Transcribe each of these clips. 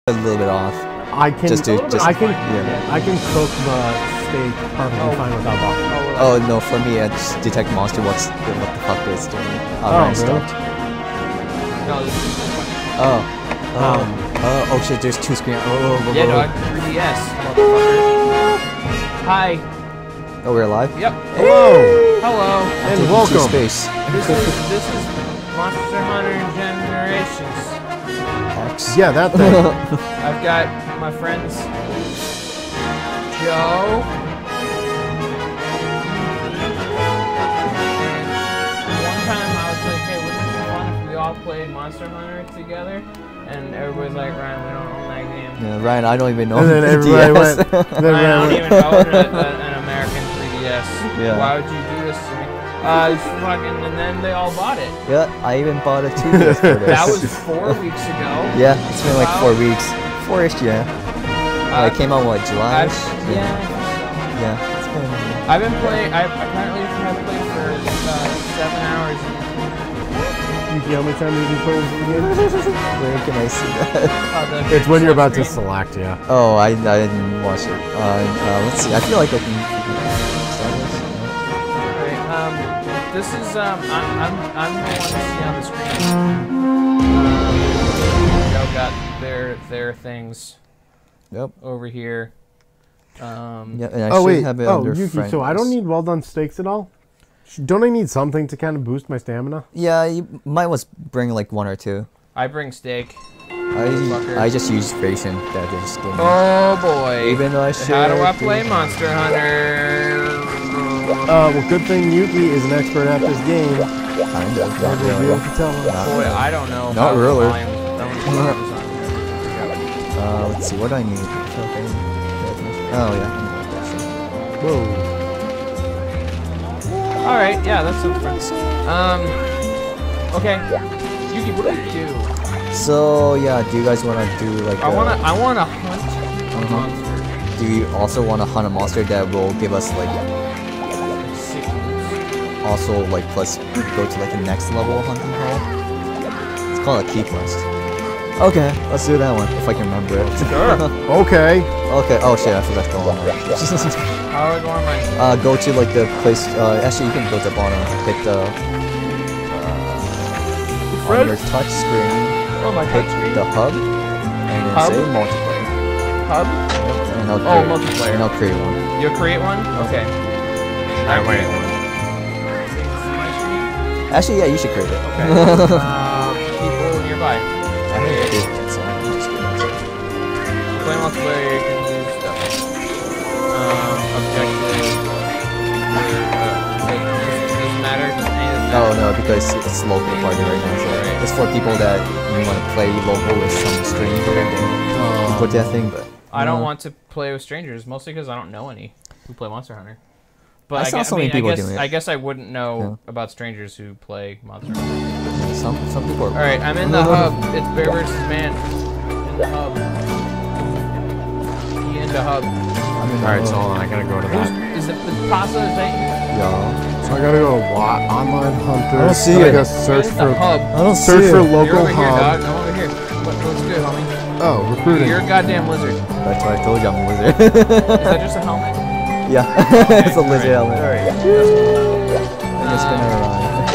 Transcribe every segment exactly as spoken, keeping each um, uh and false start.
a little bit off. I can. Just to, just, I can. Yeah. I can cook the steak perfectly Oh. fine without butter. Oh no, for me, I just detect monster. What's the, what the fuck is doing? Oh, Oh, Ryan really? stopped. No, this is Oh. Um. Uh, oh shit. There's two screens. Oh. oh, oh, yeah, oh. dog. three D S, motherfucker. Hi. Oh, we're live. Yep. Hello Hello. and Into welcome. space. This is this is Monster Hunter Generations. X. Yeah, that thing. I've got my friends Joe. And one time I was like, hey, wouldn't it be fun if we all played Monster Hunter together? And everybody's like, Ryan, we don't own that game. Yeah, Ryan, I don't even know. And then everybody went. Then Ryan, I don't everybody even know an, an American three D S. Yeah. Why would you do this to me? Uh, it's fucking, and then they all bought it. Yeah, I even bought it two days for this. That was four weeks ago. Yeah, it's been like Wow. four weeks. Four-ish, yeah. Well, it came out what, July? I've, yeah, I think so. Yeah, it's been. I've been playing. I apparently have played for uh, seven hours. Yuki, how many times have you played this game? Where can I see that? Uh, the It's when you're about to screen. select, yeah. Oh, I, I didn't watch it. Uh, uh, let's see. I feel like I can. Alright, um, this is um, I'm I'm I'm the one to see on the screen. Um, Joe got their their things. Yep. Over here. Um, Yeah, and I Oh should wait. have it Oh, under Yuki. friends. So I don't need well done steaks at all. Sh- Don't I need something to kind of boost my stamina? Yeah, you might was bring like one or two. I bring steak. I I just use ration that they just gave me. Oh boy. Even though I should. How do I play Monster Hunter? Uh, well, good thing Yuki is an expert at this game. Kind of. Not Maybe really. you can tell us. Not Boy, I don't know. Not how really. volume- volume is on here. Uh, let's see. What do I need? Oh yeah. Whoa. All right, yeah, that sounds fun. Um, okay. Yuki, what do you do? So yeah, do you guys want to do like? I a- wanna, I wanna hunt Uh-huh. monsters. Do you also want to hunt a monster that will give us like Six. also like plus go to like the next level hunting hall? It's called a key quest. Okay, let's do that one if I can remember it. Sure. Okay. Okay. Oh shit, I forgot to go on. How do I go on my? uh, go to like the place. Uh, actually, you can go to the bottom. Hit the uh, on your touch screen. Oh, my Hit touch screen. the hub and then Hub? say multiplayer. Hub. And I'll Oh, create, multiplayer. And I'll create one. You'll create one. Okay. I create one. Actually, yeah, you should create it. Okay. uh, people nearby. I hate it. So I'm just gonna- Play multiplayer. You can do stuff. Um, objective. Uh, like, doesn't matter. Doesn't any of this Oh matter? no, because it's local party right now. So Right. it's for people that you want to play local with some stranger and Uh, put that thing. But I don't no. want to play with strangers, mostly because I don't know any who play Monster Hunter. But I I, saw guess, so I, mean, many people I guess doing it. I guess I wouldn't know Yeah. about strangers who play Monster Hunter. Some some people are. All right, I'm in the hub. It's bear versus man. In the hub. He in the hub. Alright, so hold on, I gotta go to Who's, that. is it the pasta? Is that you? Yeah. So I gotta go to what? Online Hunter. I don't see I it. gotta search You're in for the hub. I don't search see for it. You're local over here, dog. hub. I'm over here. What, what's good, homie? Oh, recruiting. You're a goddamn lizard. That's why I told you I'm a wizard. Is that just a helmet? Yeah, it's a lizard helmet. Alright. And it's been around.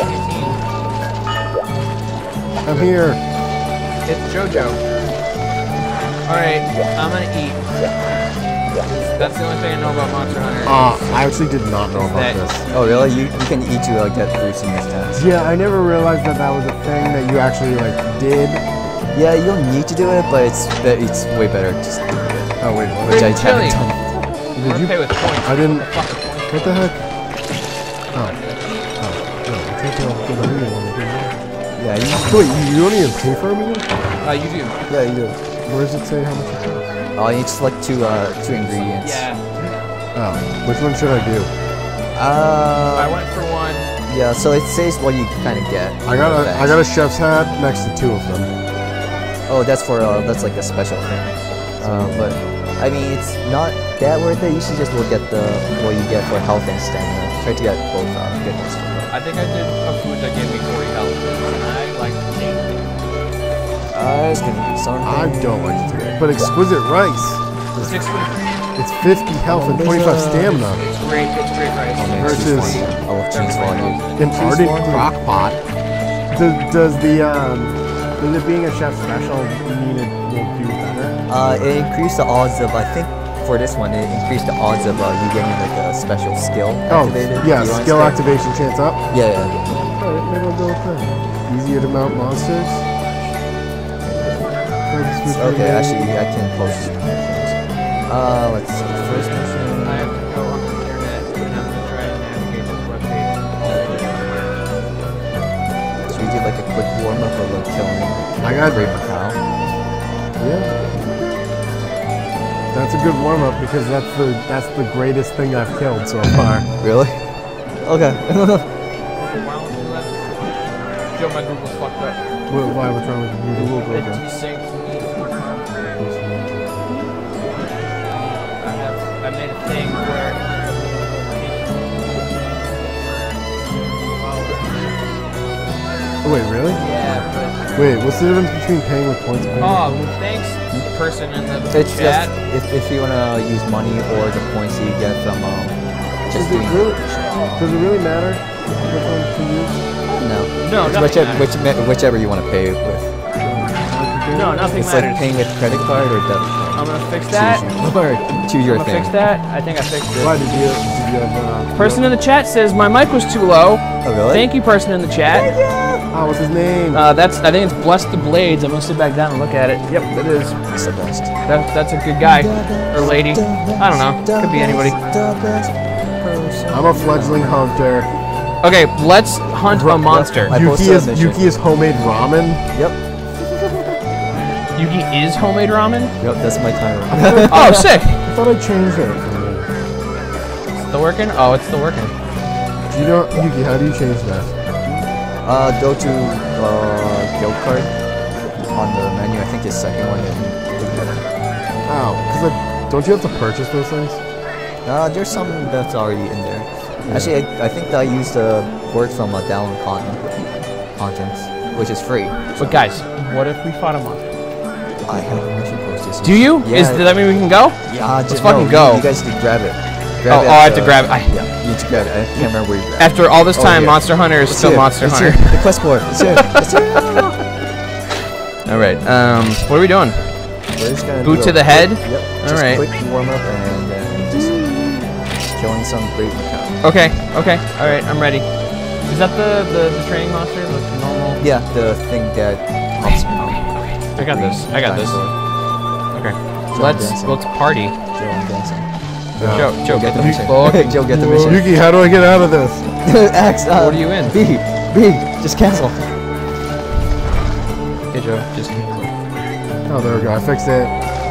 I'm here. It's JoJo. Alright, I'm gonna eat. That's the only thing I know about Monster Hunter. Uh, I actually did not know about That- this. Oh really? You you can eat to uh, get boosts in your stats. Yeah, I never realized that that was a thing that you actually like did. Yeah, you don't need to do it, but it's be- it's way better just to do it. Oh wait, Which I Pretty chilly. haven't done. I did wanna you? pay with points. I didn't. What the fuck are points? What the heck? Oh. Oh. No, I think I'll get a new one. Yeah, you, Wait, you, you don't even pay for a meal? Uh, you do. yeah, you do. Where does it say how much it costs? Oh, you need to select two uh two ingredients. Yeah. Oh, which one should I do? Uh, I went for one. yeah. So it says what you kind of get. I got a Bags. I got a chef's hat next to two of them. Oh, that's for uh, that's like a special thing. Uh, but I mean, it's not that worth it. You should just look at the what you get for health and stamina. Try to get both uh, goodness from it. I think I did a food that gave me forty health, and I like eight. Uh, Guys, can you something? I don't like to take it. But exquisite rice. It's exquisite. It's fifty health and twenty-five stamina. It's great. It's great rice. Versus oh, cheese fondue. an ardent crock pot. Does, does the um, does it being a chef special mean it will do better? Uh, it increased the odds of, I think, for this one, it increased the odds of uh, you getting like a special skill Oh, activated. yeah, Do you want skill to activation chance up. Yeah, yeah. Alright, maybe I'll go with that. Easier to mount monsters. Okay, actually, I can post. Uh, let's see. First mission. I have to go on the internet and I'm gonna try and navigate this webpage. Should we do like a quick warm up of like killing I got Great Macau? Yeah. That's a good warm up because that's the that's the greatest thing I've killed so far. Really? Okay. Joe, my Google's fucked up. What, why? What's wrong with the Google It program? desynced me from I have I made a thing where Oh, wait, really? yeah, Wait, what's the difference between paying with points and but paying oh, with money? thanks person in the It's chat. just if, if you wanna use money or the points you get from um just Does it doing really? Does it really matter which one to use? no No, It's nothing whichever matters. which, whichever you want to pay with. No, nothing It's matters. like paying with credit card or debit card. I'm gonna fix that. Choose, or choose your I'm gonna thing. fix that. I think I fixed it. Why did you? Did you have? Uh, Person in the chat says my mic was too low. Oh really? Thank you, person in the chat. Oh, what's his name? Uh, that's I think it's Bless the Blades. I'm gonna sit back down and look at it. Yep, it is. It's the best. That, that's a good guy or lady. I don't know. Could be anybody. I'm a fledgling hunter. Okay, let's hunt a monster. I Yuki posted a is mission. Yuki is homemade ramen. Yep. Yuki is homemade ramen. Yep. That's my timer. Oh, sick. I thought I changed it. It's still working. Oh, it's still working. Do you know Yuki? How do you change that? uh, go to uh guild card on the menu. I think the second one. And look at it. Ow, because I don't you have to purchase those things? Uh, there's some that's already in there. Actually, I, I think I used the word from uh, Download Content, Contents, which is free. But guys, what if we fought a monster? I have a mission posted. Do you? Yeah. Is does that mean we can go? Yeah, Let's just fucking no, go. You, you guys need to grab it. Oh, Grab it oh, I have at to the- grab it. I, Yeah, you need to grab it. I can't remember where you grabbed it. after all this Oh, time, here. Monster Hunter is It's still here. Monster It's Hunter. here. The quest board. It's here. It's here. All right. Um, what are we doing? We're just gonna Boot do to a the quick- head? Yep. All Just right. quick warm up and then just killing some great Macau. Okay. Okay. All right. I'm ready. Is that the the, the training monster? The normal. Yeah, the thing that helps me out. I got this. I got this. Okay. Let's dancing. let's party. Joe, I'm dancing. Joe, Joe, Get the you mission. fucking- Joe, get the mission. Yuki, how do I get out of this? X. Uh, What are you in? B. B. Just cancel. Okay, Joe. Just. Oh, there we go. I fixed it.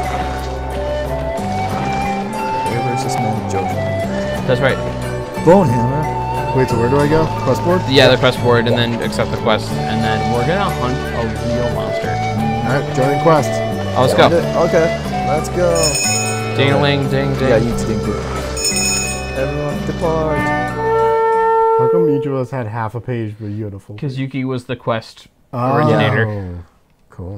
Where versus man Jojo. That's right. Bonehammer. Wait, so where do I go? Quest board? Yeah, the quest board, and then accept the quest, and then we're gonna hunt a real monster. Alright, joining quest. Oh, let's Yeah, go. we did- Okay, let's go. Ding-a-ling, ding, ding. Yeah, you need to ding it. Everyone depart. How come each of us had half a page but beautiful? Because Yuki was the quest Oh, originator. cool.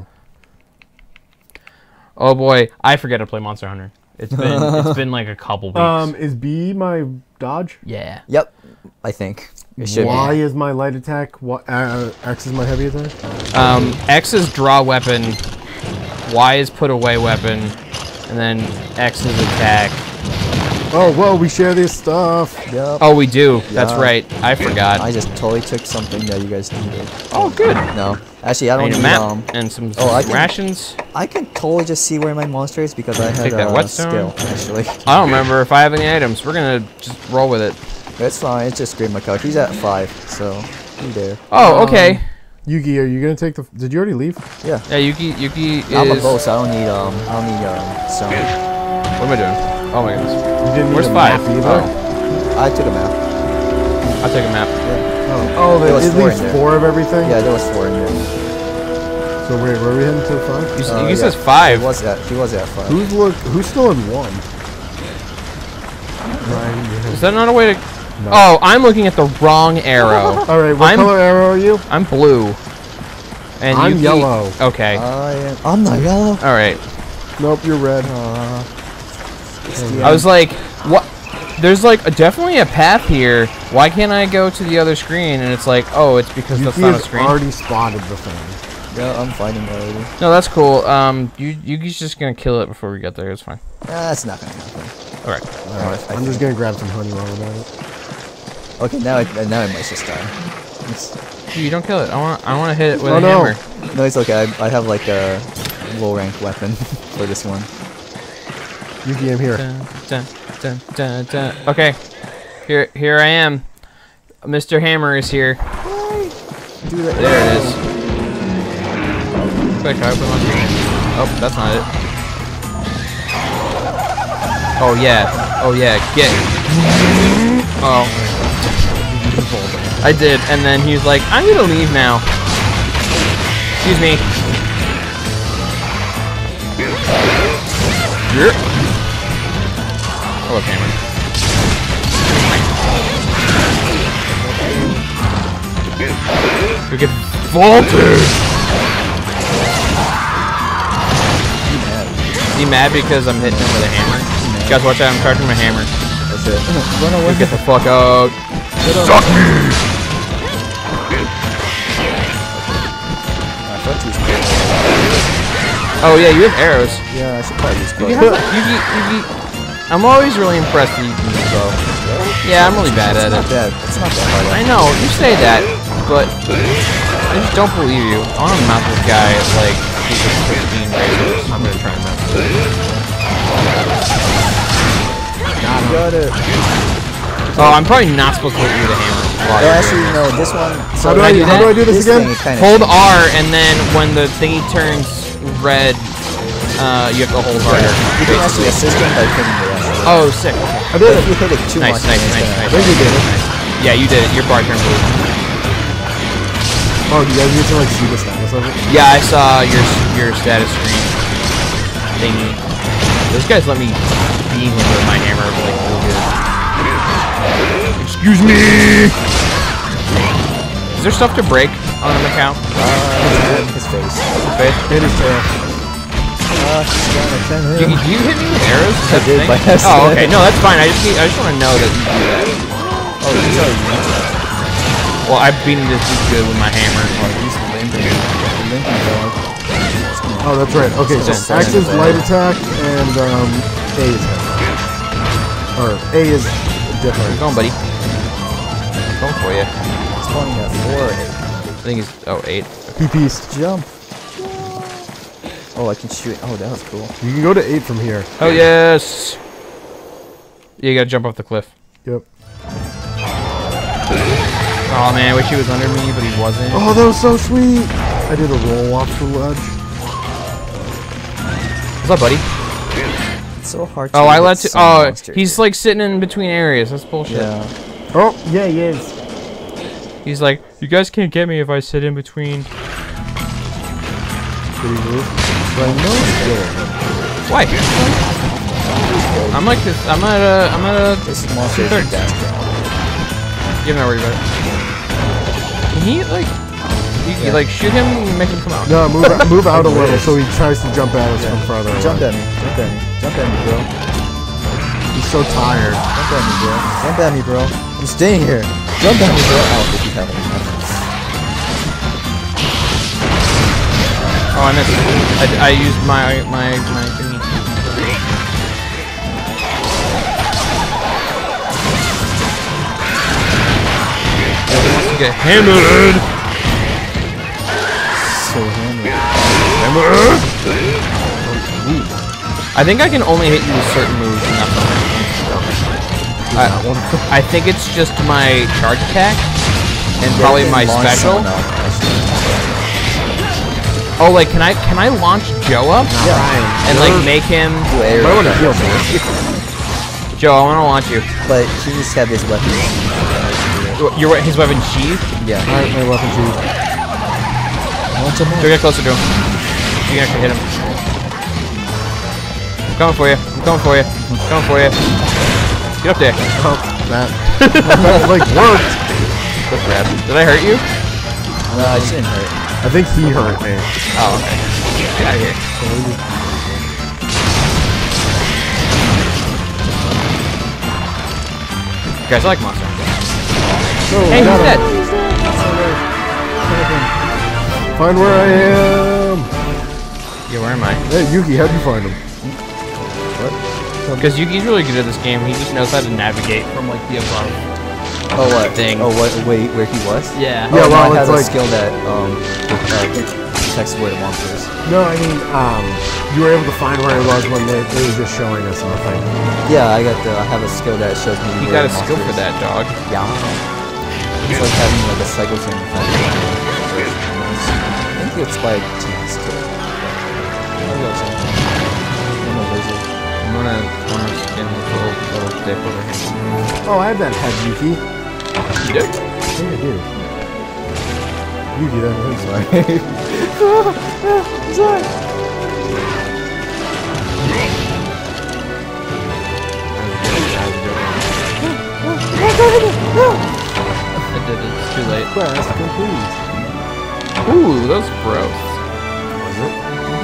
Oh boy, I forget to play Monster Hunter. It's been it's been like a couple weeks. Um, is B my dodge? yeah. Yep, I think it should Y be. is my light attack. Y, uh, X is my heavy attack. Um, X is draw weapon. Y is put away weapon, and then X is attack. Oh, whoa, we share this stuff. Yep. Oh, we do. That's Yeah. right. I forgot. I just totally took something that you guys needed. oh, good. No, actually, I I don't need a need map um. and some Oh, I can- rations. I can totally just see where my monster is because I had Take that a whetstone. skill actually. I don't remember if I have any items. We're gonna just roll with it. It's fine. It's just Great Macau. He's at five, so I'm there. Oh, Um, okay. Yuki, are you gonna take the? Did you already leave? Yeah. Yeah, Yuki. Yuki is. I'm a bow, so I don't need um. I don't need um. Stone. What am I doing? Oh my goodness. You didn't Where's need a five? map either. Oh, I took a map. I'll take a map. Yeah. Oh, oh There there was is four least in there. four of everything. Yeah, there was four in there. So wait, where are we heading to five? You, s- Uh, Yuki yeah. says five. He was at. He was at five. Who's look? Who's still in one? Ryan, Is you that not a way to? No. Oh, I'm looking at the wrong arrow. All right, what I'm- color arrow are you? I'm blue. And I'm Yuki- yellow. Okay. I am, I'm not yellow. All right. Nope, you're red. Uh, I was like, what? There's like a, definitely a path here. Why can't I go to the other screen? And it's like, oh, it's because that's Yuki not a has screen. already spotted the thing. yeah, I'm fighting already. No, that's cool. Um, you Yuki's just gonna kill it before we get there. It's fine. Nah, that's not gonna happen. All right. All right, I I'm just think- gonna grab some honey while we're at it. Okay, now I, now I might just die. It's, You don't kill it. I want. I want to hit it with Oh, a no. hammer. no, it's okay. I, I have like a low rank weapon for this one. Yuki, I'm here. Dun, dun, dun, dun, dun. Okay. Here, here I am. Mister Hammer is here. Do that. There it is. Quick, I open my screen. Oh, that's not it. Oh yeah. Oh yeah. Get. Oh. I did, and then he was like, "I'm gonna leave now." Excuse me. Yep. I love Hammer. We get vaulted! Is he mad because I'm hitting him with a hammer? You guys watch out, I'm charging my hammer. That's it. Run away. Get the fuck out. Suck me! I thought he was cool. Oh yeah, you have arrows. Yeah, I should probably use You both. have, Yuki, Yuki, I'm always really impressed that you can use bow. Yeah, I'm really bad at It's not it. that. It's not that hard. I know, you say that, but I just don't believe you. I want to mount this guy like he's a pristine racehorse. I'm gonna try and map Got it. Oh, I'm probably not supposed to hit you with a hammer. while Oh, you're actually, doing no. it. This one. How So do I, do how that? do I do this, again? thing kinda Hold shitty. R, and then when the thingy turns red, uh, you have to hold harder. You can actually assist him by hitting the rest. Oh, sick. Okay. I did If you it. hit it too Nice, much, nice, then it's nice, gonna- nice. I think you did it. Yeah, you did it. Your bar turned blue. Oh, do you guys get to like see the status of it? Yeah, I saw your your status screen thingy. Those guys let me beam him with my hammer like real good. Excuse me. Is there stuff to break on an account? Uh, his face. Faith? Hit his tail. Uh, he's gonna turn him. Do you, do you hit me with arrows? Is that the did thing? by accident. Oh, okay. No, that's fine. I just need, I just want to know that you do that. Oh, he's already. Well, I've beaten this dude good with my hammer. Oh, he's limping. Limping dog. Oh, that's right. Okay, so Just X is saying. light attack and um, A is heavy. Or A is different. Keep going, buddy. I'm going for you. It's spawning at four or eight. I think he's oh eight. P Ps. Jump. Oh, I can shoot. Oh, that was cool. You can go to eight from here. Oh yes. You gotta jump off the cliff. Yep. Oh man, I wish he was under me, but he wasn't. Oh, that was so sweet. I did a roll off the ledge. What's up, buddy? It's so hard to Oh, I get let to. some Oh, monster he's here. like sitting in between areas. That's bullshit. Yeah. Oh, yeah, he is. He's like, you guys can't get me if I sit in between. Did he move? Well, no, he's good. Why? I'm like this. I'm at a. I'm at a. This monster is Two-thirds. dash down. You're not worried about it. Can he like? You, you Yeah. like shoot him and make him come out. No, move out, move out a little so he tries to jump at us from farther away. Jump at me. Jump at me. Jump at me, bro. He's so tired. Jump at me, bro. Jump at me, bro. I'm staying here. Jump at me, bro. Oh, if you have any weapons. Oh, I missed. I, I used my my my thingy. He wants to get hammered. So handy. Hammered. I think I can only hit you with certain moves, and that's all. I, I think it's just my charge attack and probably Yeah, my you can launch special. someone up, actually. Oh, like can I can I launch Joe up Yeah. and like make him? Do air I want to attack. heal more. Joe, I want to launch you. But he needs to have his weapon. Your we- his weapon sheath. Yeah. Alright, my weapon sheet. Launch him So up. get closer to him. You can actually hit him. I'm coming for you. I'm coming for you. I'm coming for you. Get up there. Oh, that. that like worked. That's rad. Did I hurt you? No, I shouldn't hurt. I think he hurt me. Oh, okay. Get out of here. Guys, I like Monster Hunter. Oh, Hey, he's got him. dead. Find where I am. Yeah, where am I? Hey, Yuki, how'd you find him? Because Yuki's really good at this game. He just knows how to navigate from like the above. Oh what? Thing. Oh what? Wait, where he was? Yeah. Oh, Yeah, no, well, I it's have a like- skill that um uh, detects where the monster is. No, I mean, um, you were able to find where he was when they, they were just showing us in the thing. Yeah, I got the. I have a skill that shows me. You where got a the skill monster for is. that, dog. Yeah. It's like having like a cycle chain effect. I think it's by chance too. Maybe I'll check. I'm a wizard. I'm gonna, I'm gonna skin this little, little dick over here. Oh, I have that head, Yuki. You do? I think I do. Yuki, that is Sorry. Sorry. I did it. It's too late. quest complete. Ooh, those gross. Was it?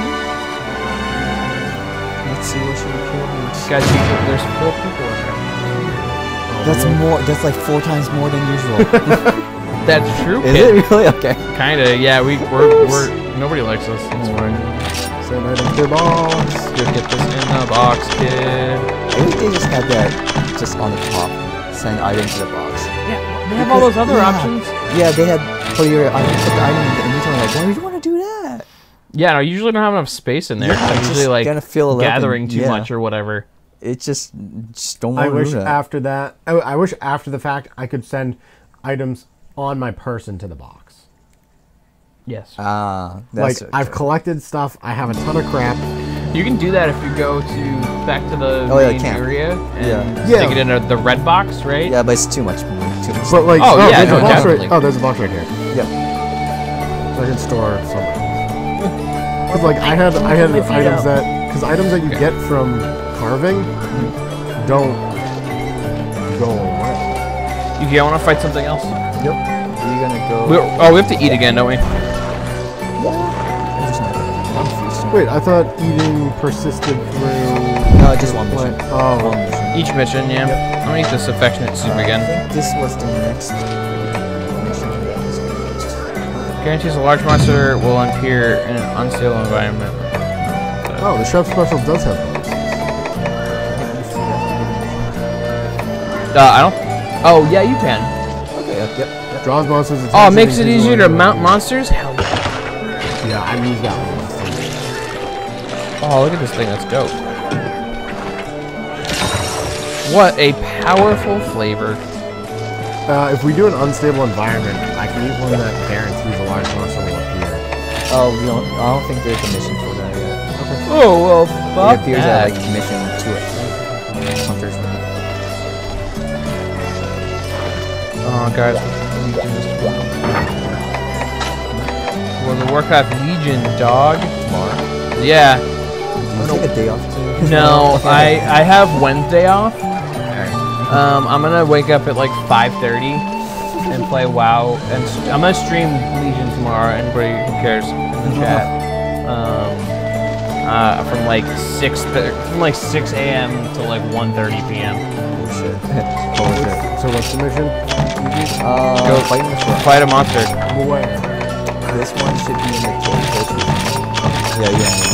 Let's see what should we kill. Guys, you- there's four people in there. That's more. That's like four times more than usual. That's true, Is kid. it really? Okay. Kinda, yeah, we, we're, we're, nobody likes us. It's fine. Send items to your box. Go get this in the box, kid. I think they just had that just on the top. Send item to the box. Yeah, they have all those other Yeah. options. Yeah, they had put your item, put the item in the inventory. Like, why would you want to do that? Yeah, no, I usually don't have enough space in there. Yeah, I'm it's usually just like gonna fill it up gathering and- too yeah. much or whatever. It just, just don't I want to wish do that. after that, I, I wish after the fact I could send items on my person to the box. Yes. Ah, that's like okay. I've collected stuff. I have a ton of crap. You can do that if you go to back to the Oh, yeah, main camp. area and Yeah. stick Yeah. it in a, the red box, right? Yeah, but it's too much. Too much. But like, Oh, yeah, there's no, a box definitely. right. Oh, there's a box right here. yeah. So I can store somewhere. Cause like I had, I had my feet items out. that, cause items that you Okay. get from carving don't go away. You, you want to fight something else? Yep. Are you gonna go? We're, oh, we have to eat again, don't we? I'm just not. I'm feasting. Wait, I thought eating persisted through. No, just one mission. Oh, One mission. Each mission, yeah. I'm gonna eat this affectionate soup Uh, I again. think this was the next mission that was next. Guarantees a large monster will appear in an unstable environment. oh, the chef special does have bonuses. Uh, I don't. Oh, yeah, you can. Okay. Yep. Yep. yep. Draws monsters. Oh, it attention, makes it increases easier to level. mount monsters? Hell yeah. Yeah, I used that one. Oh, look at this thing. Let's go. What a powerful flavor. Uh, if we do an unstable environment, I can use one that guarantees a large monster will appear. Oh, we don't. I don't think there's a mission for that yet. Oh, well, It fuck appears that. at like mission two. Hunters. Oh, guys. Well, the Warcraft Legion, dog. Tomorrow. Yeah. Do you take a day off too? No, I, I have Wednesday off. Um, I'm gonna wake up at like five thirty and play WoW, and st- I'm gonna stream Legion tomorrow. Anybody who cares in the chat. Um, uh, from like six thir- from like six a m to like one thirty p m Oh shit. Holy shit. So what's the mission? Uh, Go fighting the front. Fight a monster. Where? This one should be in the cave. Yeah,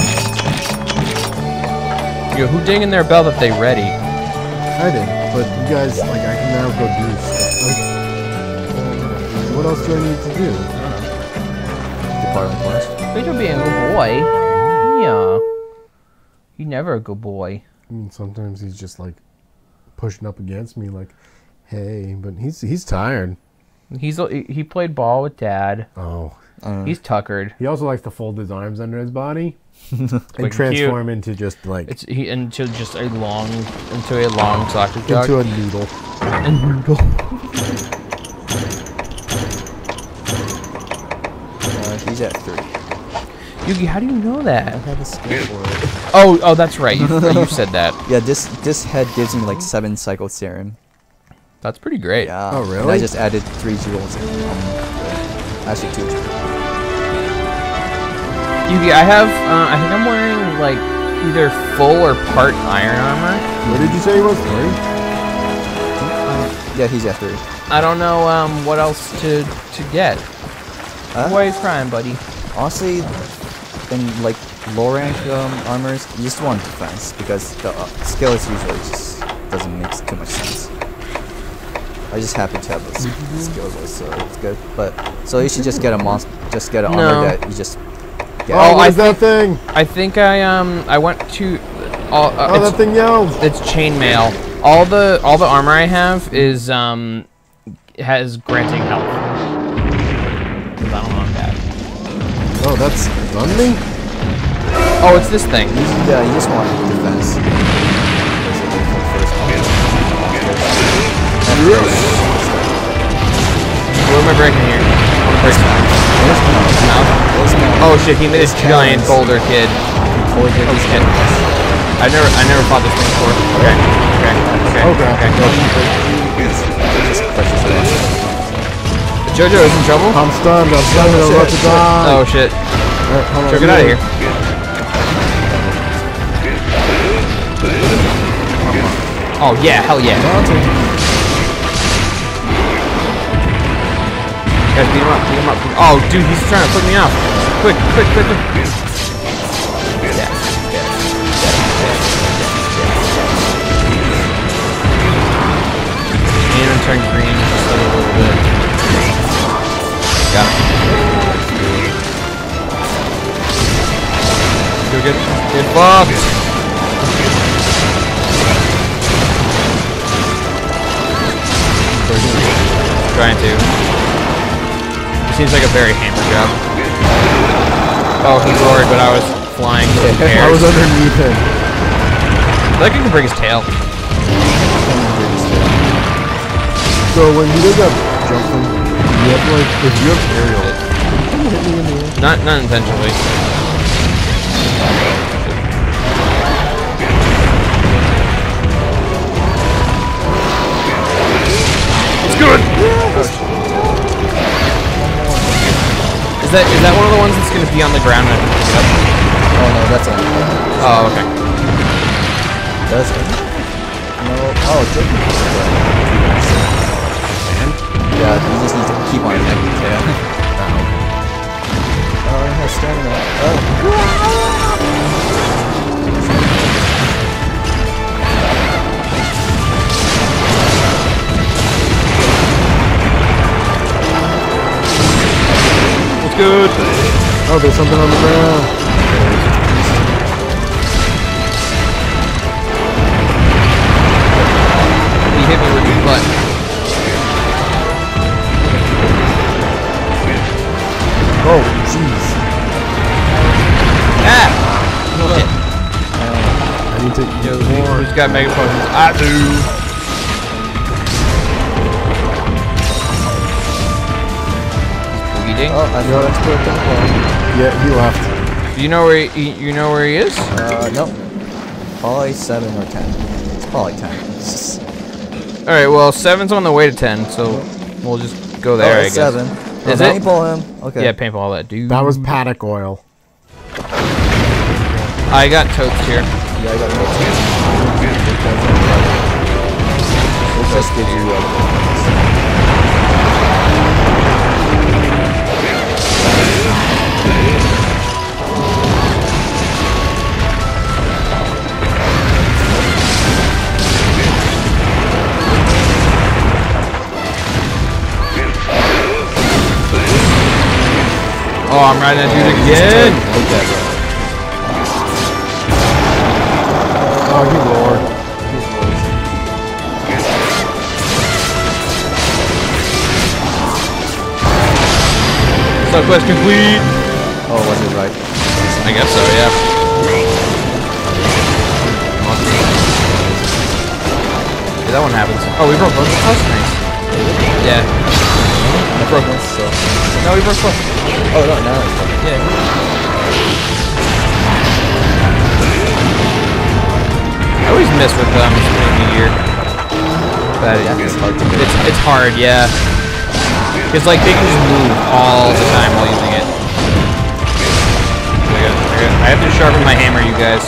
yeah. Yo, who ding in their bell that they ready? I did, but you guys, like, I can now go do stuff. Like, what else do I need to do? Department quest. But you're being a good boy. Yeah. You never a good boy. I mean, sometimes he's just like pushing up against me, like, hey, but he's he's tired. He's he played ball with dad. Oh, Uh, He's tuckered. he also likes to fold his arms under his body and Like transform into just like It's he into just a long into a long soccer jug. into a noodle. a noodle. uh, he's at three. Yuki, how do you know I that? have a skill for it. Oh, oh, that's right. You you said that. Yeah, this this head gives me like seven cycle serum. That's pretty great. Yeah. Oh, And I really? just added three jewels. In, um, actually two jewels. Yuki, I have, uh, I think I'm wearing like either full or part iron armor. What did you say he was? Three? Yeah, he's at three. I don't know um, what else to to get. Huh? Why are you crying, buddy? Honestly, in like low rank um, armors, you just want defense because the uh, skill is usually just doesn't make too much sense. I just happen to have those skills, so it's good. But so you should just get a monster, just get an No. armor that you just get. Oh, Oh, what I is that thing? I think I um I went to. All, uh, Oh, it's, that thing yelled. It's chainmail. All the all the armor I have is um has granting health. 'Cause I don't want that. Oh, that's Lundy? Oh, it's this thing. You, yeah, you just want defense. Basically, for the first one. What am I breaking here? I want to break something. Mouth? Oh shit! He made this giant boulder kid. Oh shit! I never I never fought this thing before. Okay. Okay. Okay. Okay. Okay. Jojo is in trouble. I'm stunned. I'm stunned. I'm about to die. Oh shit! Alright, hold on, Joe, get out of here. Oh yeah, hell yeah. Guys, beat him up, beat him up. Oh, dude, he's trying to put me off. Quick, quick, quick, quick. Yeah, yeah, yeah, and turn green just a little bit. Got it. Go get, get fucked. Trying to. It seems like a very hammer job. Oh, he roared, but I was flying through the air. I was underneath him. I think I can break his tail. So when you did that jump thing, you have like, if you have aerial, can you hit me in the air? Not, not intentionally. It's good. Is that is that one of the ones that's going to be on the ground when I pick it up? Oh no, that's on. Oh, okay. Does it? No. Oh, it's good. Yeah, you just need to keep on attacking the tail. Oh, it has stamina. Oh. Good. Oh, there's something on the ground. He hit me with his butt. Oh, jeez. Ah! Shit. I need to Yo, use more. who's got mega potions? I do. Oh, I know that's broken. Yeah, he left. Do you know where he, you know where he is? Uh, nope. Probably seven or ten. It's probably ten. It's just, All right. Well, seven's on the way to ten, so we'll just go there. oh, I it's guess. seven. Is oh, it? Paintball him. Okay. Yeah, paintball all that, dude. That was paddock oil. I got totes here. Yeah, I got it. We'll just give you uh, Oh, I'm riding that dude again. Oh, he roared. Sub quest complete. Oh, was it right? I guess so, yeah. Yeah, that one happens. Oh, we broke both. That's nice. Yeah. I broke this, so. No, we broke both. Oh, no, no. It's broken. Yeah. I always miss with um spinning the gear. That Yeah, it's hard to do. it's it's hard, yeah. Cause like they can just move all the time while using it. There we go. area. I have to sharpen my hammer, you guys.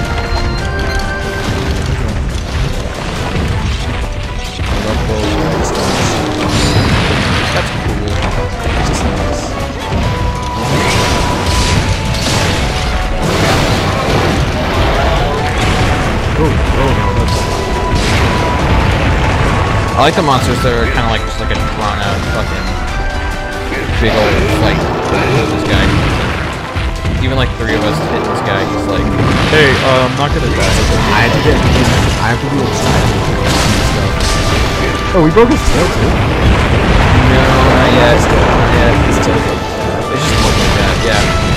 That's cool. It's just nice. Oh, oh no, that's I like the monsters that are kind of like just like a drawn out fucking big old like this guy. Even like three of us hit this guy. He's like, hey, uh, I'm not gonna die. I have to get. I have to be inside to do stuff. Oh, we broke his tail too. No, not yet. Not yet. It's still good. It's just looking like that. Yeah.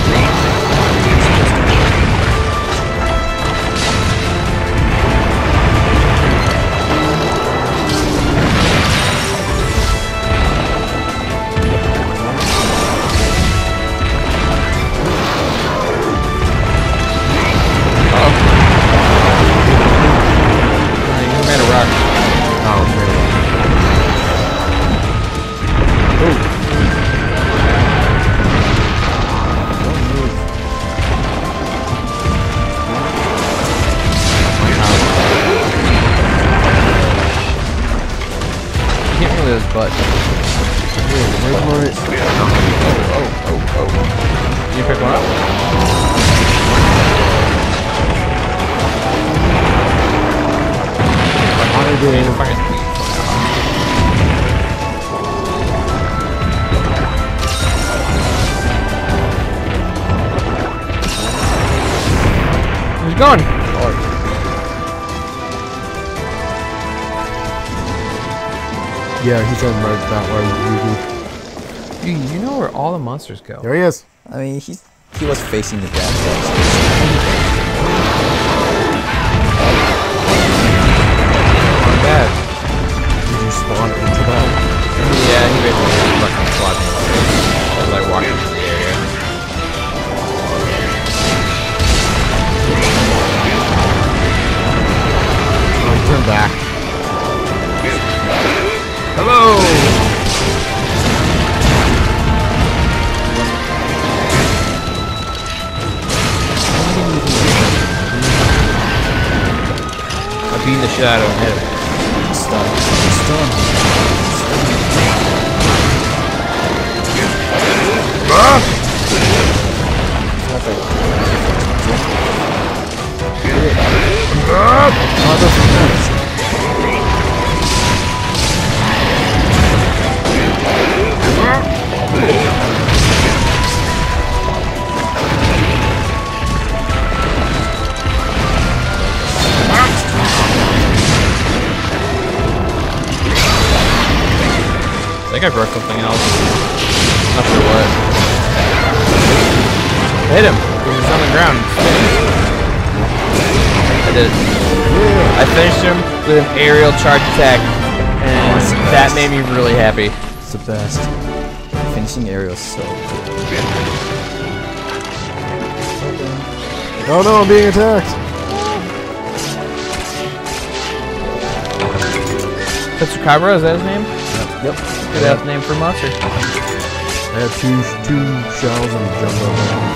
But where's my? Oh, oh, oh, oh. Can you pick one up? I did. Fucking. Where's he going? Oh. Yeah, he's on right that way. Dude, you know where all the monsters go. There he is. I mean, he's he was facing the bad guys. Not bad. Did you spawn into that? Yeah, he basically fucking slapped me as I walked into the area. Oh, turn back. Hello! I beat the shit out of him. Stun. Stun. Ah! Oh, those are nice. I think I broke something else. Not sure what. Hit him. He was on the ground. I did. I finished him with an aerial charge attack, and that made me really happy. It's the best. Finishing aerial is so good. Oh no, I'm being attacked. Tetsukabra, is that his name? Yep. Good ass name for a monster. I have two two shells and a jumbo bomb.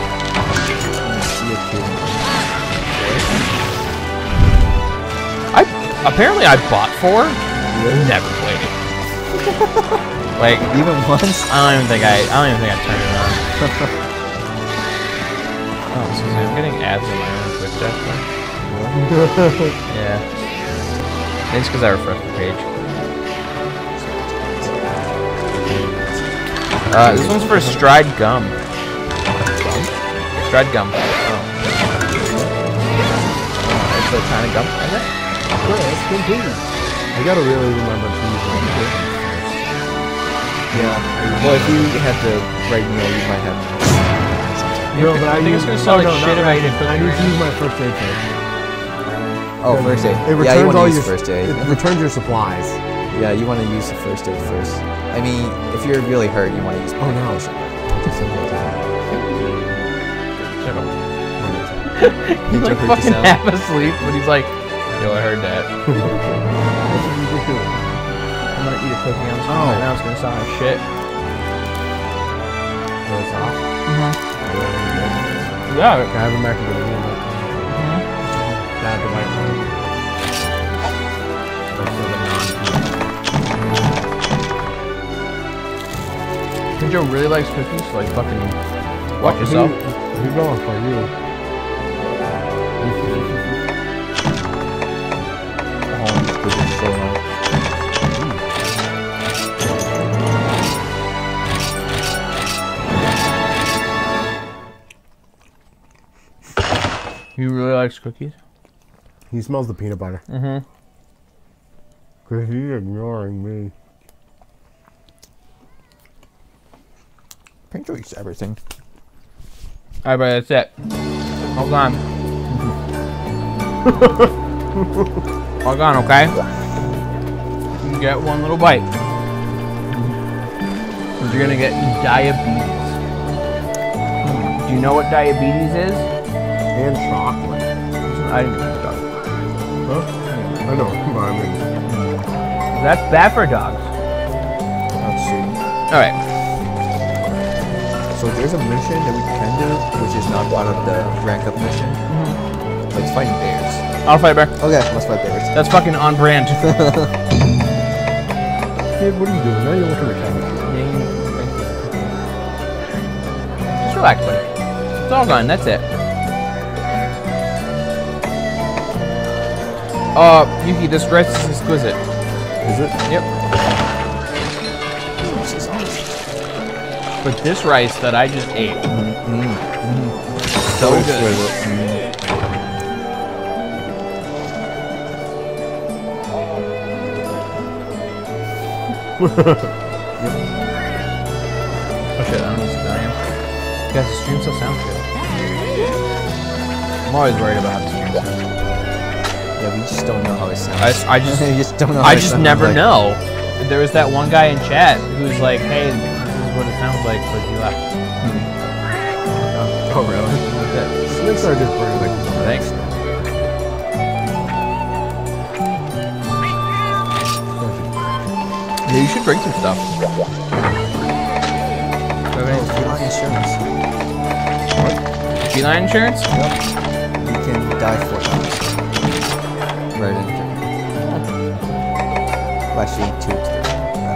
I apparently I bought four. Never played it. Like Even once? I don't even think I I don't even think I turned it on. Oh, excuse me, I'm getting ads on my own Twitch chat. Yeah. Maybe it's because I refreshed the page. Uh, this one's for Stride Gum. Stride Gum. Oh. Uh, it's a kind of gum, isn't it? Yeah, that's good too. I gotta really remember to use it. Yeah. Well, if you had the right meal, you might have. No, but I, I think use, it's gonna sound oh, like no, shit not if I right. didn't put I the need to green. use my first aid first. Oh, first aid. It Yeah, you returns want all to use your first aid. It returns your supplies. Yeah, you want to use the first aid first. I mean, if you're really hurt, you want to use. Oh no. Shut up. He's He's like fucking half asleep, but he's like, yo, I heard that. What did you do? I'm gonna eat a cookie on screen Oh. right now. It's gonna sound like shit. Goes off. Mm-hmm. Yeah, Yeah. Can I have a macaroni? Mm-hmm. That the white one. Joe really likes cookies, so like fucking watch Oh, yourself. He, he's going for you. Oh, these cookies are so nice. He really likes cookies. He smells the peanut butter. Mm-hmm. Cause he's ignoring me. Pinto eats everything. Alright, but that's it. Hold on. Hold on, okay? You can get one little bite. Because you're gonna get diabetes. Do you know what diabetes is? And chocolate. I didn't know dogs. Huh? I know, but I mean. That's bad for dogs. Let's see. Alright. So there's a mission that we can do, which is not part of the rank up mission. Mm-hmm. Like fighting bears. I'll fight bear. Okay, let's fight bears. That's fucking on brand. Kid, what are you doing? Now you're looking at the camera. Just relax, buddy. It's all gone. That's it. Uh, Yuki, this rice is exquisite. Is it? Yep. But this rice that I just ate, Mm-hmm. Mm-hmm. so good. Oh shit, I don't know what's going on. Guys, the stream still sounds good. I'm always worried about how the stream sounds. Yeah, we just don't know how it sounds. I, s- I just, you just don't know. How I it just sounds, never like, know. There was that one guy in chat who's like, hey, this is what it sounds like, but he left. Oh really? That's it. Snakes are just pretty like. Thanks. Yeah, you should bring some stuff. Oh, feline insurance. Feline insurance? Yep. You can die four times. Right in three. Well, actually, two to three.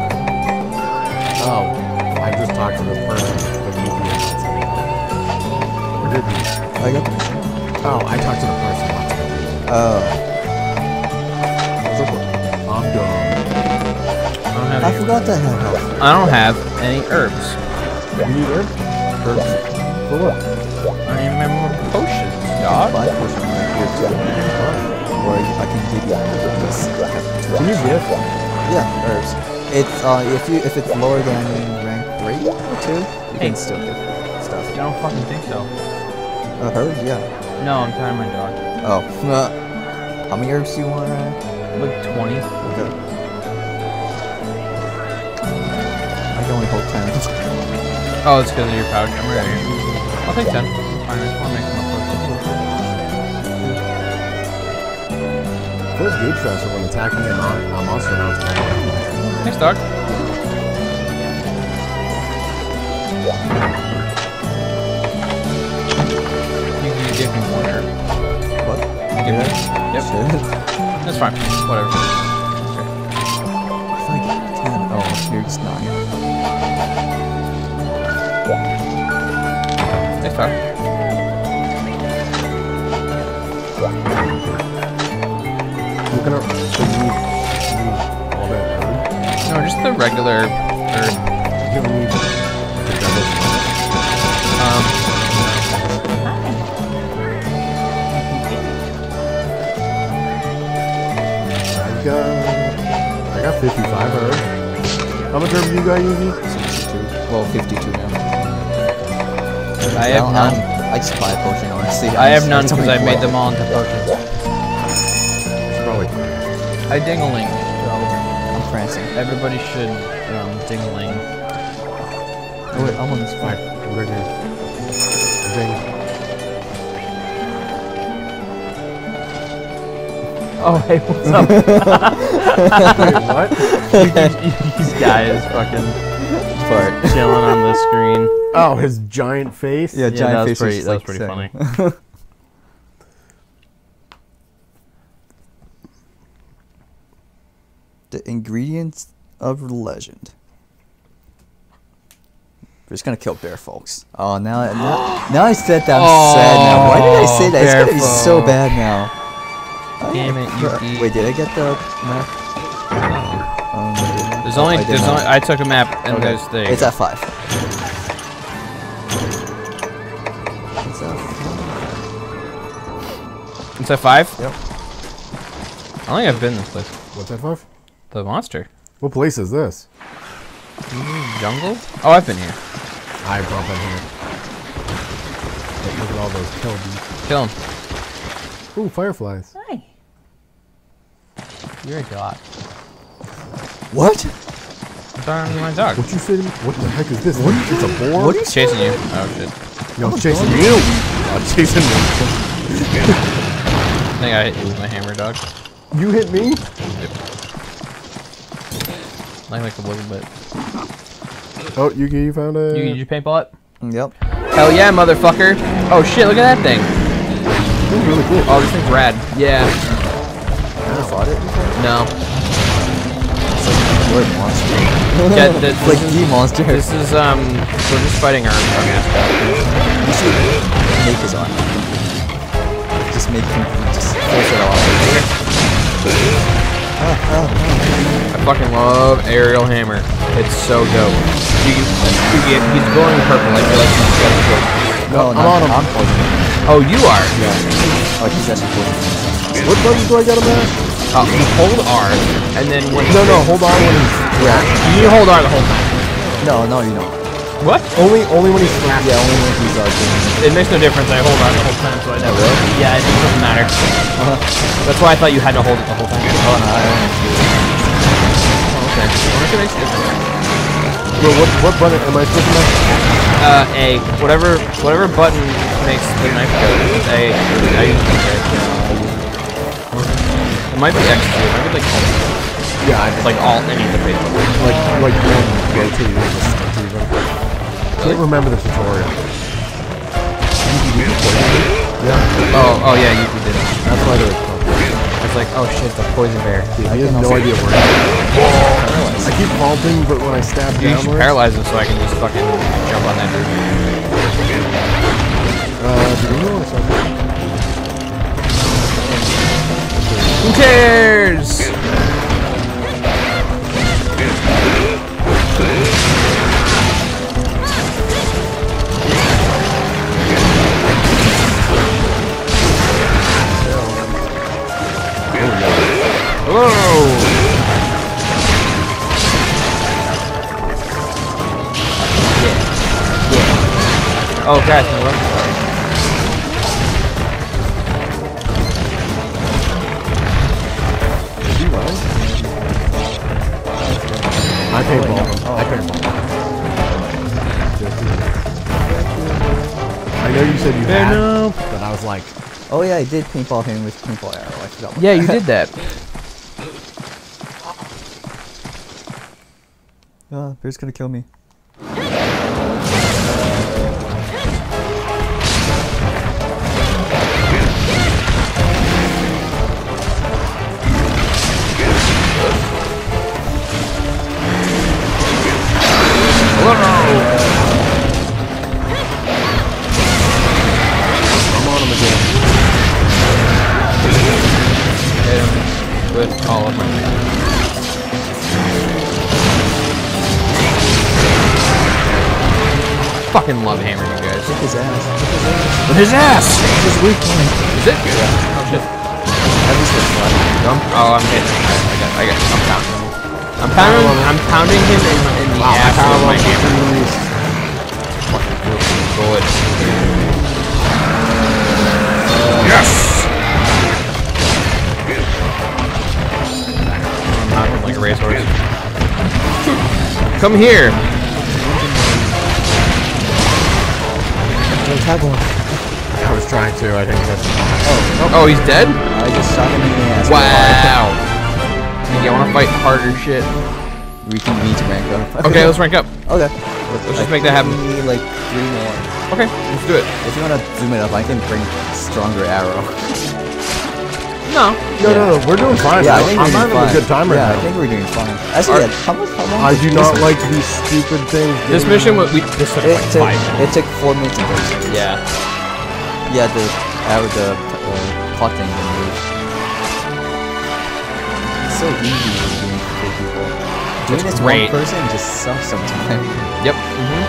Oh, I just talked to this person. The U P S. Or did you? I got the mission. Oh, I talked to the person. Not to the people. Oh. I'm dumb. I don't have I any. forgot that I had health. I don't have any herbs. You need herb? Herbs. For what? I don't even remember potions, dog. Buy potion right here too. Or I can give you this. Can you gift? Yeah, herbs. It's uh if you if it's lower than rank three or two, you Hey. can still get stuff. I don't fucking think so. Uh, herbs, yeah. No, I'm tired of my dog. Oh, uh, how many herbs do you want? Uh, Like twenty. okay. I can only hold ten. Oh, it's because of your pouch. I'm ready. I'll take ten. It's fine. I just want to make some potions. Feels gauge faster when attacking a mon- a monster mounts. Thanks, dog. You can give me one herb. What? You give me. Yep. Shit. That's fine. Whatever. If I get ten, oh, you're just nine. Thanks, dog. Looking up. So you need, you need all that herb? No, just the regular herb. You don't need the double. Um, I got. I got fifty-five herb. How much herb you got, Yuki? sixty-two. Well, fifty-two now. I have don't- none. I'm- I just buy a potion, honestly. I have just- none it's because only I made four. them all into potions. It's probably. I ding-a-ling, so I'm prancing. everybody should um, ding-a-ling. Oh wait, I'm on this Fine. fight. I'm right here. Ding. Oh, hey, what's up? Wait, what? This guy is fucking Fart. chilling on the screen. Oh, his giant face. Yeah, Yeah, giant that was face. pretty- just, that was like, pretty saying- funny. The ingredients of legend. We're just gonna kill bear folks. Oh, now, now, now I said that I'm Oh, sad now. Why did I say that? It's bear gonna be so folk. bad now. Damn it, Yuki. Wait, did I get the map? Um, There's oh, only, I did there's not. only, I took a map and Okay. there's the. It's at five. It's at five. It's at five? Yep. I don't think I've been this place. What's that for? The monster. What place is this? Jungle? Oh, I've been here. I bump in here. Look, look at all those kill bees. Kill him. Ooh, fireflies. Hi. You're a dog. What? I'm talking to my dog. What you say to me? What the heck is this? What? It's a boar? What are you He's chasing you. Oh, shit. No, it's chasing you. Oh, it's chasing me. I think I hit you with my hammer, dog. You hit me? Like, like a little bit. Oh, Yuki, you found a... You, did you paintball it? Yep. Hell yeah, motherfucker. Oh shit, look at that thing. Ooh, really cool. Oh, this thing's rad. Yeah. Never fought it before? No. It's like a good monster. Yeah, this, It's like the monster. This is, um, we're just fighting our, our mascot. You should make his arm. Just make him just force it off. Ah, ah, ah. I fucking love aerial hammer. It's so dope. You, you, you get, he's glowing purple. I feel like he's got a kill. No, I'm no, on him. I'm poisoning. Oh, you are? Yeah. Oh, he's actually poisoning. What button do I gotta mash? Oh, you hold R, and then when No, no, hold on when he's yeah. You need to hold R the whole time. No, no, you don't. What? Only, only when he's flat. Yeah, only when he's uh, doing It makes no difference. I hold on the whole time, so I never. really? Yeah, it doesn't matter. Uh-huh. That's why I thought you had to hold it the whole time. Oh, no, I don't do it. Oh, okay. I wonder if it makes a difference. Well, what, what button am I supposed to mash? Uh, A. Whatever, whatever button makes the knife go. It's A. I usually A. It might be X two. It might be like alt. Yeah, I It's like alt any of the Facebook. like, like one rotate and just stick to them. I don't remember the tutorial. Yeah. Oh, oh yeah, you did it. That's why they're fun. It's like, oh shit, the poison bear. Dude, I he has can no also- idea where he is. I keep vaulting, but when I stab You should downwards... paralyze him so I can just fucking jump on that dude. Uh, do you know what's up? Who cares? Whoa! Oh, guys, no, I'm sorry. Is he running? I paintball him. Oh, I paintball him. I know you said you had, no. but I was like, Oh, yeah, I did paintball him with paintball arrow. I forgot about Yeah, that. you did that. Ah, bear's gonna kill me. I'm on him again. Hit him with all of my might. Fucking love hammering you guys. Kick his ass. With his ass! His weak point. Is it? Yeah. Oh shit. At least it's fun. Oh, I'm hitting him. I got, I got, I'm pounding him. I'm pounding, I'm pounding him in, in the Wow, ass with my power hammer. boost. Good. Yes! I'm knocking like a racehorse. Come here! Don't tag one. I was trying to, I think that's... Oh, he's dead? I just shot him in the ass. Wow! You wanna fight harder shit? we can need to rank up. Okay, let's rank up. Okay. Let's just make that happen. We need like three more. Okay, let's do it. If you wanna zoom it up, I can bring stronger arrow. No. No, no, no, we're doing fine. Yeah, I now. think I'm we're having doing fine. a good time right yeah, now. I think we're doing fine. Actually, yeah, how much? How long? I did do this not one- like these stupid things. This getting- mission, we this took It like took, five minutes. it took four minutes and thirty seconds. Yeah. Yeah, the arrow, the uh, clock thing didn't move. It's so easy doing for people. Doing this great. one person just sucks sometimes. Yep. Mm-hmm.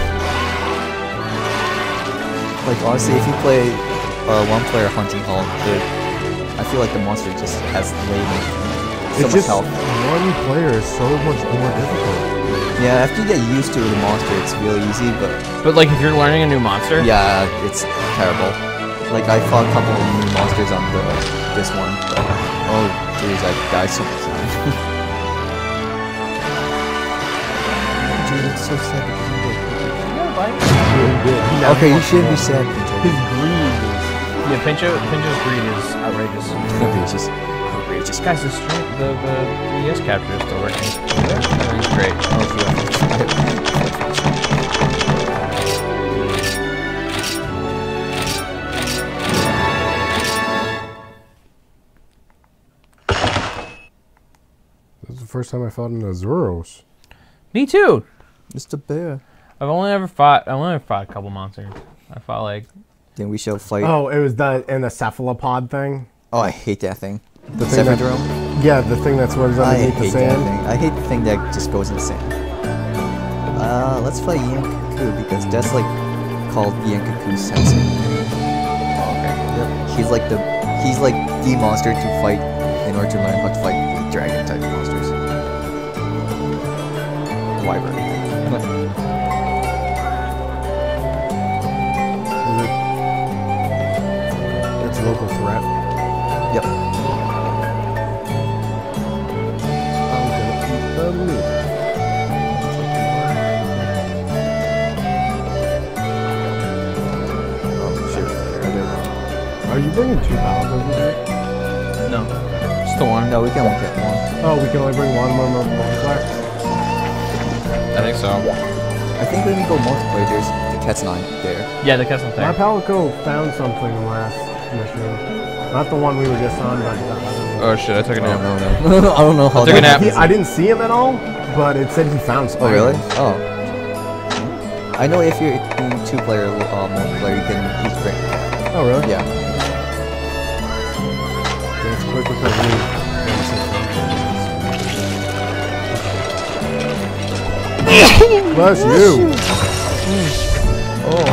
Like honestly, if you play uh, one player hunting hall, the I feel like the monster just has laid so It's much just health. one player is so much more difficult. Yeah, after you get used to the monster, it's really easy, but But like, if you're learning a new monster, yeah, it's terrible. Like I fought a couple of new monsters on the this one, but oh jeez, I died so many times. Dude, it's so sad because you get Okay, you shouldn't be sad, Pinto. His greed is... yeah, Pincho, Pincho's greed is outrageous. Outrageous. Outrageous. Guys, the stream, the the D S capture is still working. Everything's great. This is the first time I fought in Azuros. Me too. Mister Bear. I've only ever fought. I only ever fought a couple monsters. I fought like. Then we shall fight. Oh, it was the in the cephalopod thing? Oh, I hate that thing. The thing that, Cephadrome? yeah, the thing that swims I underneath hate the that sand. thing. I hate the thing that just goes in the sand. Uh, let's fight Yankaku because that's like called Yankaku Sensei. Oh, okay. Yep. He's like the he's like the monster to fight in order to learn how to fight the dragon type monsters. Wyvern. Is it? It's a local threat. Yep. I'm gonna eat the meat. Oh shit. Are you bringing two paladins with you? No. Just the one. No, we can only get one. Oh, we can only bring one more multiplier? I think so. I think when we go multiplayer, there's the cat's nine there. Yeah, the cat's not My there. Palico found something last mission. Not the one we were just on, but the other one. Oh shit! I took a Oh nap. no no. I don't know how I took a that nap. He, I didn't see him at all, but it said he found Oh something. really? Oh. I know if you're in two-player uh, multiplayer, you can use break. Oh, really? Yeah. Yeah, it's quick with that lead. Bless you. Oh.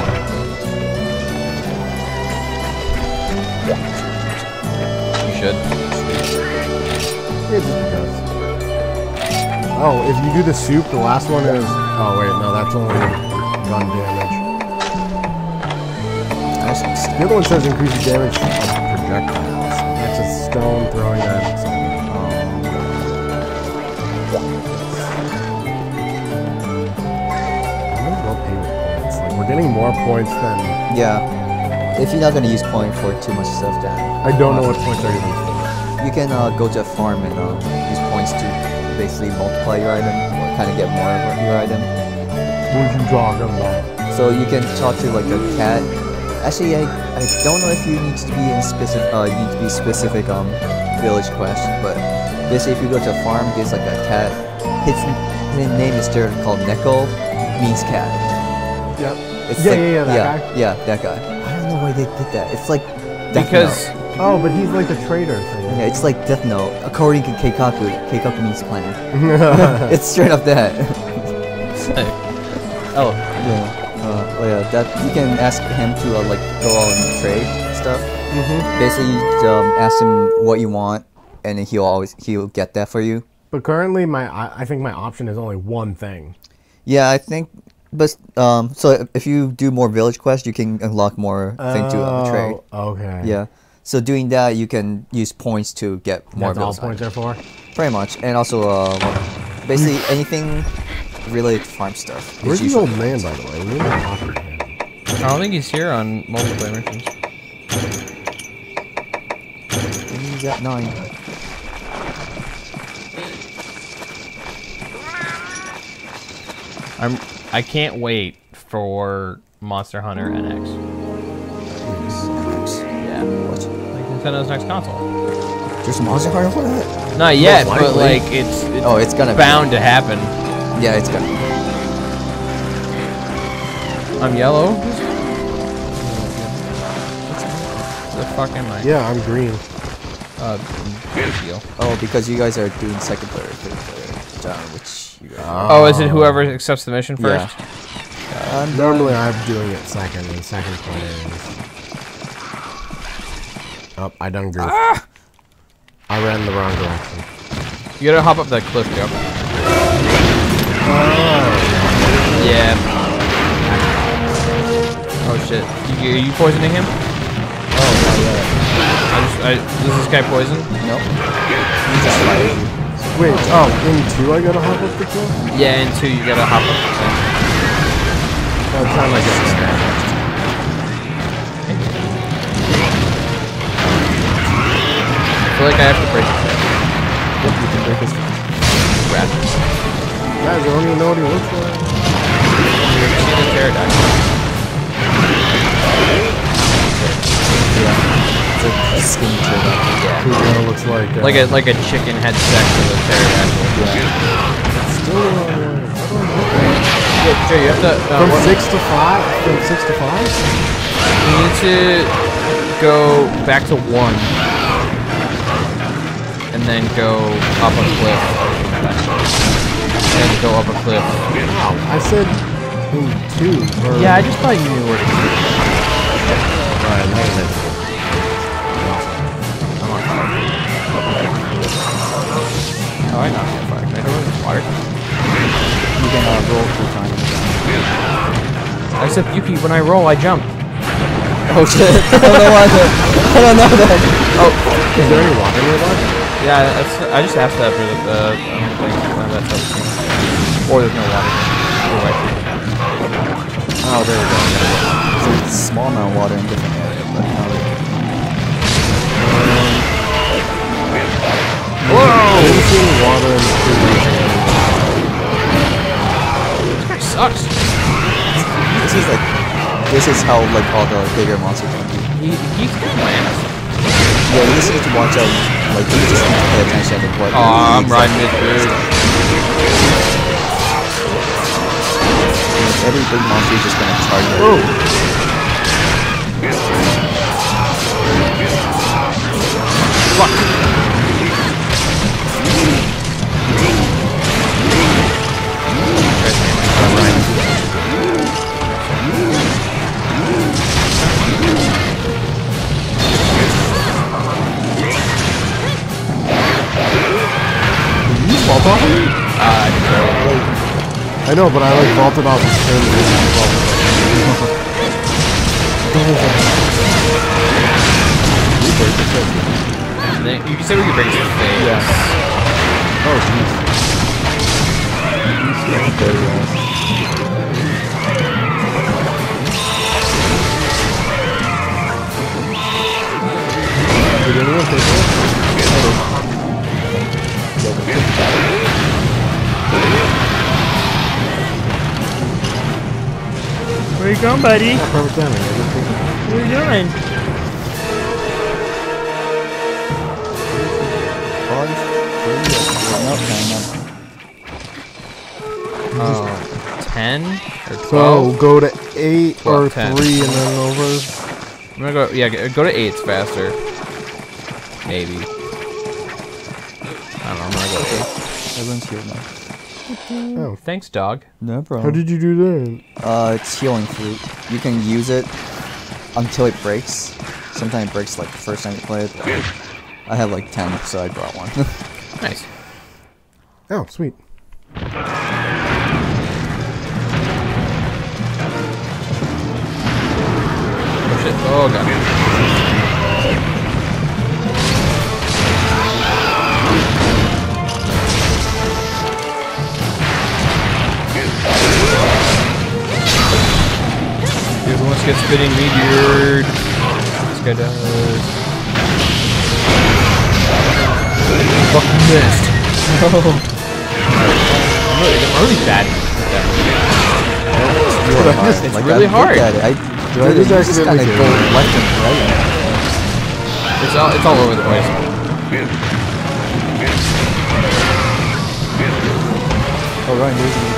You should. Yeah, just because. Oh, if you do the soup, the last one is... Oh, wait, no, that's only gun damage. The other one says increases damage of projectiles. That's a stone throwing at something. I'm gonna go pay with points. Like, we're getting more points than... Yeah. If you're not gonna use point for too much stuff, then I don't know what points are even for. you can uh, go to a farm and uh, use points to basically multiply your item or kind of get more of your item. What are you talking about? So you can talk to like a cat. Actually, I, I don't know if you need to be in specific uh, you need to be specific um village quest, but basically if you go to a farm, there's like a cat. His, his name is there called Neko, means cat. Yep. It's Yeah, like, yeah, yeah, that yeah, guy? Yeah, that guy. I don't know why they did that. It's like Death Because Note. Oh, but he's like the trader thing. Yeah, it's like Death Note. According to Keikaku, Keikaku means clan. It's straight up that. oh, Yeah. Uh, well, yeah, that you can ask him to uh, like go out and trade stuff. Mm-hmm. Basically, you um, ask him what you want, and then he'll always he'll get that for you. But currently, my I, I think my option is only one thing. Yeah, I think. But um, so if you do more village quests, you can unlock more thing to uh, trade. Oh, okay. Yeah. So doing that, you can use points to get more That's all village points are items. for? Pretty much, and also uh, basically anything related to farm stuff. Where's It's the old usually- man, by the way? We need to talk to him. I don't think he's here on multiplayer missions. He's at nine. I'm. I can't wait for Monster Hunter N X. Yeah. What? Like Nintendo's next console. There's Monster Hunter for that? Not yet, Most but likely. like it's, it's Oh, it's gonna be. bound to happen. Yeah, it's gonna. I'm yellow. The fuck am I? Yeah, I'm green. Uh, big deal. Oh, because you guys are doing second player, third player, John, which you guys. Oh, is it whoever accepts the mission Yeah. first? I'm Normally I'm doing it second, and second player is... Oh, I done goofed. Ah! I ran the wrong direction. You gotta hop up that cliff, Joe. Yeah. Oh shit. You, are you poisoning him? Oh, not yet. I just, I, is this guy poisoned? No. He just fired you. Wait, oh, in two I gotta hop up the cliff? Yeah, and two, you gotta hop up the cliff. By the time I get there. I feel like I have to break his head. Yep, you can break his Rat. Guys, I don't even know what he looks like. You ever seen a pterodactyl? Yeah. It's a skinny pterodactyl. Yeah. Who kind of looks like... Uh, Like a like a chicken had sex with a pterodactyl. Yeah. Still, uh, how do I look like? Yeah, Joe, you have to. Uh, From what- six to five? From six to five? You need to go back to one, and then go up a cliff, and go up a cliff. Wow, I said in two. Or Yeah, I just thought you knew where to go. Alright, that was it. I'm on fire. Oh, I knocked you on fire. Can I go in the water? You can uh, roll two times. Except Yuki, when I roll, I jump. Oh shit! I don't know why that. I don't know that. Oh, Is there any water nearby? yeah. That's, I just asked that for the uh, um, like, one of that type of thing. Or there's no water. Or right here. Oh, there we go. There's a small amount of water in different areas, but now there. Whoa! I didn't see any water in the previous area. This guy sucks. This is like. This is how like all the bigger monsters can be. He, he's kind of my ass. Yeah, you just need to watch out. Like you just need to pay attention to what. Oh, I'm exactly riding it through. Every big monster is just gonna charge you. Oh! Fuck. Vault off of me? Uh, I know, but I like vaulted off his turn and then vaulted off. and then you said we could break his face. Yeah. Oh, jeez. There we go. Did anyone take it? Where you going, buddy? Yeah, perfect timing. I just think- What are you doing? Five, three, no, no, no. Oh, ten or So twelve? go to eight twelve, or ten. three and then over. I'm gonna go. Yeah, go to eight's faster. Maybe. I don't know. I'm gonna go eight. Everyone's healed now. Oh, Thanks, dog. No how problem. did you do that? Uh, it's healing fruit. You can use it until it breaks. Sometimes it breaks like the first time you play it. I have like ten, so I brought one. Nice. Oh, sweet. Oh shit. Oh god. Dude, who wants to get spitting meteored? This guy does. Fucking missed. Oh. I'm really, I'm really bad. that. really hard. It's Like, really I hard. Look at it. I, Dude, I dude, just you just kind of accidentally go did it. left and right. It's all it's all over the place. Oh, Ryan, there's a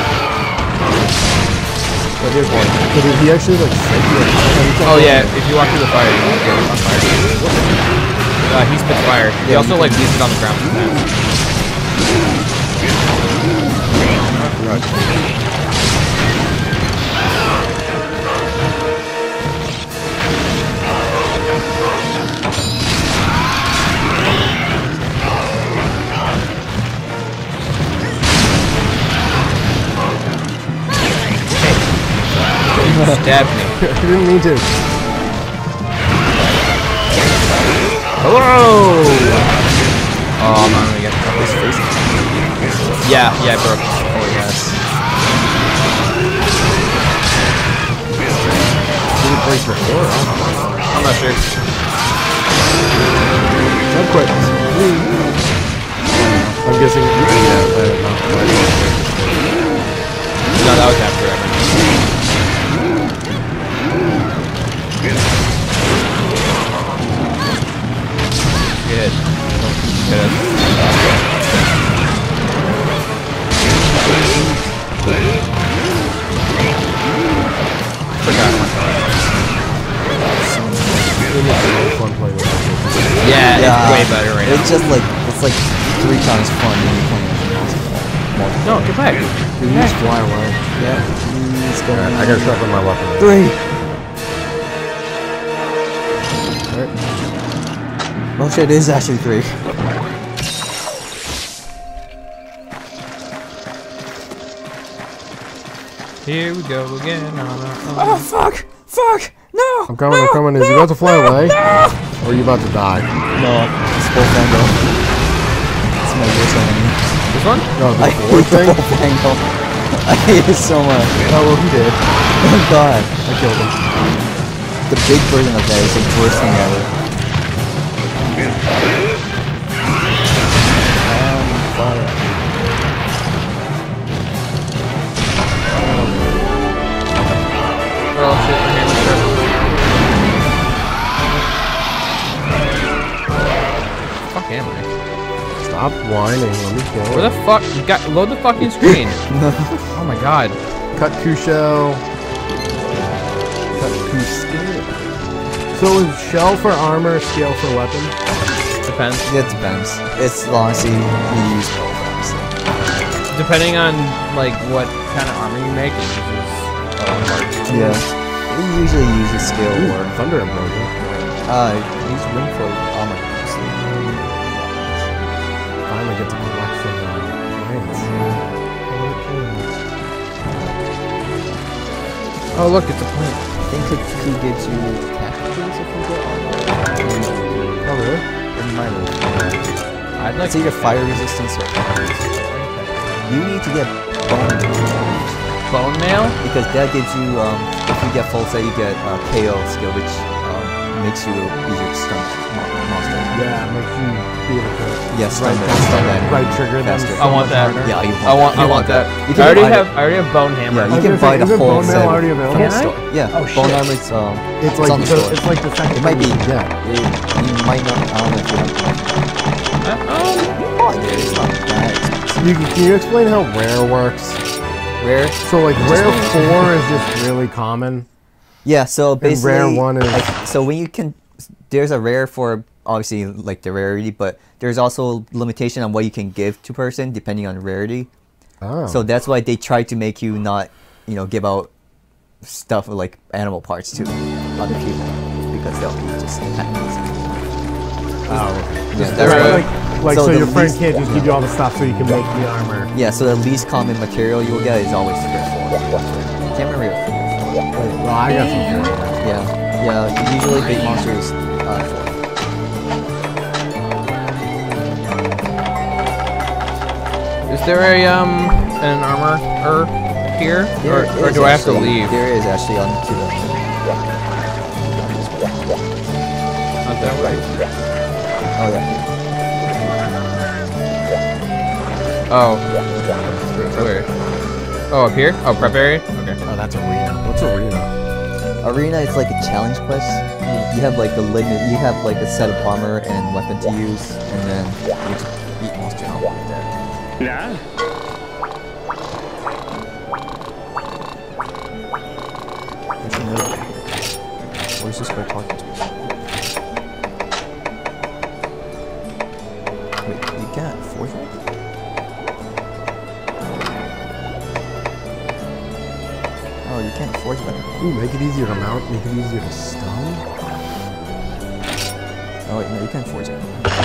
But there's one. So did he actually like save you? Oh yeah, if you walk through the fire, you won't get on fire. Uh, he spits fire. He Yeah, also you like leaves it on the ground sometimes. Stabbed me. I didn't mean to. Hello! Oh, I'm not gonna get his face. Yeah, yeah, I broke. Oh, yes. Did it break before? I'm not sure. Jump quit. I'm guessing. Yeah, I don't know. No, that was after I Good. Good. Forgot my Fun play with it. Yeah, Yeah, it's way better right It's now. just like, it's like three times fun when you play multiplayer. No, get back. Dude, you just fly away. Yeah, please go. Alright, I gotta sharpen my weapon. Three. Alright. Oh shit, it is actually three. Here we go again on our own. Oh fuck! Fuck! No! I'm coming, I'm coming. Is he about to fly away? Or are you about to die? No, it's full Fango. It's my worst enemy. This one? No, I the hate fourth the thing? full Fango. I hate it so much. Oh, well, he did. Oh god. I killed him. The big version of that is the worst thing ever. Um, fire. Oh shit, my hammer's sharp. Fuck am I? Stop whining. Let me kill Where the him. fuck? You got load the fucking screen. Oh my god. Cut two shell. Cut two skill. So is shell for armor, scale for weapon? Depends. It depends. It's honestly, you use both, honestly. Depending on like what kind of armor you make, it uses uh, mark. Yeah. We usually use a skill Ooh, or, thunder implosion. uh, use ring for armor, honestly. Finally get to collect some uh, plants. Oh look, it's a plant. I think it could get you packages if you get armor. Oh, really? It might have. I'd like It's either fire resistance or armor resistance. You need to get bone bone mail. because that gives you, um, if you get full set, you get uh, K O skill, which um, makes you easier to stun mo- monster. Yeah, it makes you be able to Yeah, stun right, that, stun that. right trigger them. faster. I want that. Yeah, you want I want. that. I You want that. You I can already buy have. it. I already have bone hammer. Yeah, I you was can gonna buy say, the isn't whole bone mail set. already available? Can I? Store. Yeah, Oh, bone shit. armor. It's um, It's it's like on the the, store. it's like the second It might thing be. you get. It, you might not. I don't know if you have. Uh, oh. Oh, yeah, it's not that expensive. You, can can you explain how rare works? Rare. So like Just rare when you- four is just really common. Yeah, so basically, rare one is- like, so when you can, there's a rare for obviously like the rarity, but there's also limitation on what you can give to person depending on rarity. Oh. So that's why they try to make you not, you know, give out stuff like animal parts to other people because they'll be just animals. oh. Yeah, Right, that's why- like, like so, so the your friend least- can't just give you all the stuff so you can make the armor. Yeah, so the least common material you'll get is always rare form. Can't remember your Well, I got some rare. Yeah, yeah. Usually big monsters. Uh, four. Is there a um an armor er here, or, There or is do I have to actually- leave? There is actually on to the. Not that way. Oh yeah. Oh. Where? Oh, up here? Oh, prep area? Okay. Oh, that's arena. What's arena? Arena is like a challenge quest. You have like the limit. You have like a set of armor and weapon to use, and then you just beat monster out with that. Yeah. There's another. Where's this guy talking to? Wait, you can't force it? Oh, you can't force it. Ooh, make it easier to mount, make it easier to stun. Oh wait, no, you can't force it.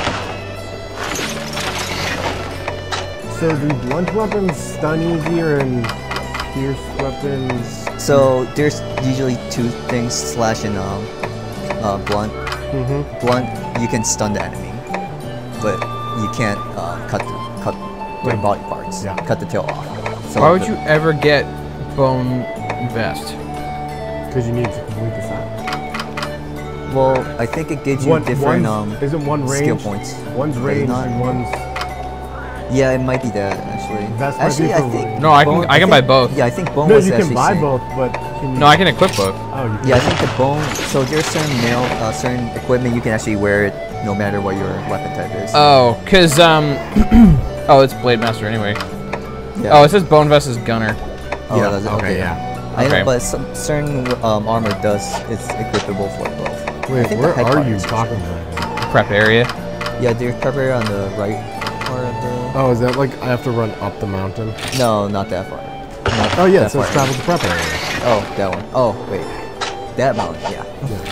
So do blunt weapons stun easier and pierce weapons? So there's usually two things, slash and um, uh, blunt. Mm-hmm. Blunt, you can stun the enemy, but you can't uh, cut the, cut their Right. body parts. Yeah. Cut the tail off. So Why would the- you ever get bone vest? Because you need to complete the set. Well, I think it gives you One, different one's- um isn't one range? skill points. One's Does it range not? and one's... Yeah, it might be that actually. Vest might actually, be I for- think No, I can- bone- I can buy think- both. Yeah, I think bone No, was you can actually buy saying- both, but can you... No, I can equip both. Oh, you can. Yeah, I think the bone. So there's certain mail, uh, certain equipment you can actually wear it no matter what your weapon type is. Oh, cause um, oh, it's Blade Master anyway. yeah. Oh, it says bone vest is gunner. Oh, yeah, does it? okay, yeah. I know, Okay. but some certain um, armor does. It's equipable for both. I Wait, think where the head are part you is talking usually- about? Prep area. Yeah, there's cover on the right part of the. Oh, is that like I have to run up the mountain? No, not that far. Not Oh yeah, that it says far. travel to prep area. Oh, that one. Oh, wait. That mountain, yeah. Yeah.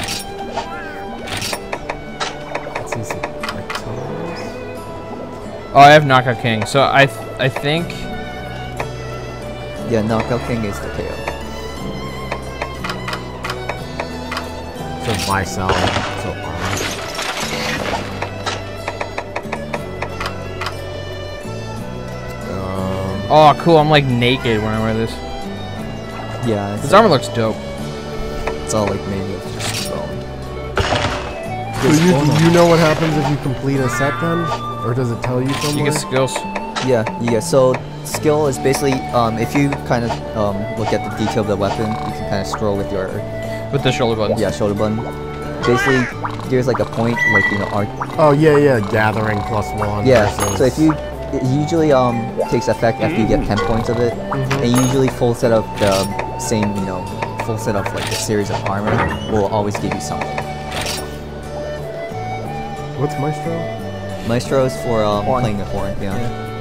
Let's see some rectangles. Oh, I have Knockout King. So I th I think Yeah, Knockout King is the K O. So buy, sell, so armor. Um, oh cool, I'm like naked when I wear this. Yeah, it's, This armor looks dope. it's all like made of just bone. so you, do you know what happens if you complete a set then? Or does it tell you You somewhere? get skills. Yeah, yeah. So skill is basically um, if you kind of um, look at the detail of the weapon, you can kind of scroll with your With the shoulder buttons. yeah shoulder button. Basically, there's like a point, like you know, art. Oh yeah, yeah, gathering plus one. Yeah. versus- So if you, it usually um takes effect after you get ten points of it, Mhm. and usually full set of the same you know full set of like a series of armor will always give you something. What's Maestro? Maestro is for um, Horn. playing the horn. Yeah.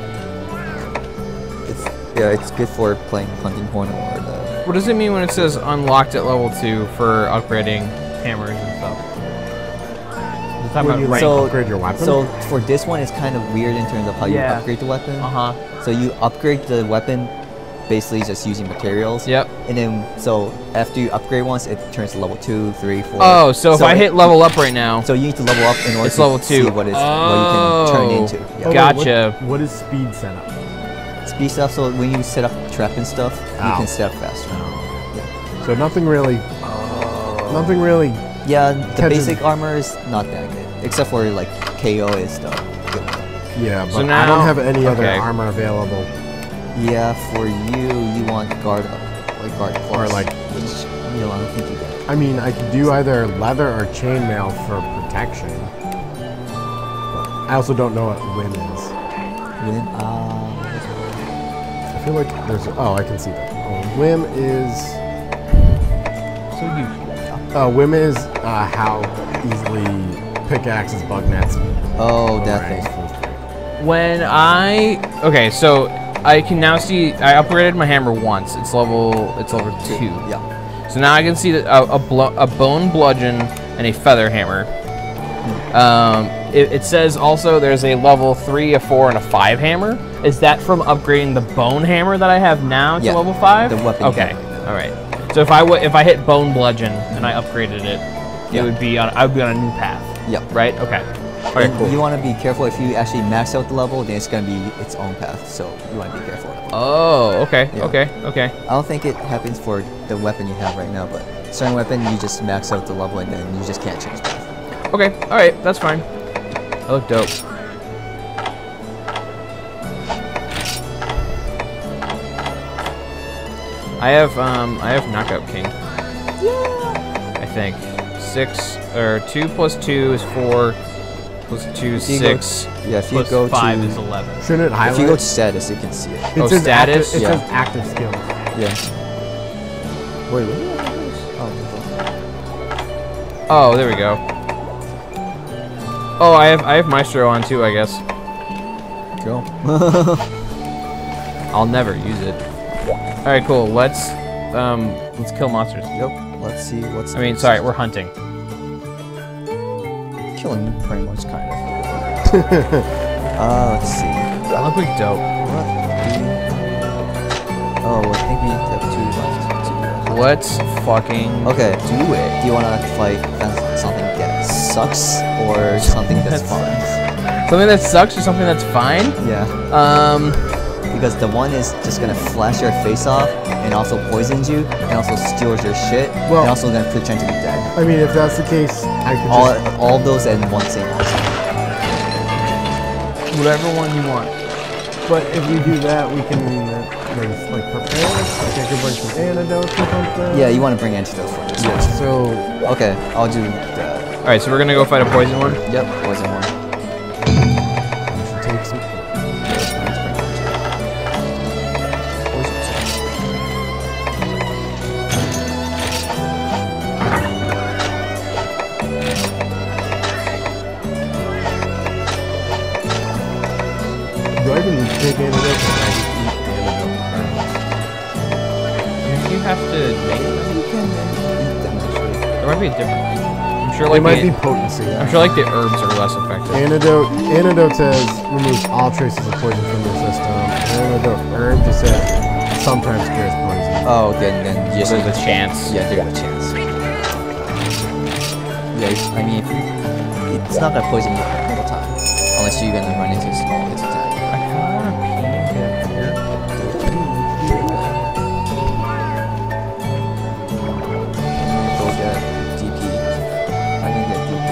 It's yeah, it's good for playing hunting horn or the. What does it mean when it says unlocked at level two for upgrading hammers and stuff? Is it talking When about you rank? So- upgrade your weapon? So for this one, it's kind of weird in terms of how you Yeah. upgrade the weapon. Uh huh. So you upgrade the weapon, basically just using materials. Yep. And then so after you upgrade once, it turns to level two, three, four. Oh, so if I it- hit level up right now, So you need to level up in order it's to level two. see what is what you can turn Oh. into. Oh, Yeah. wait, Gotcha. what, what is speed setup? Speed stuff. So when you set up trap and stuff, you Ow. can set up faster. So nothing really, Oh. nothing really. Yeah, the Catches- basic armor is not that good, except for like K O is the good one. Yeah, but So I now- don't have any other okay. armor available. Yeah, for you, you want guard up, like guard plus, Or, like- which you know, I don't think you get. I mean, I could do either leather or chainmail for protection. But I also don't know what win is. Win, uh, I feel like there's. Oh, I can see that. Oh, whim is. so you. Uh, whim is uh, how easily pickaxes, bug nets. oh, that range thing. from three. When I okay, so I can now see I upgraded my hammer once. It's level it's level two. Yeah. So now I can see that a, a, blo a bone bludgeon and a feather hammer. Um, it, it says also there's a level three, a four, and a five hammer. Is that from upgrading the bone hammer that I have now to Yeah, level five? the weapon you Okay, have right now. all right. So if I w if I hit bone bludgeon and I upgraded it, Yeah. it would be on I would be on a new path. Yep. Right? Okay. All right. And Cool. you want to be careful if you actually max out the level, then it's gonna be its own path. So you want to be careful. Oh, okay, Yeah. okay, okay. I don't think it happens for the weapon you have right now, but certain weapon you just max out the level and then you just can't change path. Okay, alright, that's fine. I look dope. I have um I have Knockout King. Yeah. I think six or two plus two is four. Plus two is If you go- six. Yeah, if you Plus go five to is eleven. Shouldn't it highlight? if you go to status, you can see it. it Oh, says status? Active, it Yeah. says active skills. Yeah. Wait, what? Oh, Oh, there we go. Oh, I have I have Maestro on too, I guess. go. I'll never use it. All right, cool. Let's um let's kill monsters. Yep. Let's see what's. I mean, next. sorry, we're hunting. Killing pretty much kind of. uh, let's see. That look like dope. What? Oh, I think we have two left. Two left. Let's fucking Okay, do it. Do you want to fight something that sucks or something that's fun? Something that sucks or something that's fine? Yeah. Um, Because the one is just gonna flash your face off and also poisons you and also steals your shit Well- and also gonna pretend to be dead. I mean, if that's the case, I could All just. all of those in one single. whatever one you want. But if we do that, we can uh, like, like prepare. Like I could bring some antidotes or something. Yeah, you want to bring antidotes for this. Yeah. So Okay, I'll do that. All right, so we're gonna go fight a poison one. Yep, poison one. you should take some. Do I even take antidotes? Or I just eat antidotes? If you have to make them, You can eat them actually. there might be a different. I'm sure It like might the, be potency. I'm sure like the herbs are less effective. Antidote. Antidote says removes all traces of poison from your system. Antidote herb just says sometimes cures poison. Oh, then then you Just there's a chance. Yeah, there's a chance. Yeah, it's- I mean, if you, it's not gonna poison you all the time, unless you're gonna run into a small hit attack. I kind of want to pee and get up here. Go get D P. I can get D P.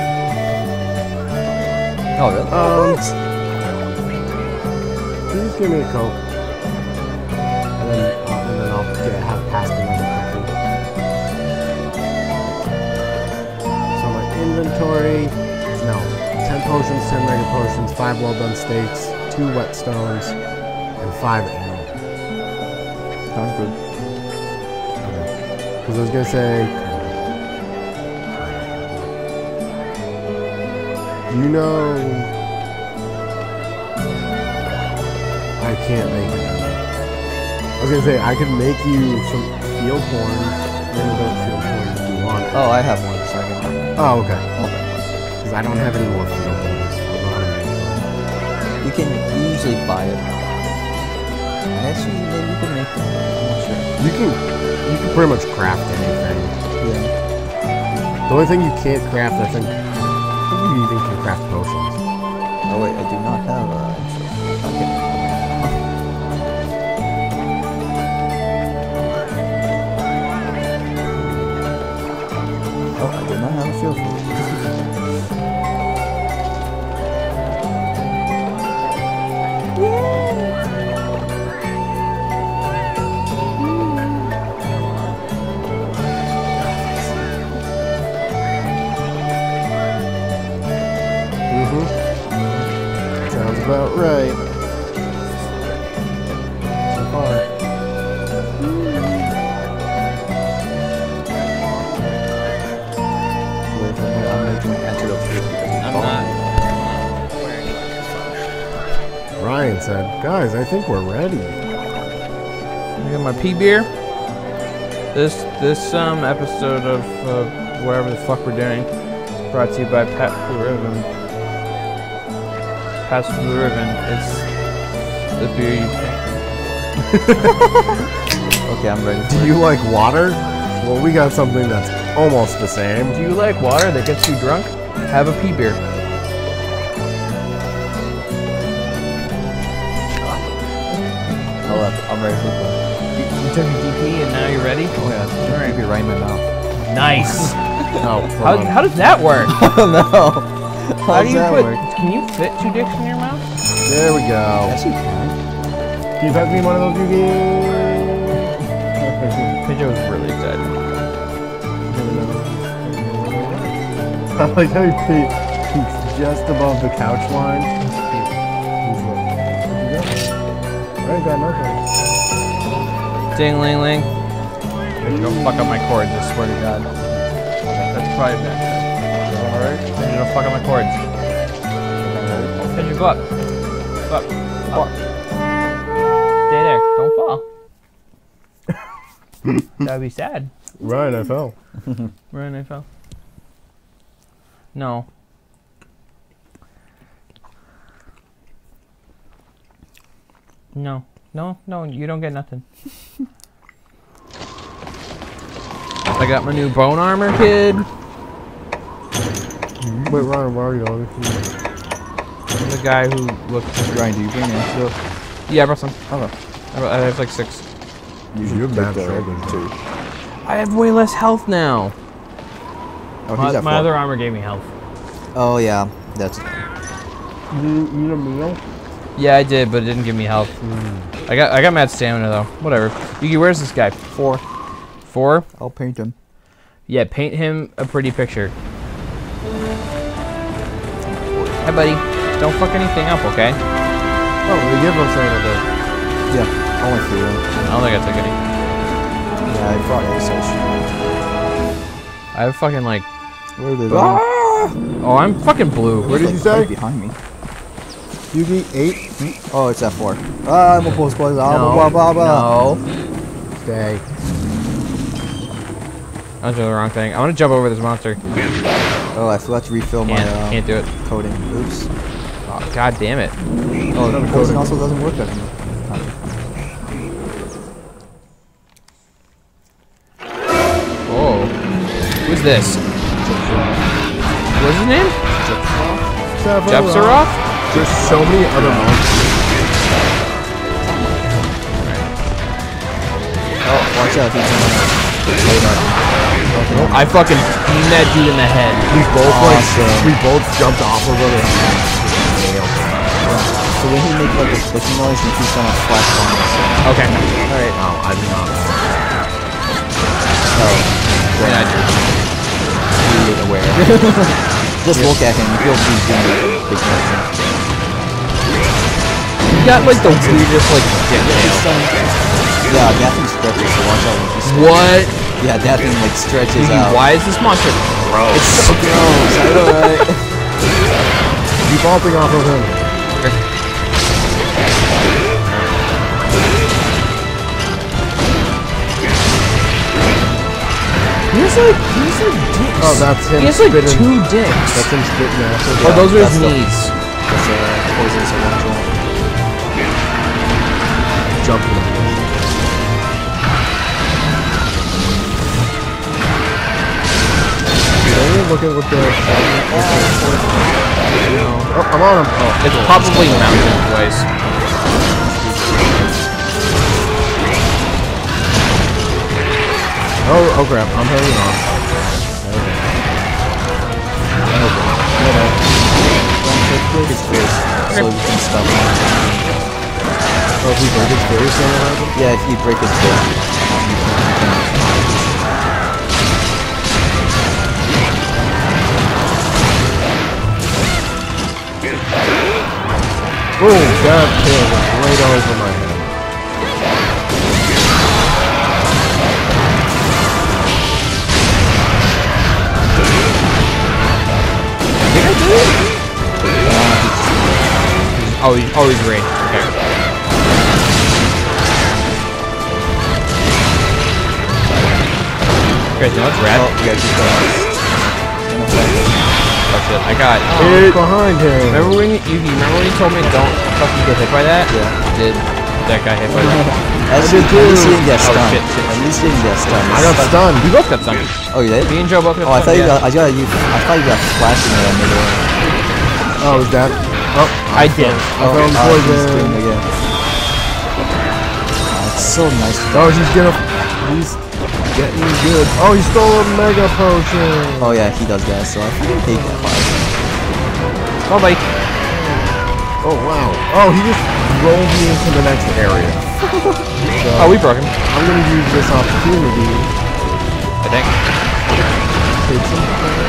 Oh really? Um, Please give me a Coke. And then, uh, and then I'll get, have passed another cookie. So my inventory, no, ten potions, ten mega potions, five well done steaks, two whetstones, and five ammo. Sounds good. Because I was gonna say, you know, I can't make it. I was gonna say I could make you some field horns, antidote field horns if you want. Oh, I have one, so I can. Oh, okay. Okay. Because I don't have any more field horns. I don't know how to make them. You can usually buy it. Actually, maybe you can make them. I'm not sure. You can, you can pretty much craft anything. Yeah. The only thing you can't craft, I think, I think you even can craft potions. Oh wait, I do not have a. Okay. Oh, I do not have a field for it. Mm-hmm. Sounds about right. So far. Wait, I'm making an antidote for it because you I'm bought not. it. wearing like Ryan said, guys, I think we're ready. I got my pea beer. This this um episode of uh, whatever the fuck we're doing is brought to you by Pat Blue Ribbon. Pat's Blue Ribbon. It's the beer you think. Okay, I'm ready. Do you like water? Well, we got something that's almost the same. Do you like water that gets you drunk? Have a pea beer. Hold up, I'm ready for the. You, you took your D P and now you're ready? Oh yeah, All right. be right in my mouth. Nice. Oh, hold How, on. how does that work? I don't know. How How do does you that put? work? Can you fit two dicks in your mouth? There we go. Yes, you can. Can you pass me one of those, Yuki? Pedro was really excited. I like how he pe- peeks just above the couch line. He's like, where'd you go? I ain't got nothing. Ding, ling, ling. Pedro, don't fuck up my cords, I swear to God. That's probably bad. Alright? Pedro, don't fuck up my cords. Pedro, go up. Go up. Up. Stay there. Don't fall. That would be sad. Ryan, I fell. Ryan, I fell. No. No. No, no, you don't get nothing. I got my new bone armor, kid. Wait, Ryan, where are you going? I'm the guy who looked. Ryan, do you bring antidote? Yeah, I brought some. Okay. I, brought, I have like six. Usually You have bad take the shoulders. two. I have way less health now. Oh, My, he's at my four. other armor gave me health. Oh yeah, that's. You eat a meal? Yeah, I did, but it didn't give me health. Mm. I got I got mad stamina though. Whatever. Yuki, where's this guy? Four. Four? I'll paint him. Yeah, paint him a pretty picture. Hi, buddy. Don't fuck anything up, okay? Oh, we give him something. Yeah, only for you. I don't think I took any. Yeah, I brought research. I have fucking like. Where did Ah! Oh, I'm fucking blue. What did you say? Right behind me. Yuki, eight. Oh, it's at four. Ah, I'm a post boys. Blah No. blah blah blah. No. Stay. I was doing the wrong thing. I want to jump over this monster. Oh, I forgot to refill my Can't, uh, can't do it. coating. Oops. Oh, God damn it. Oh, the poison also doesn't work at me. Whoa. Who's this? What's his name? Jepsaroth? There's so many other monsters. Oh, watch out! He's gonna. I fucking beamed that dude in the head. We both like Awesome. we both jumped off of him and nailed him. So when he make like a clicking noise, he keeps on a flash on us. Okay. Alright. Oh, I did not. Oh. Yeah, I do. Really aware. Just look at him. You feel he's doing a big motion. He got like the weirdest like dick nail. Yeah, that thing stretches. So watch out when he stretches. What? Yeah, that thing like stretches Yuki, out. why is this monster gross? It's so gross. I know, right? You vaulting off of him. He has like, he has like dicks. Oh, that's him. He has like spitting- two dicks. That's him spitting acid. Oh, those are his that's the- knees. That's a poison, so watch out. Jumping. Look at what the. Oh, I'm on him. Oh, It's probably mountain twice. oh, oh crap! I'm holding on. Break his face, so you can stop him. Oh, if we break his face, then what happens? Yeah, if you break his face, you can, you can. Boom! That kill was right over my head. Did I do it? Oh, he's, oh, he's green. Okay. Okay, you know what's rad? Oh, yeah, just go. Oh shit, I got It's behind him. Remember when you, you remember when you told me don't fucking get hit by that? Yeah. Did that guy hit by that? At least, at least he didn't get Oh, stunned. shit, shit. At least he didn't get stunned. I got stunned. We both got stunned. Oh, you did? Me and Joe both got Oh, I thought stunned. you yeah. got. I got you. I thought you got flashing in the middle. Oh, is that? Oh, I did. I found oh, he's poison. doing it again. Oh, it's so nice. Oh, he's gonna. He's getting good. Oh, he stole a mega potion. Oh yeah, he does that. So I fucking hate that part. Oh, buddy. Oh wow. Oh, he just drove me into the next area. So Oh, we broke him. I'm gonna use this opportunity. I think. Take some.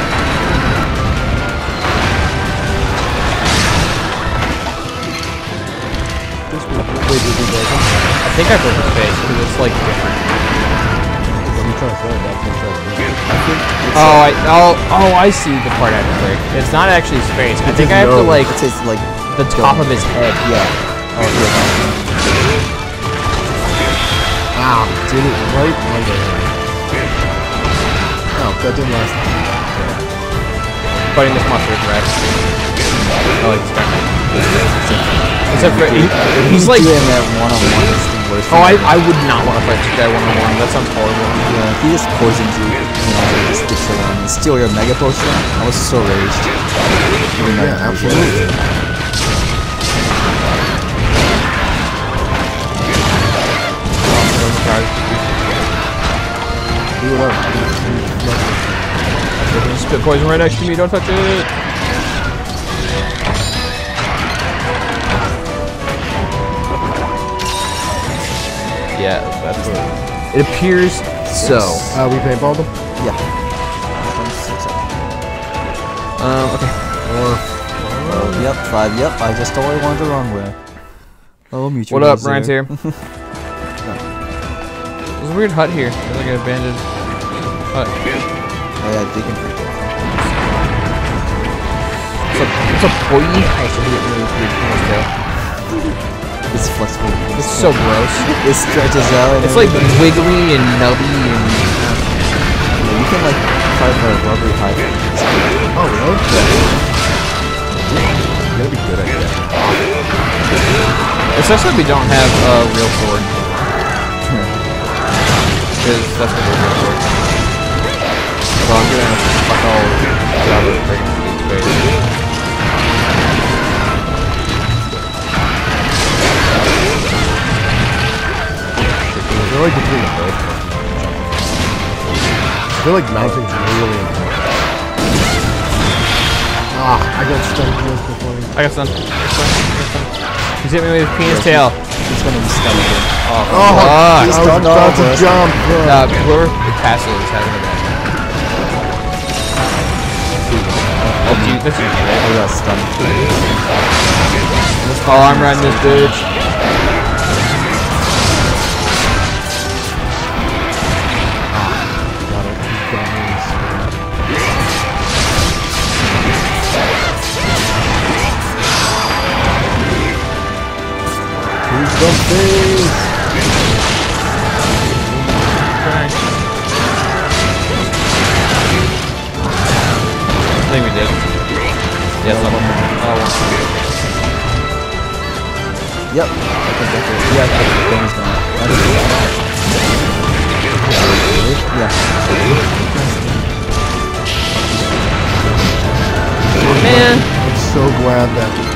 Wait, did you break him? I think I broke his face because it's like different. What are you trying to say? That's what I'm trying to do. I think it's Oh, I oh oh I see the part I have to break. It's not actually his face. I It's think his I have to nose. like It says like the top of his head. yeah. Oh yeah. Wow, did it right under him. Oh, that didn't last long. Fighting this monster is rad. I like this guy. Except for he, he's like. doing that one on one is the worst. Oh, thing I, I would not want to fight this guy one on one. That sounds horrible. Yeah, he just poisons you, you know, just gets around and steal your mega potion. I was so raged. Even Yeah, though- absolutely. Do it up. There's spit poison right next to me. Don't touch it. Yeah, that's what it appears. So, Uh, we paintballed them? Yeah. um, okay. Or Oh, yep, five, yep, I just totally went the wrong way. Oh, mutual. What up, Ryan's here. There's a weird hut here. There's like an abandoned hut. Oh yeah, digging for it. What's up? What's up, boy? I should get really weird penis tail. It's flexible. It's so gross. It stretches out. And It's like everything. wiggly and nubby and. Yeah, you can like try for a rubbery hide. oh, really? You're gonna be good at that. Especially if we don't have a real sword. Because that's what we're going for. So I'm gonna fuck all get out of the freaking space. I feel like between the both. I feel like mounting's really important. Ah, I got stunned just before. I got stunned. I got stunned. I got stunned. He's hit me with his penis tail. He's gonna be stunned again. Oh, Oh, fuck. I was stunned about all to of us. jump. Uh, whoever passes is having a bad time. That's you, that's you, I right? got stunned. Oh, I'm riding this bitch. Got it. He's got me. He's the face. I think we did. Yes, I'm oh, Yep. I think that's it. Yeah, that's the thing is gone. That's it. Yeah. man. I'm so glad that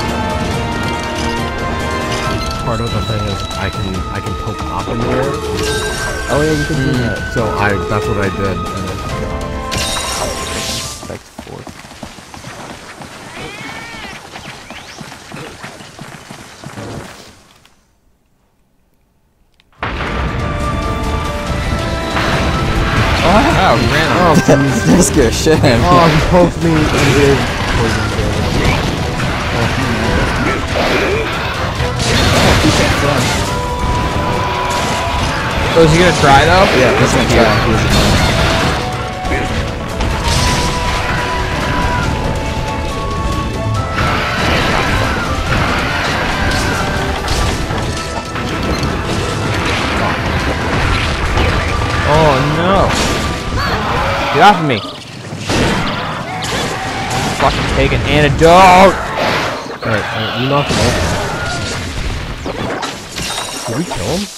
part of the thing is I can I can poke up in the air. Oh yeah, you can do that. So I that's what I did. And it, Back to four. Wow, he ran. oh, geez. That scared shit out of me. Oh, he poked me and did poison damage. Oh, is he gonna try though? Yeah, he's gonna try. He was annoying. Oh no! Get off of me! Fucking take an antidote! Alright, alright, you knocked him over. Did we kill him?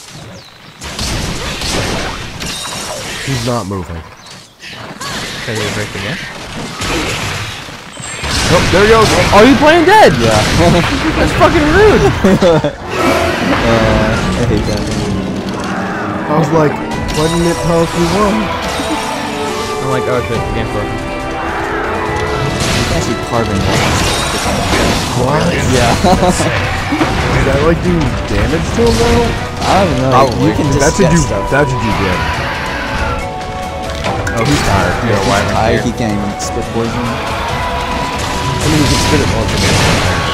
He's not moving. Can you break again? Oh, there he goes! Oh, you playing dead? Yeah. That's fucking rude! uh, I hate that. I was like, why didn't it tell us we won? I'm like, oh shit, the game's broken. You can actually carve in walls. What? Yeah. Did I like do damage to him though? I don't know. Probably. You can just That's get what you. stuff. That's what you did. Oh, he's tired. You know, why am I I, here? he can't even spit poison. I mean, you can spit it once a minute.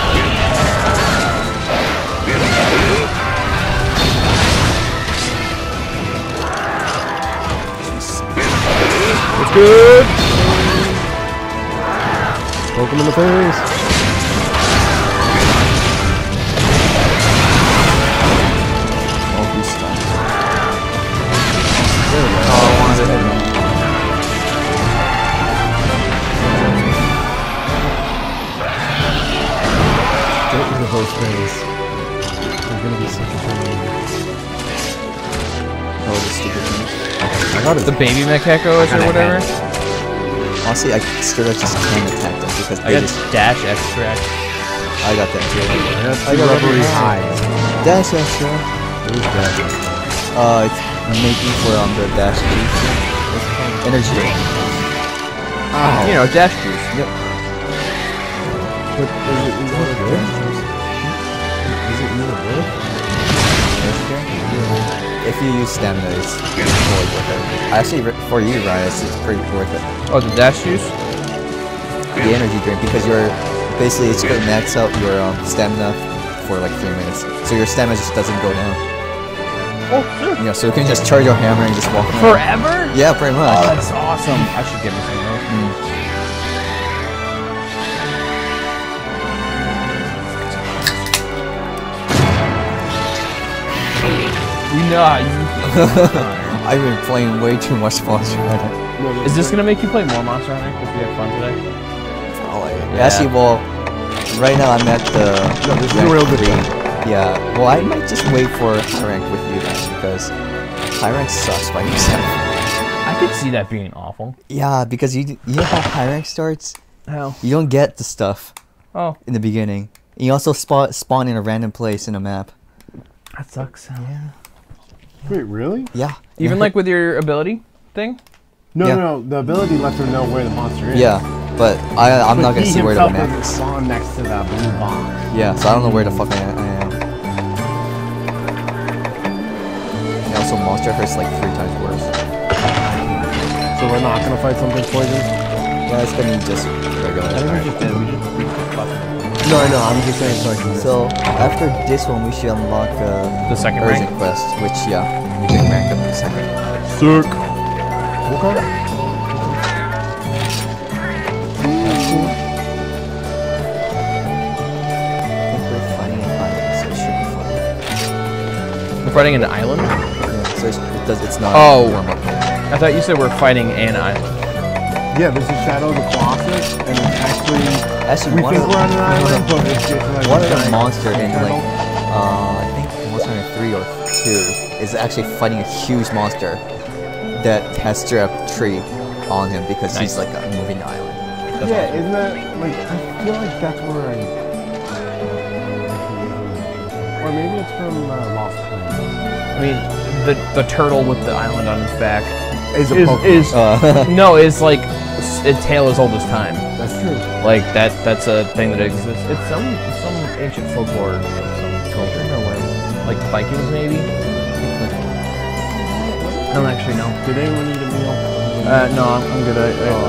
It's good. Poke him in the face. Oh, he's stunned. There we go. Oh, I wanted to hit him. Get into those things. They're gonna be such a pain. Oh, the stupid thing. I got it. The baby mech echoes or whatever. Honestly, I straight up just can't attack them because I they got just. dash extract. I got that too. I got I two got rubbery rubbery hides. Dash extra. Who's that? Uh, it's making for um the dash juice. What's it called? Energy drink. Oh. You know, dash juice. Yep. But is it, is it good? Is it even worth? If you use stamina, it's totally worth it. Actually, for you, Ryan, it's, it's pretty worth it. Oh, the dash juice? The energy drink, because you're basically it's gonna max out your um, stamina for like three minutes, so your stamina just doesn't go down. Oh, sure. You know, so you can just charge your hammer and just walk around. Forever? Yeah, pretty much. Oh, that's awesome. I should get me some of those. Mm. We know how you feel. I've been playing way too much Monster Hunter. Is this gonna make you play more Monster Hunter if we have fun today? Oh, yeah. Yeah. Actually, well, right now I'm at the. No, this is a rank real good three. time. Yeah, well, I might just wait for high rank with you then, because high rank sucks by yourself. I could see that being awful. Yeah, because you you know how high rank starts? How? You don't get the stuff Oh, in the beginning. You also spawn spawn in a random place in a map. that sucks. Yeah. Wait, really? Yeah. Even yeah. like with your ability thing? No, Yeah. no, no. The ability lets her know where the monster is. Yeah, but I I'm But not gonna he see where the himself map doesn't is. spawn next to the blue box. Yeah, so I don't know where the fuck I, I am. And also, monster hurts like three times worse. So we're not gonna fight something poison? Yeah, it's gonna be just regular. I think we just did. We just, we just fucked it. No, I know. I'm just saying so I can. So after this one, we should unlock uh, The second urgent rank? quest, which yeah, you can rank up the second. Sick. Okay. I think we're fighting an island, so it should be fun. We're fighting an island? Yeah, so it's, it does. It's not. Oh. warm up. I thought you said we're fighting an island. Yeah, this is Shadow of the Colossus, and it's actually Actually, we one think of, we're on an one of island, the- but it's just like one of a the giant monster in turtle. like uh, I think Monster Hunter three or two is actually fighting a huge monster that has straight up tree on him because Nice. he's like a moving island. That's Yeah, awesome. isn't that like I feel like that's where I. Or maybe it's from uh, Lost Plains. I mean, the the turtle with the island on its back Is a is, Pokemon. is Uh, no, is like s- its tail is old as time. That's true. Like that that's a thing that exists. It's some some ancient folklore, of some culture, like Vikings maybe. I don't actually know. Did anyone need a meal? Uh, no, I'm, I'm good. I, I, Oh,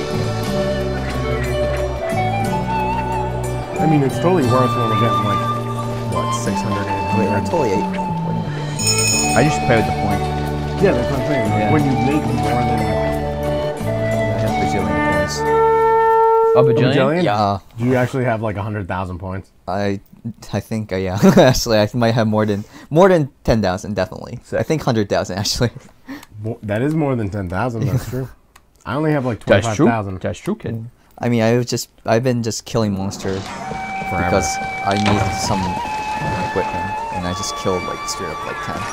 I mean, it's totally worth when we're getting like what six hundred. wait, I totally ate. I just play with the points. Yeah, that's what I'm saying. Like, Yeah. when you make more than I have bajillion points. A bajillion? bajillion? Yeah, do you actually have like a hundred thousand points? I I think uh, yeah. Actually, I might have more than more than ten thousand definitely. Sick. I think hundred thousand actually. Mo- That is more than ten thousand. That's true. I only have like That's twenty-five true. thousand. That's true, kid. I mean, I've just I've been just killing monsters Forever. because I need some equipment, and I just killed like straight up like ten.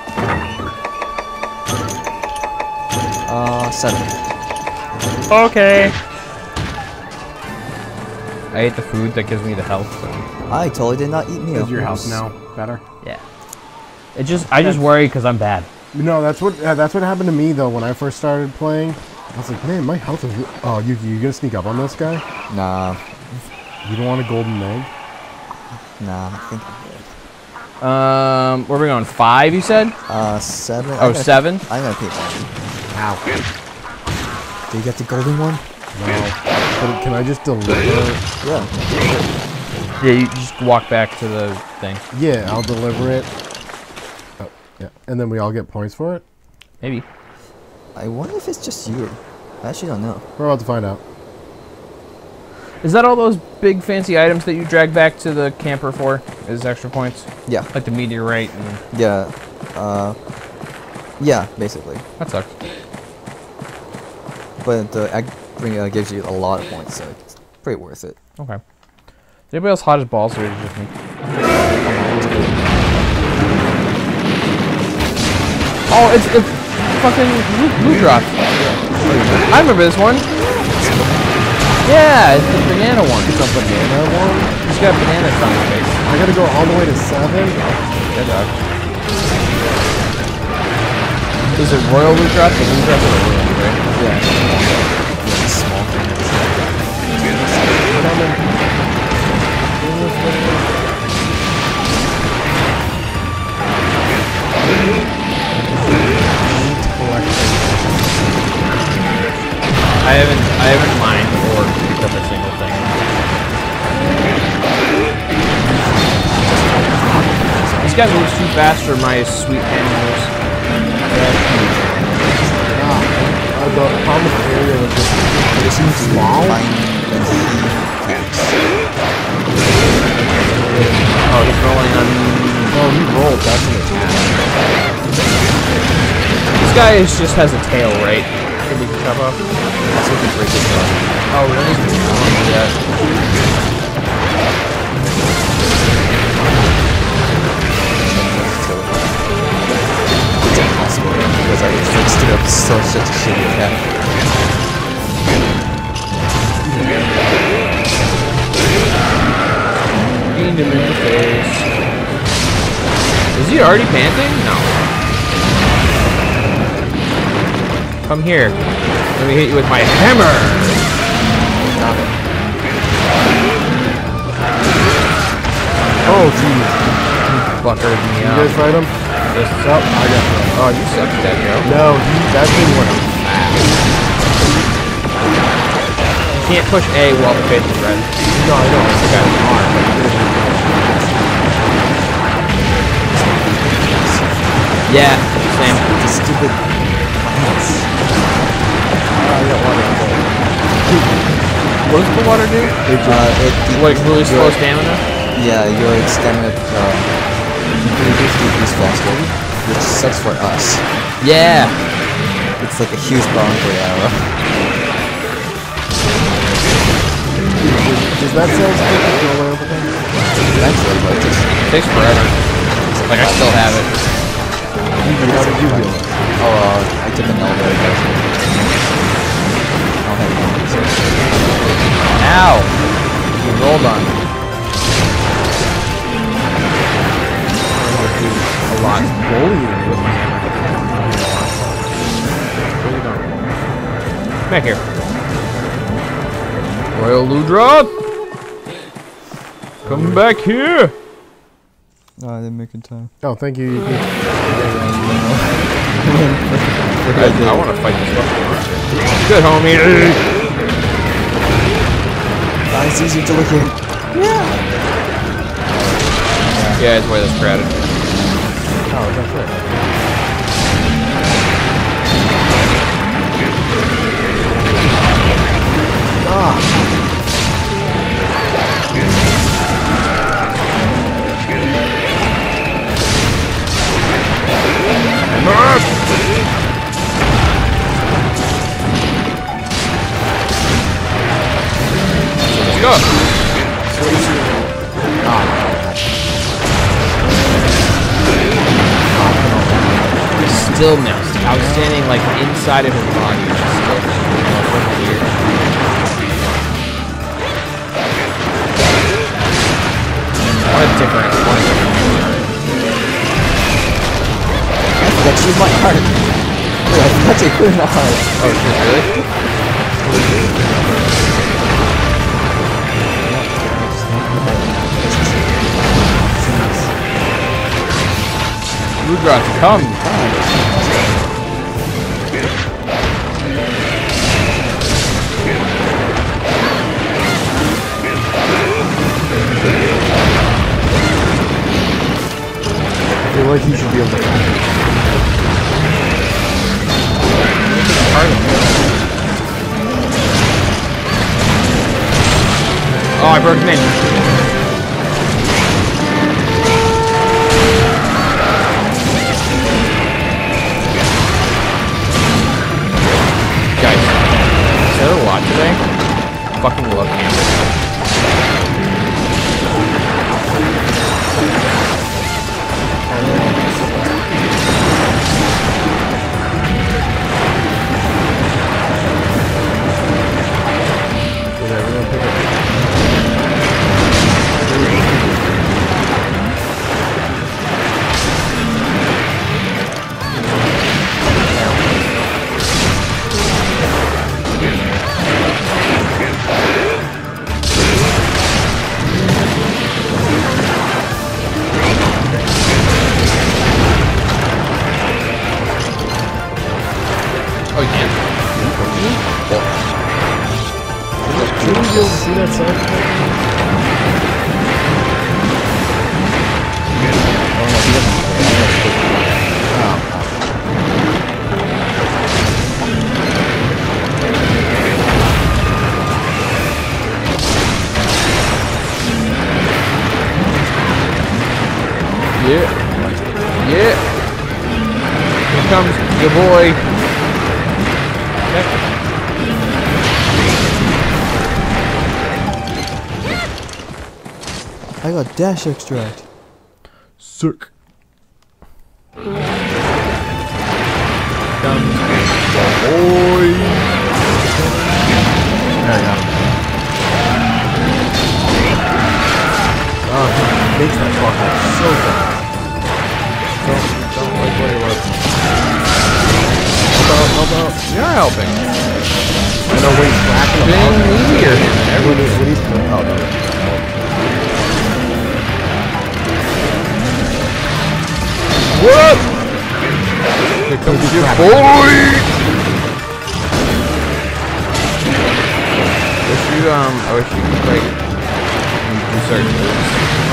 Uh, seven. Okay. I ate the food that gives me the health. So. I totally did not eat meal. Is your health now better? Yeah. It just I just worry because I'm bad. No, that's what uh, that's what happened to me though when I first started playing. I was like, man, my health is. Re- oh, Yuki, you gonna sneak up on this guy? Nah. You don't want a golden egg? Nah, I think I'm good. Um, where are we going? Five, you said? Uh, seven. Oh, I'm gonna, seven? I'm gonna pick one. Ow. Do you get the golden one? No. But can I just deliver? Yeah. Yeah, you just walk back to the thing. Yeah, I'll deliver it. Oh, yeah. And then we all get points for it? Maybe. I wonder if it's just you. I actually don't know. We're about to find out. Is that all those big fancy items that you drag back to the camper for? Is extra points? Yeah. Like the meteorite and... Yeah. Uh. Yeah, basically. That sucks. But the egg ring uh, gives you a lot of points, so it's pretty worth it. Okay. Is anybody else hot as balls, or is it just me? Oh, it's it's fucking blue, blue drop. I remember this one. Yeah, it's the banana one. It's a banana one? He's got bananas on his face. I gotta go all the way to seven? Good dog. Is it royal blue drop? The blue drop is a royal, right? Yeah. Yeah, small things. I haven't I haven't mined or picked up a single thing. This guy moves too fast for my sweet animals. Ah, uh, the problem with the area was just It seems small. Oh, he's rolling on. Oh, he rolled. That's an attack. This guy is, just has a tail, right? Can we chop off? That's what the break is for. Oh, really? Oh, yeah. It's impossible because I fixed it up so such a shitty attack. Beamed him in the face. Is he already panting? No. Come here. Let me hit you with my hammer. Got it. Oh, jeez. Fuckered me You up. guys fight him? This up. I got Oh, you suck at that, Joe. No, he, that thing went fast. You can't push A while the face is red. No, I know. I got an arm. Yeah, same. The stupid plants. I got water. What does the water do? It, uh, it Like really slow your- stamina? Yeah, your stamina uh, decreases decrease faster, which sucks for us. Yeah. It's like a huge bomb for arrow. Does that sound like a go away over there? Eventually, but it just It takes forever. Like I still have it. How did you heal it? oh, uh, I took an elevator. I'll have one. So. Ow! You rolled on me. A lot. Bullying you. Where are you going? Back here. Royal Ludrop! Come back here! No, I didn't make it time. Oh, thank you, Yuki. I, I want to fight this one. Good, homie. Ah, it's easier to look at. Yeah, it's way less crowded. Oh, that's right. Ah. Let's go. Still missed. I was standing like inside of his body. And I still missed. Weird. What a different one. I forgot to use my heart. Wait, I forgot to equip my heart. Oh shit, really? Rudra, come. I feel like he should be able to. Oh, I broke him in. Guys, is there a lot today? I fucking love camping. Oh, you can? Did you be able to see that side? Oh no, he doesn't. Yeah. Yeah. Here comes your boy. I got dash extract. Sick. Comes your boy. There I got him. Oh, he makes that fuck up so fast. Don't, don't like what he was. Help out, help out. You're helping. I know when he's cracking him Being out. meteor. When, he, when he's... Oh, no. What? Here comes your boy. Wish you um, I wish you could like do certain moves.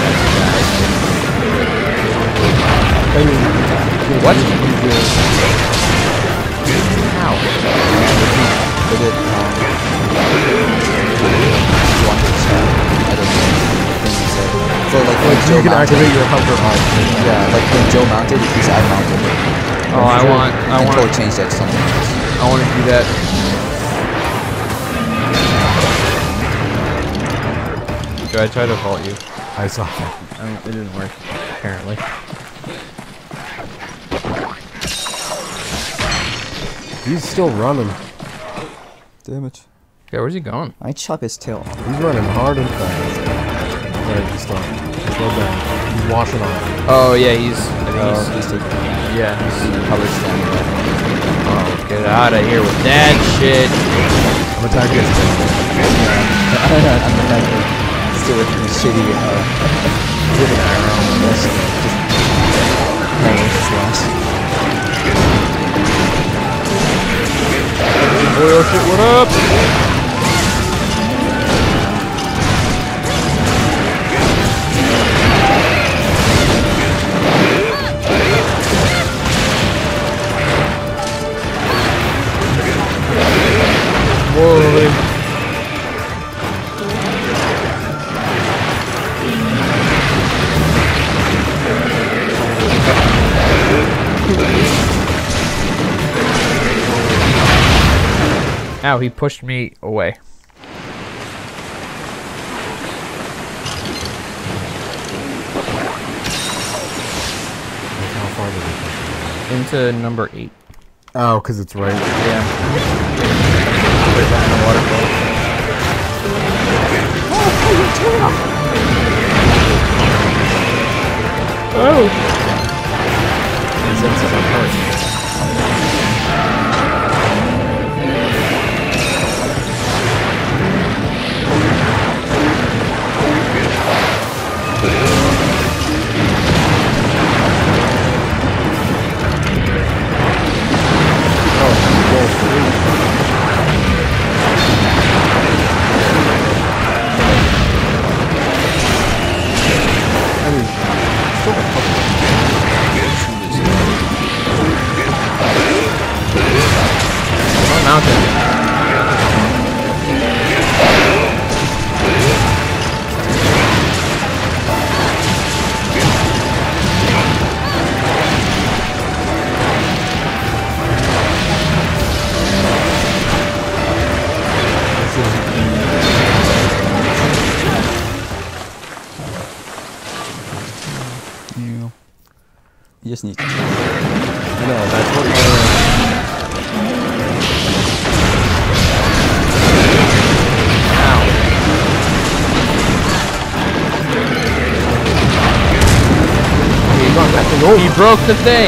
I mean, What? How? Did it, um... one percent. I don't know. Things you said. So, like, when like Joe you can mounted, activate your hunter arm. yeah, like when Joe mounted, he's I mounted. Oh, I want, I And want, Cole changed that to something else. I want to do that. So I tried to vault you. I saw that. Um, it didn't work, apparently. He's still running. Damn it. Okay, where's he going? I chop his tail off. He's running hard and fast. Alright, he's stop. Slow down. He's washing off. Oh yeah, he's. I think Oh, he's he's taking yeah. He's, cover standing up. oh, get out of here with that shit. I'm attacking his tail. I'm attacking. Still with the shitty, uh... with an arrow. Yes, just... Arrow slash. Boy, oh shit, what up? Whoa. Ow, he pushed me away. How far did he push? Into number eight. Oh, because it's right. Yeah. Right behind the waterfall. Oh! His senses are hurt. You just need to. I know, that's what my... He broke the thing.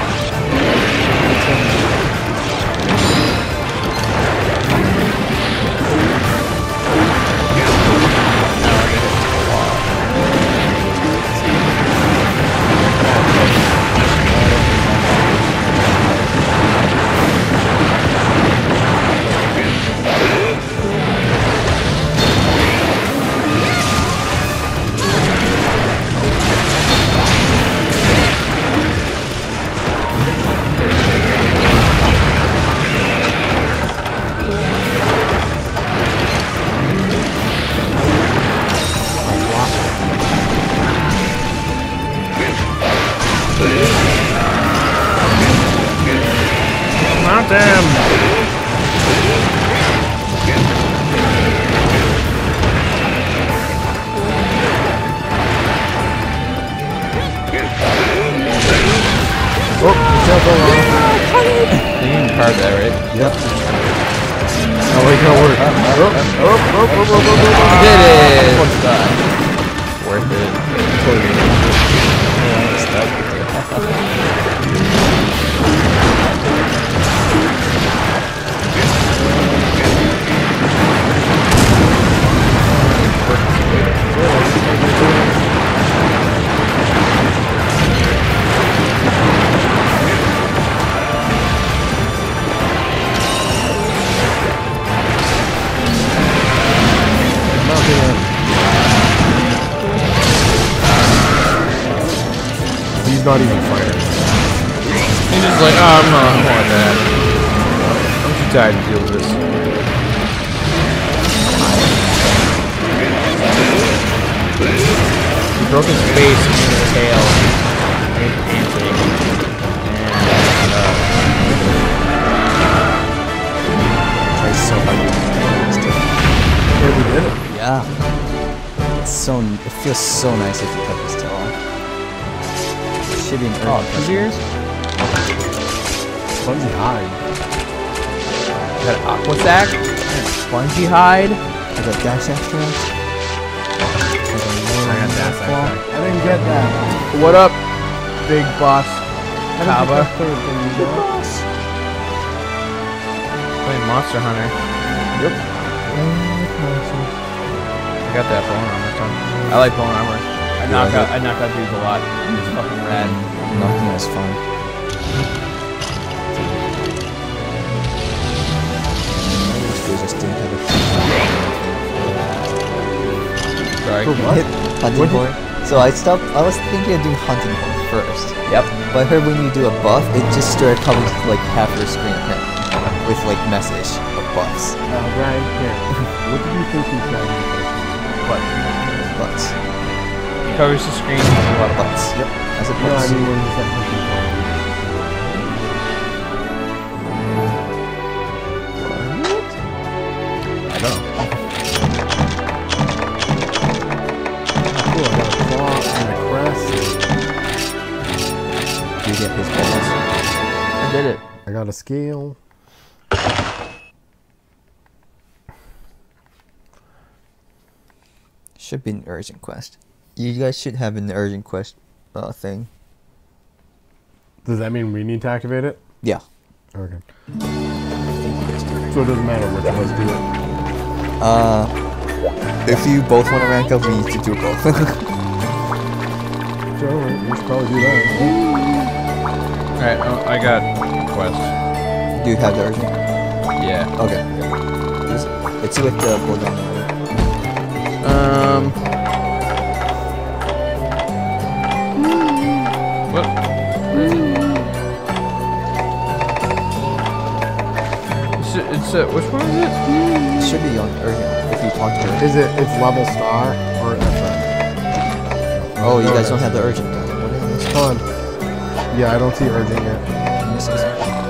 Mount them! Oh, jump along. You can carve that, right? Yep. Oh, wait, no work. Oh, oh, oh, oh, oh, oh, oh, oh. Did it! What's that? Worth it. He's not even fighting. He's just like, oh, I'm not, I don't want that. I'm too tired to deal with this. He broke his face and his tail. And painting. And, uh... Try so hard to do this. Yeah, we did it. Yeah. It's so. It feels so nice if you cut this tail off. It should be an Oh, urgent two ears? Spongy hide. Got an aqua sack? Spongy hide? I got dash extracts. I got that side. I didn't get that. What up, big boss? Kaba? Playing Monster Hunter. Yep. I got that bone armor. So I like bone armor. I knock out, I knock out dudes a lot. It's fucking rad. Nothing is fun. They just didn't have a Sorry. For what? hit hunting horn. So I stopped. I was thinking of doing hunting horn first. Yep. But I heard when you do a buff, it just started coming to like half your screen apparently, with like message of buffs. Uh, Brian, here. What did you think you said? What? Butts. He covers the screen with a lot of buttons. Yep. I said No, I butts. mean when you said hunting horn. I don't know. Cool, I got a claw and a crest. Do you get his balls? I did it. I got a scale. Should be an urgent quest. You guys should have an urgent quest uh, thing. Does that mean we need to activate it? Yeah. Okay. So it doesn't matter which of us do it. Uh, if you both want to rank up, we need to do both. So we should probably do that. Alright, oh, I got quest. Do you have the urgent? Yeah. Okay. It's, it's with the bulldog. Um. What? Where is it? It's, a- it's a, which one is it? It should be on urgent if you talk to her. Is it? It's level star or F M? Oh, you no, guys don't that's- have the urgent. What is this? Hold on. Yeah, I don't see urgent yet. This is-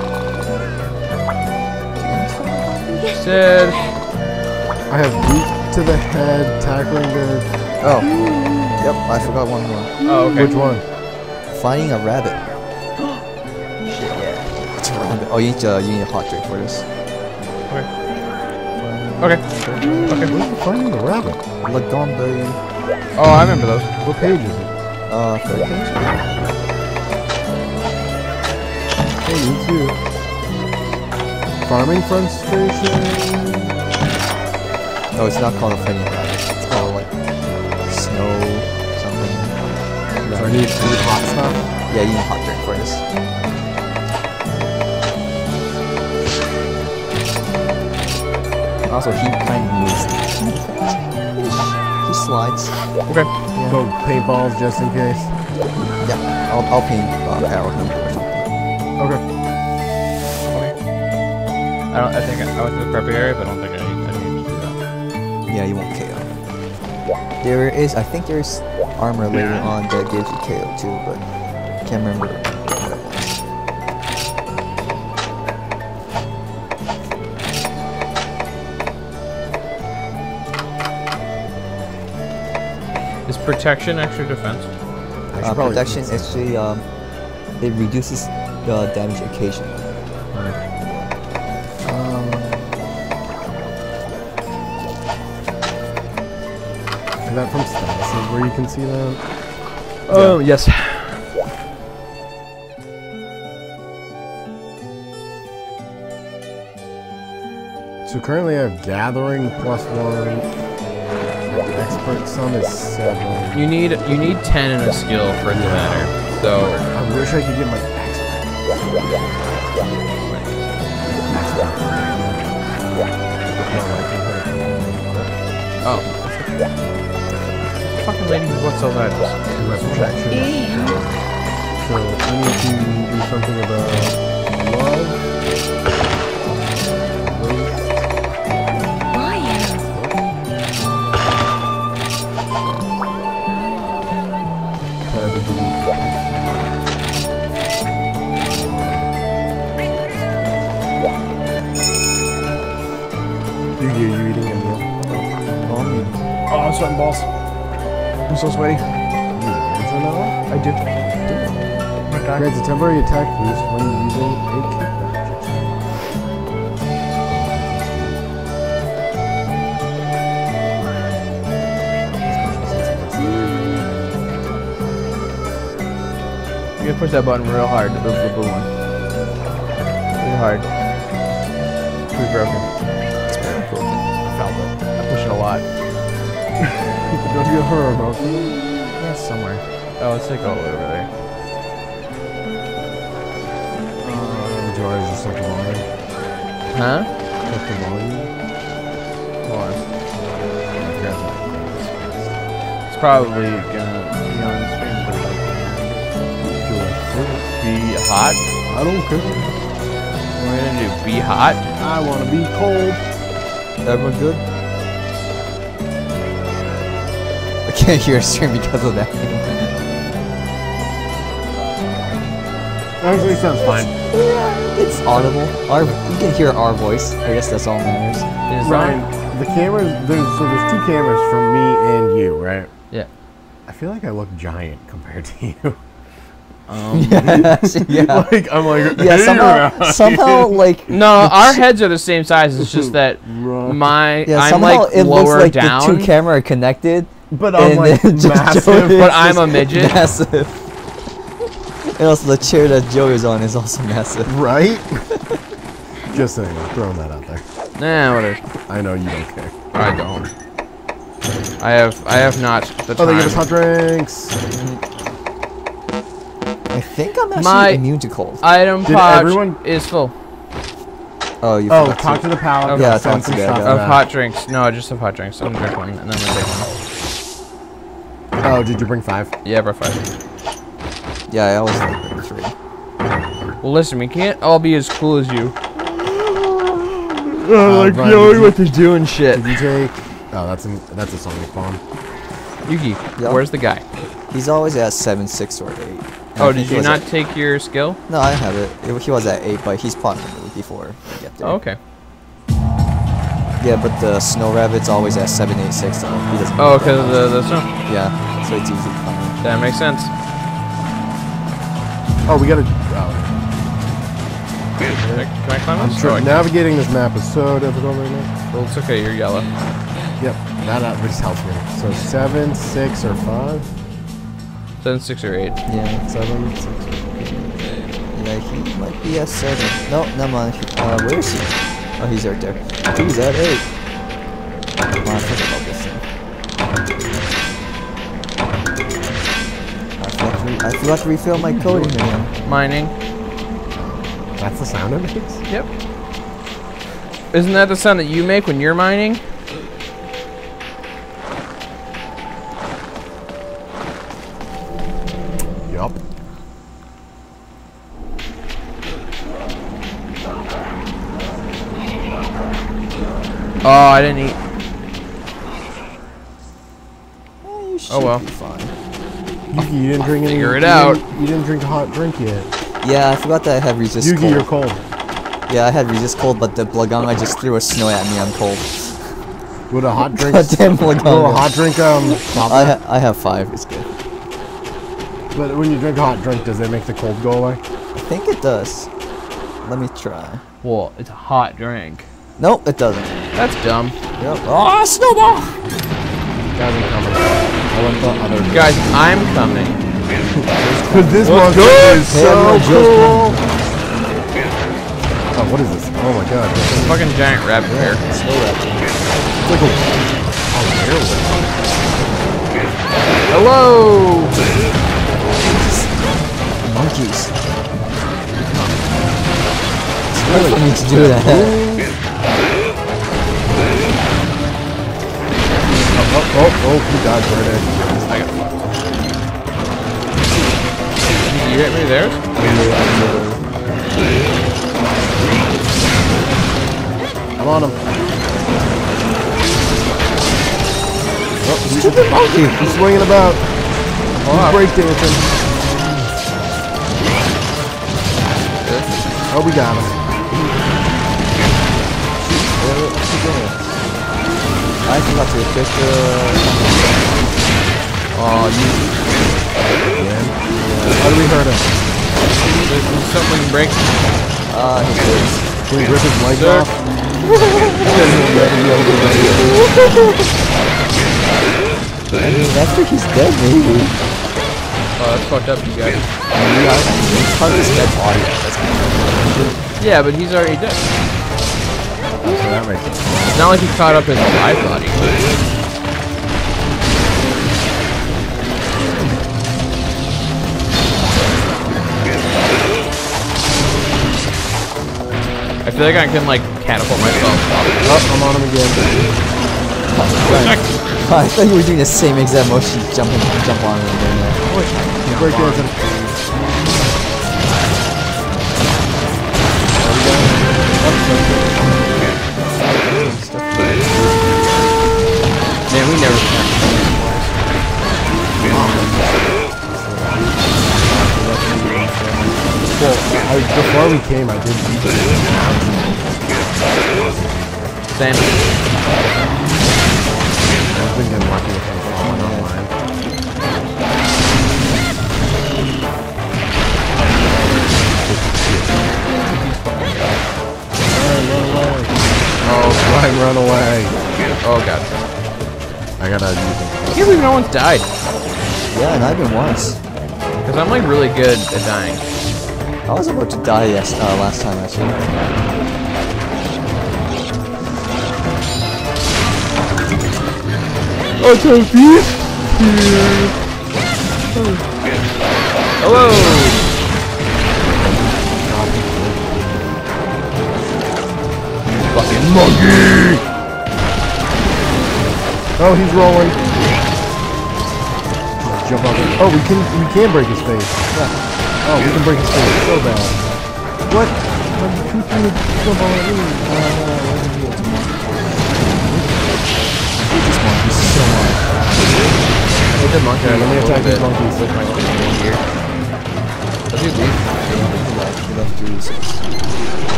Said. I have boot to the head, tackling the. Oh. Yep, I forgot one more. Oh, okay. Which one? Finding a rabbit. Oh, you need uh, you need a hot drink for this. Okay. Okay. Okay. Where's finding the rabbit? Lagombe. Oh, I remember those. What page is it? Uh, third page. Hey, me too. Farming frustration. No, it's not called a Fenny rabbit. It's called like snow something. So I need, I need hot stuff. Yeah, you need a hot drink for this. Also, he kind of moves. He slides. Okay. Yeah. So paintballs just in case. Yeah, I'll, I'll paint uh, arrow him or something. Okay. I don't. I think I, I went to the preppy area, but I don't think I need, I need to do that. Yeah, you won't K O. There is, I think there's armor later on that gives you K O too, but I can't remember what it was. Is protection extra defense? Uh, protection actually, um, it reduces the damage occasionally. Um, Is that from statuses where you can see that? Oh, yes. So currently I have gathering plus one. Expert sum is seven. You need you need ten in a skill for it to matter. So I wish I could get my expert. oh, fucking lady who wants those items. My protection. So I need to do something about love. Yuki, are you eating a meal? Oh, I'm sweating balls. I'm so sweaty. You answer that one? I do. Grants a temporary attack boost when using a kickback. You gotta push that button real hard, the blue, blue one. Really hard. It's pretty broken. it's very broken. I felt it. I pushed it a lot. Don't you hear about it? Yeah, somewhere. Oh, it's like all the way over there. Um, George, just like the volume. Huh? Like the volume. Hold on. I forgot that. It's probably gonna be on the screen, but like, be hot. I don't care. What are we gonna do? Be hot? I want to be cold. Everyone good? I can't hear a stream because of that. Actually, sounds fine. It's audible. Our, you can hear our voice. I guess that's all that matters. Is Ryan, the cameras, there's, so there's two cameras from me and you, right? Yeah. I feel like I look giant compared to you. Um, Yes, yeah. like, I'm like, Yeah, hey, somehow, Ryan. somehow, like, no, our heads are the same size. It's just that Right. my yeah, I'm somehow like it looks lower like down, the two camera are connected. But I'm and like then just massive. Joey but is I'm a just midget. Massive. And also the chair that Joey is on is also massive. Right? Just saying, I'm throwing that out there. Nah, whatever. I know you don't care. I don't. I have I have not the Oh, they give us time. hot drinks. I think I'm actually My- immune to cold. Item Did pouch everyone- is full Oh, you Oh, forgot talk to the pallet. Yeah, send talk some to the stuff guy. for of that. hot drinks. No, I just have hot drinks. I'm gonna drink one and then I'm gonna take one. Oh, did you bring five? Yeah, bro, five. Yeah, I always like number three. Well, listen, we can't all be as cool as you. Oh, like Ryan, knowing did what to do and shit. Did you take? Oh, that's a that's a Sonic bomb. Yuki, Yeah. where's the guy? He's always at seven, six, or eight. And I Oh, think did he you was not at- take your skill? No, I have it. it. He was at eight, but he's probably moved before we get there. Oh, okay. Yeah, but the snow rabbit's always at seven, eight, six, so he doesn't. Oh, move because that of much. the, the snow. Yeah, so it's easy to come in. That makes sense. Oh, we gotta. Oh. Can I, can I climb I'm this? sure Oh, I can't. navigating this map is so difficult right now. Well, it's okay. You're yellow. Yep, that at least helps me. So seven, six, or five? Seven, six, or eight. Yeah. Seven, six, or Yeah, he might be at seven. No, never mind. Uh, where is he? Oh, he's right there. He's at eight. Oh, I forgot about this thing. I forgot to, re I forgot to refill my code in here. Mining. That's the sound it makes? Yep. Isn't that the sound that you make when you're mining? Yup. Oh, I didn't eat. Eh, you should Oh, well. be fine. Yuki, you didn't drink any. Figure it you out. Didn't, you didn't drink a hot drink yet. Yeah, I forgot that I have resist Yuki, cold. you're cold. Yeah, I had resist cold, but the Blaganga just threw a snow at me. I'm cold. Would a hot drink? Goddamn Will a Blaganga. hot drink um? stop I that? ha I have five. It's good. But when you drink a hot drink, does it make the cold go away? I think it does. Let me try. Well, it's a hot drink. Nope, it doesn't. That's dumb. Yep. Oh, snowball! Guys, I'm coming. I want the other. Guys, I'm coming. Cause this Let's monster go. is Hey, so I'm not just cool. Oh, what is this? Oh my god. This is Fucking giant rabbit bear. Snow raptor. it's like a oh, werewolf. Hello. Monkeys. It's hard for me to do that. Oh, oh, oh, oh, he died right there. I got fucked. You hit me there? I'm on him. Oh, Stupid monkey! he's swinging about. Oh, He's breakdancing. Oh, we got him. I forgot to equip the... Oh, you... Again? How do we hurt him? There's something breaking. Ah, he is. Can we rip his legs Sir. off? I mean, after he's dead, maybe. Oh, that's fucked up, you guys. Yeah, it's part of his dead body. That's kind of Yeah, but he's already dead. So that makes sense. It's not like he caught up his live body. I feel like I can like catapult myself. Oh, I'm on him again. I thought you were doing the same exact motion, jumping, jump on him again. Yeah. He's breakdancing. Man, we never. Well, I, before we came, I did beat him. Same. I've been getting lucky with him falling online. Oh, slime, run away. Oh god. I gotta use him. I can't believe no one's died. Yeah, not even once. Because I'm like really good at dying. I was about to die yes, uh, last time, actually. Oh, so peace. Hello! Fucking monkey! Oh, he's rolling. Let's jump up. Oh, we can we can break his face. Yeah. Oh, we can break his face so bad. What? What did you do? Jump on it. This monkey's so hard. I did monkey Yeah, let me a attack little these bit monkeys. with my spinning gear. Does he leave? He left two reasons.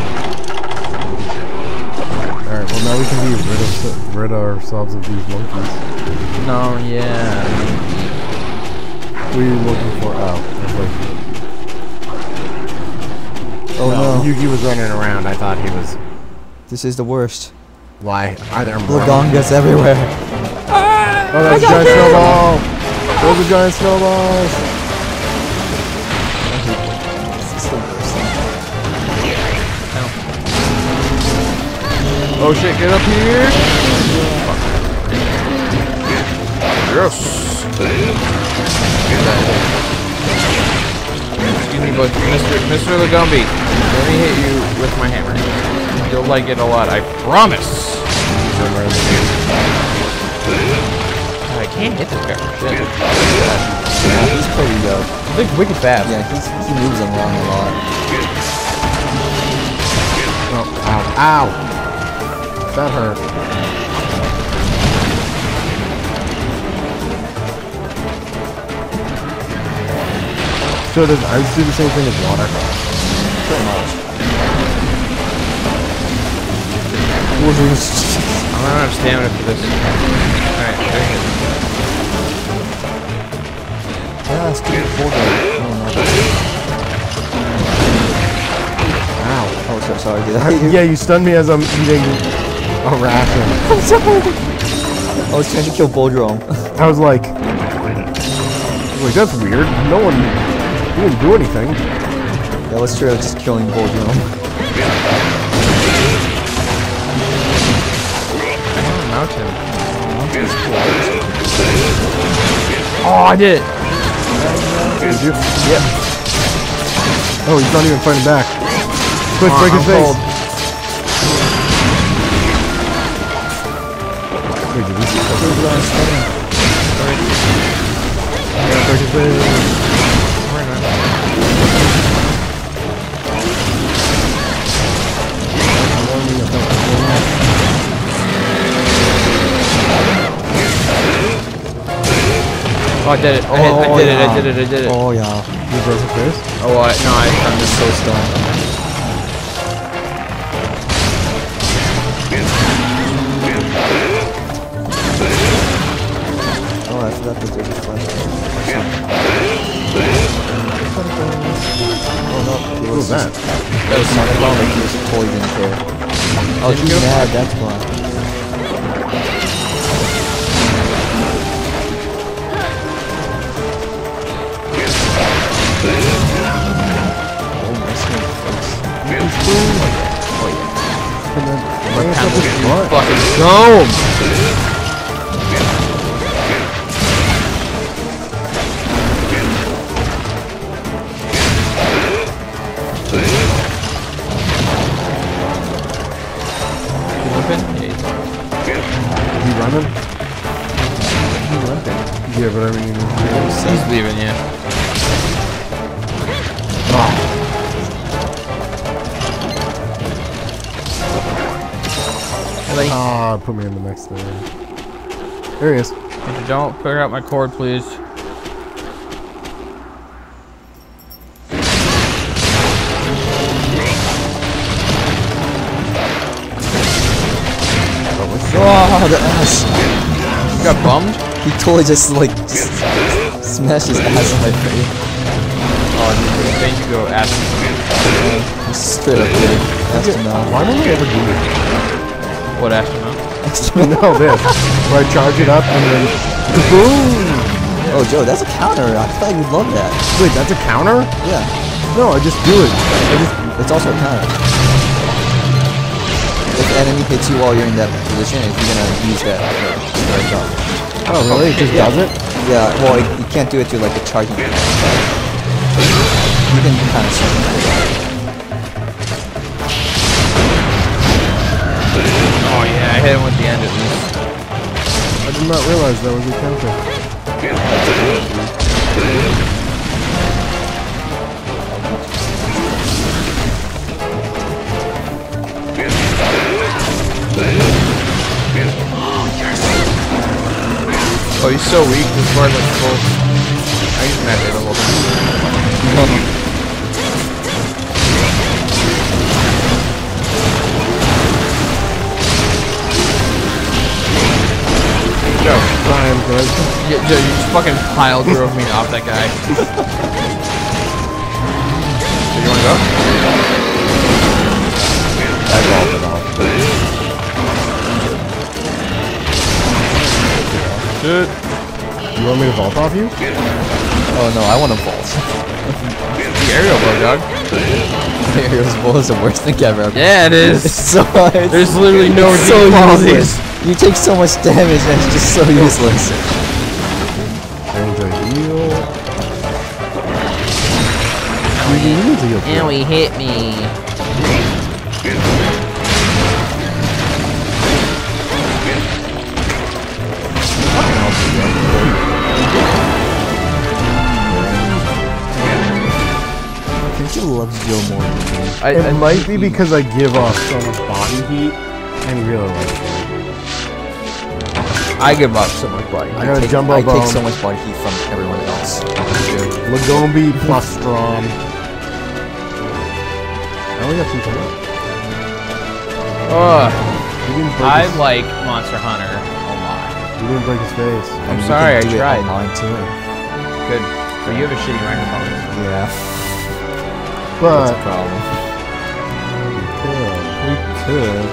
Alright, well now we can be rid of rid of ourselves of these monkeys. No, yeah. What are you looking for? Oh, that's like, Oh, Oh no. Yuki was running around. I thought he was. This is the worst. Why? Are there more? Lagongas everywhere. Oh, that's a giant snowball! Those are giant snowballs! This is the worst thing. Oh shit, get up here! Yes! Excuse me, but Mister Mister Lagombi, let me hit you with my hammer. You'll like it a lot, I promise! I can't hit this guy. Shit. Yeah, he's pretty uh He's like wicked fast. yeah, he's, he moves them wrong a lot. Oh, ow, ow! That hurt. So does ice do the same thing as water? Pretty much. I don't have stamina for this. Alright, there you go. Yeah, stupid boulder. Oh no. Ow. Oh, so sorry, did I hit you? Yeah, you stunned me as I'm eating a ration. I'm sorry. I was trying to kill Bodrome. I was like, I was like, that's weird. No one, he didn't do anything. That was true, just killing Bodrome. Mountain. Mountain's cool. Oh, I did it! Did you? Yep. Oh, he's not even fighting back. Quick, Oh, break his I'm face. cold. Wait, did he see Break break his face? Oh, I did it. I, hit, I did it. I did it. I did it. Oh yeah. You broke his face? Oh, I, no, I, I'm He's just so stunned. Oh, I forgot that there's a flashlight. Oh no, he What was that? That was Sonic Ball, like he just totally didn't care. Oh, Didn't he's give a mad, that's why. Oh, nice little face. Oh yeah. And then, my bring us up camel his is butt. fucking dome. You limping? Yeah, he's Is he running? He limping. Yeah, but I mean, He's leaving, yeah. Like, ah, put me in the next thing. There he is. if you don't figure out my cord, please. Oh, the ass. You got bummed? He totally just like just smashed his ass on my face. Oh, dude, then you go ask me. He straight up did. Astronaut. Why don't we ever do this? What astronaut? No, this. Where I charge it up and then boom! Oh, Joe, that's a counter. I thought you'd love that. Wait, that's a counter? Yeah, No, I just do it. I just it's also a counter. If the enemy hits you while you're in that position, if you're gonna use that for strike off. Oh really? It just Yeah. does it? Yeah, well, it, you can't do it to like a charging. You can kind of swing it. Oh yeah, I hit him with the end at least. I did not realize that was a counter. Oh, he's so weak. This bar looks full. I use that data the whole time. Joe, Fine, good. yeah, Joe, you just fucking pile drove me off that guy. So you wanna go? Shit. You want me to vault off you? Oh no, I want to vault. The aerial bow, dog. Aerial's bow is the worst thing ever. Yeah, it It's is. so hard. There's literally no It's so qualities. useless. You take so much damage and it's just so useless. Range of heal. You need to heal. And he hit me. I think he loves Joe more than me. I, It I, might be because I give off so much body heat, and he really likes it. I give up so much body. I got a take, jumbo I bone. take so much body heat from everyone else. Lagombi plus Strom. I only got two points. Ugh. You didn't break I his, like Monster Hunter a lot. you didn't break his face. I'm And we sorry, can I do it tried. online too. Good. But you have a shitty microphone. Yeah. But That's a problem. We could.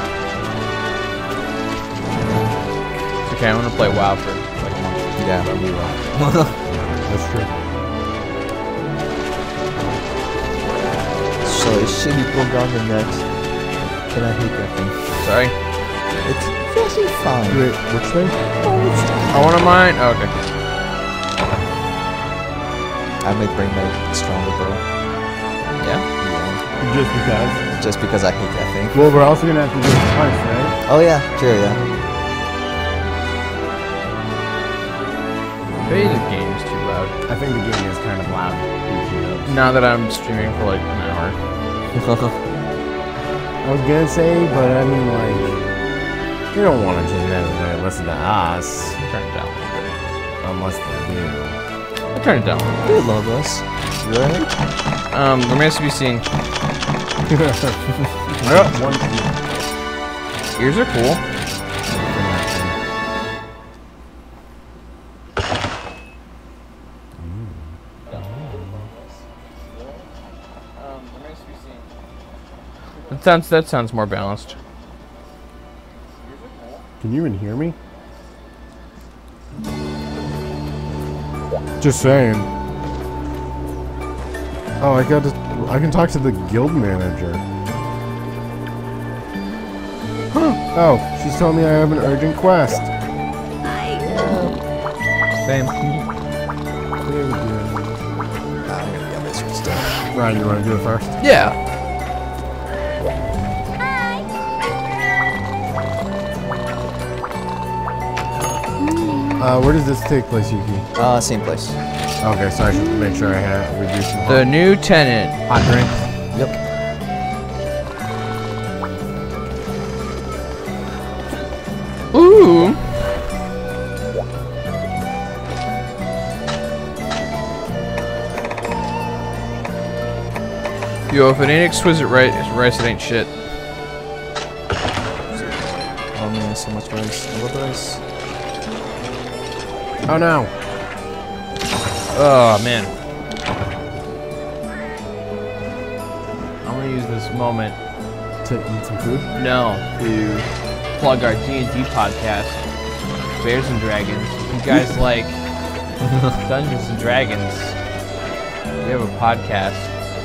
It's okay, I'm gonna play WoW for like a month. Yeah, we will. that's true. So it's shitty programming next. Can I hate that thing? Sorry. It's actually fine. Wait, which thing? I want to mine. Oh, okay. I might bring my stronger bow. Yeah. Yeah. Just because. Just because I hate that thing. Well, we're also gonna have to do it twice, right? Oh yeah, sure, yeah. Maybe the game is too loud. I think the game is kind of loud. Now that I'm streaming for like an hour. I was gonna say, but I mean, like, you don't want to just necessarily listen to us Turn it down a little bit. unless they do. I'll turn it down a little They love us. Right? bit. Um, remains to be seen. I got one. Ears are cool. That sounds that sounds more balanced. Can you even hear me? Just saying. Oh, I got to. I can talk to the guild manager. Huh. Oh, she's telling me I have an urgent quest. Same. There we go. Yeah, that's good stuff. Ryan, you want to do it first? Yeah. Uh, where does this take place, Yuki? Uh, same place. Okay, so I should make sure I have reduce some The new tenant. hot drink. Yep. Ooh. Yo, if it ain't exquisite right, rice, it ain't shit. Oh man, so much rice. I love rice. Oh no. Oh man. I'm gonna use this moment To eat some food? no to plug our D and D podcast, Bears and Dragons. If you guys like Dungeons and Dragons, we have a podcast.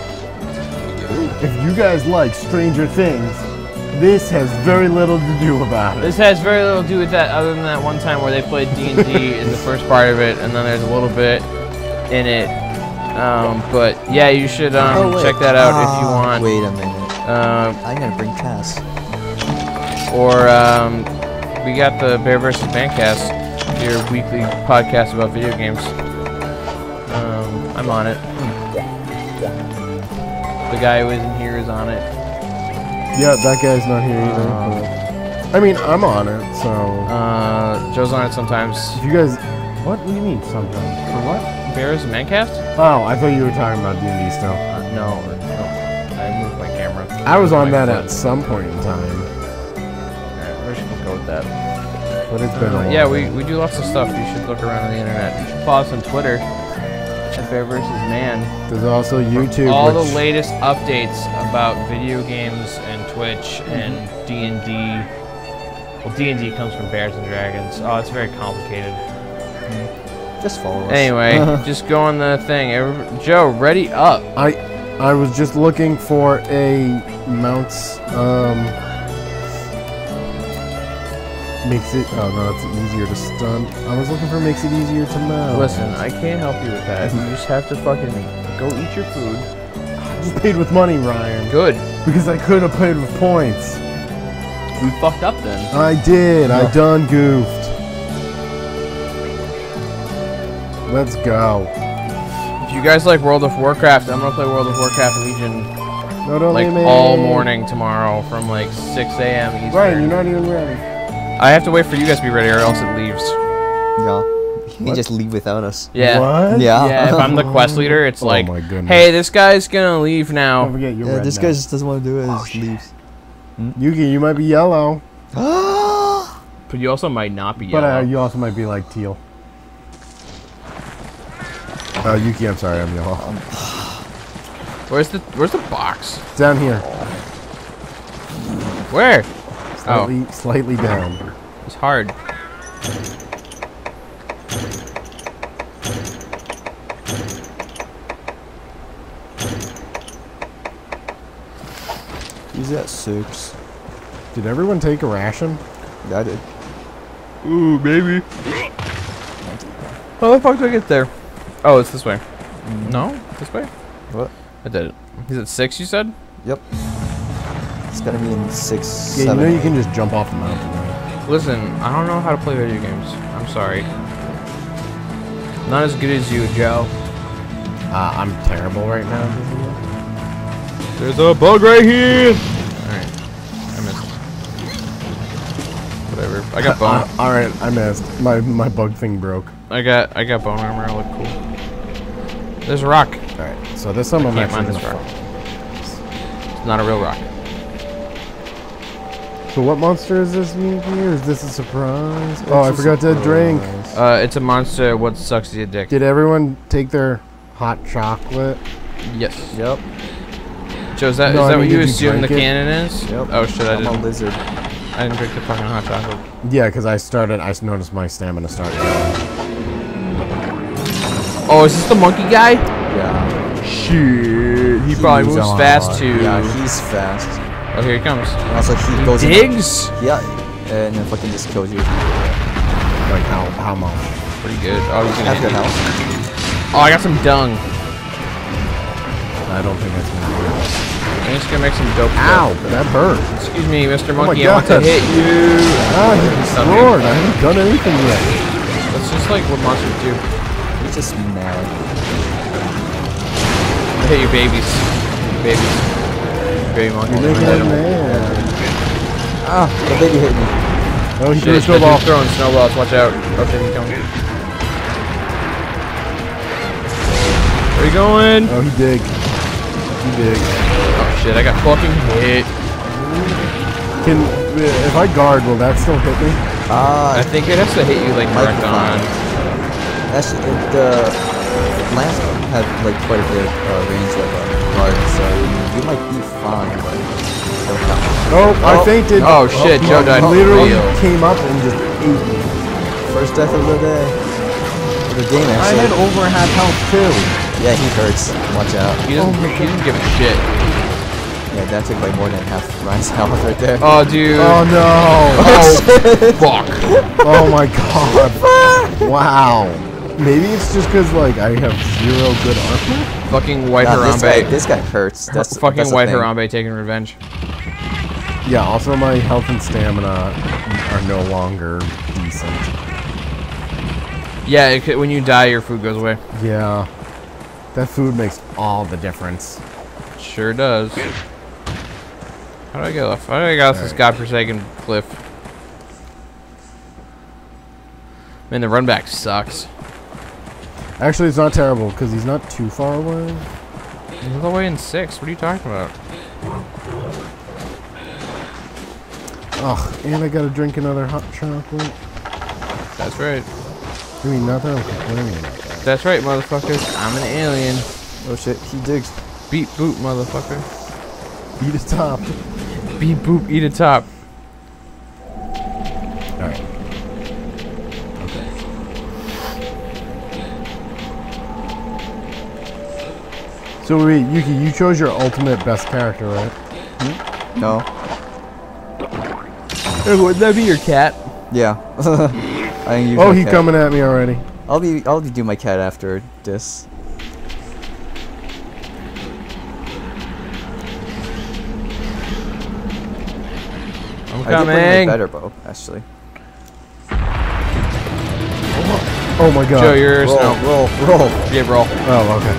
If you guys like Stranger Things, this has very little to do about it. This has very little to do with that, other than that one time where they played D and D in the first part of it, and then there's a little bit in it. Um, but yeah, you should um, Oh, wait. check that out if you Ah, want. Wait a minute. Um, I'm gonna bring Cass. or um, we got the Bear versus Bandcast, your weekly podcast about video games. Um, I'm on it. The guy who isn't here is on it. Yeah, that guy's not here either. Um, but- I mean, I'm on it, so Uh, Joe's on it sometimes. if you guys, what? What do you mean sometimes? For what? Bears and Bandcast? Oh, I thought you were talking about D and D still. Uh, no, no. I moved my camera. I was on My that foot. at some point in time, Alright, we're just gonna go with that. but it's been a Uh, while. yeah, we, we do lots of stuff. You should look around on the internet. You should follow us on Twitter at Bear versus Man. There's also YouTube. All which, the latest updates about video games and Twitch and D and D. Well, D and D comes from Bears and Dragons. Oh, it's very complicated. Just follow us. Anyway, just go on the thing. Every- Joe, ready up. I I was just looking for a mounts. Um, makes it. Oh no, it's easier to stun. I was looking for makes it easier to mount. Listen, I can't help you with that. You just have to fucking go eat your food. I just paid with money, Ryan. Good. Because I could have paid with points. We fucked up then. I did. I done goofed. Let's go. If you guys like World of Warcraft, I'm gonna play World of Warcraft Legion Not only like me. all morning tomorrow from like six A M Eastern. Ryan, you're not even ready. I have to wait for you guys to be ready or else it leaves. Yeah. You What? can just leave without us. Yeah. What? Yeah. Yeah, if I'm the quest leader, it's Oh like, my goodness. hey, this guy's gonna leave Don't now. forget you're Yeah, red this now. guy just doesn't want to do it. He just leaves. Yuki, you might be yellow, But you also might not be but yellow. uh, you also might be like teal. Uh, Yuki, I'm sorry, I'm yellow. Where's the Where's the box? Down here, Where? slightly, slightly down. It's hard. He's at six. Did everyone take a ration? Yeah, I did. Ooh, maybe. How the fuck do I get there? Oh, it's this way. No, this way. What? I did it. He's at six, you said? Yep. It's gotta be in six, Yeah, seven. you know you can just jump off the mountain. Right? Listen, I don't know how to play video games. I'm sorry. Not as good as you, Joe. Uh, I'm terrible right now. There's a bug right here! Alright. I missed. Whatever. I got bone. Uh, all right, I missed. My my bug thing broke. I got I got bone armor. I look cool. There's a rock. All right, so this time I'm Can't actually mine this gonna rock. fall. It's not a real rock. So what monster is this, Yuki? Or is this a surprise? Oh, I forgot to drink. Uh, it's a monster. What sucks your dick? Did everyone take their hot chocolate? Yes. Yep. Joe, is that, No, is I that what mean, you did you assume the drink it? cannon is? Yep. Oh shit! I I'm a didn't. lizard. I didn't drink the fucking hot chocolate. Yeah, because I started. I noticed my stamina start going. Oh, is this the monkey guy? Yeah. Shit. He probably He's moves on- fast too. Yeah, he's fast. Oh, here he comes. And also, he goes in. Digs? Yeah. And then fucking just kills you. Like how how much? Pretty good. Oh, he's gonna Half hit your me. health. Oh, I got some dung. I don't think that's gonna do it. I'm just gonna make some dope Ow, stuff. that hurt. Excuse me, Mister Oh my Monkey. I want to God. hit you. Ah, he roared. I haven't done anything yet. That's just like what monsters do. He's just mad. I hit your babies. Your babies. Baby monkey. You're making Hit it 'em. mad. Ah, the baby hit me. Oh, he threw a Shit, snowball. he's throwing snowballs. Watch out. Oh shit, he's coming. Where you going? Oh, he dig. He dig. Oh shit, I got fucking hit. Can if I guard, will that still hit me? Ah, I think it has to hit you like direct on. That's it, the lance had like quite a bit of uh, range of uh, guard, so you might be fine, but don't count. Oh, I Oh. fainted. Oh shit, Joe died He for literally real. came up and just ate me. First death of the day. The game I actually. had over half health too. Yeah, he hurts. Watch out. He doesn't, he doesn't give a shit. Yeah, that took like more than half Ryan's health right there. Oh dude. Oh no. Oh fuck. Oh my god. Wow. Maybe it's just because like I have zero good armor. Fucking White Nah, this guy, Harambe. this guy hurts. That's Fucking that's the White thing. Harambe taking revenge. Yeah. Also, my health and stamina are no longer decent. Yeah, it, could- when you die, your food goes away. Yeah. That food makes all the difference. Sure does. How do I get off? How do I get off this Alright. godforsaken cliff? Man, the run back sucks. Actually, it's not terrible because he's not too far away. He's all the way in six. What are you talking about? Ugh, and I gotta drink another hot chocolate. That's right. I mean, not that I'm complaining about that. That's right, motherfuckers. I'm an alien. Oh shit, he digs. Beat boop, motherfucker. Eat a top. Beat boop, eat a top. Alright. So wait, Yuki, you chose your ultimate best character, right? Hmm? No. Hey, would that be your cat? Yeah. I use Oh, my he's cat. coming at me already. I'll be I'll be doing my cat after this. I'm I did bring coming. my better bow, actually. Oh my god. Joe, you're Roll, snow. roll, roll. Yeah, roll. Oh, okay.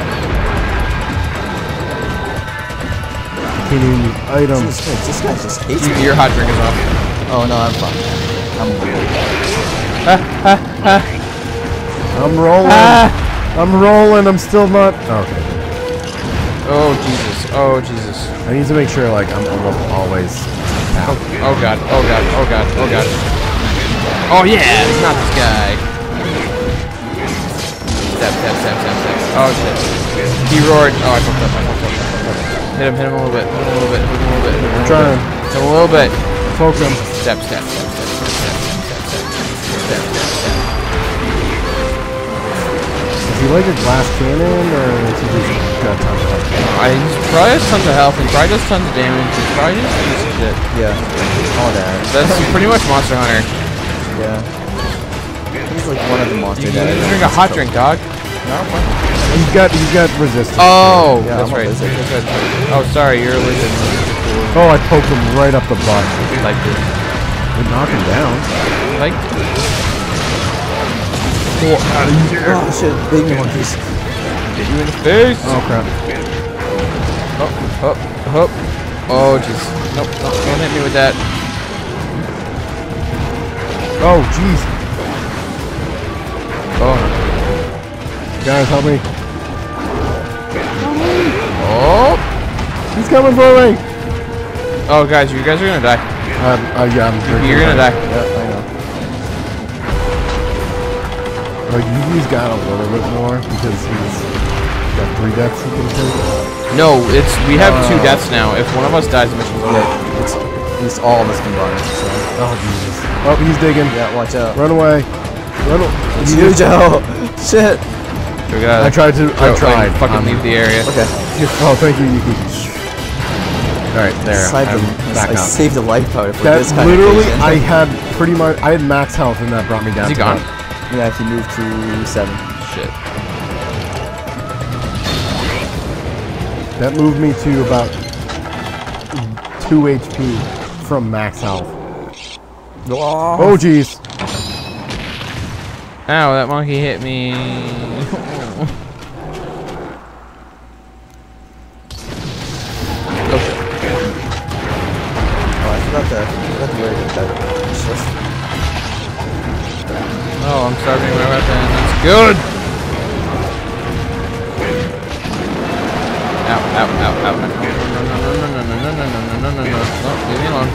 Can't even use items. Jesus Christ, this guy just hates me. Your hot drink is off. Oh no, I'm fine. I'm weird. I'm rolling. Ah! I'm rolling. I'm still not. Okay. Oh Jesus! Oh Jesus! I need to make sure like I'm almost always out. Oh God! Oh God! Oh God! Oh God! Oh yeah! Not this guy. Step, step, step, step, step. Oh shit! He roared. Oh, I fucked up. I fucked up. I fucked up. Hit him! Hit him a little bit. Hit him a little bit. Hit him a little bit. Hit him a I'm little trying. bit. Hit him a little bit. Poke them. Step, step, step, step, step, step, step, step, step, step, step. Is he like a glass cannon or is he just got tons of health? I he's probably has tons of health and probably does tons of damage. He's probably just a piece of shit. Yeah, all that. That's pretty much Monster Hunter. Yeah. He's like one of the You, monsters you that I drink a hot drink, dog. No, I'm fine. He's got he's got resistance. Oh, Yeah, that's I'm a right. lizard. That's right. That's right. Oh, sorry, you're a lizard. Oh, I poked him right up the butt. Like it. We knock him down. Like it. Oh shit, baby monkeys. Get you in the face. Oh crap. Oh, oh, oh. Oh, jeez. Nope, nope, don't hit me with that. Oh jeez. Oh, Guys, help me. oh. He's coming for me. Oh, guys, you guys are gonna die. Um, uh, yeah, I'm drinking You're gonna right. die. Yeah, I know. Like, Yuki's got a little bit more because he's got three deaths he can take. No, it's we have two Uh, deaths now. If one of us dies, the mission's over. Yeah, it's, it's all of us combined. So. Oh Jesus. Oh, he's digging. Yeah, watch out. Run away. Run away. It's you, Joe. Shit. We gotta, I tried to. I go, tried. Like, fucking Um, leave the area. Okay. Oh, thank you, Yuki. All right, there. Saved I'm the, back I up. saved the life powder for That this kind literally, of occasion. I had pretty much. I had max health, and that brought me down. Is he to gone? about- Yeah, he moved to seven. Shit. That moved me to about two H P from max health. Oh jeez. Ow, that monkey hit me. Oh shit. Oh, I forgot that. I forgot to wear that. Shit. Oh, I'm starving my weapon. That's good. Ow, ow, ow, ow. No, no, no, no, no, no, no, no, no, no, no, no, no. No, leave me alone.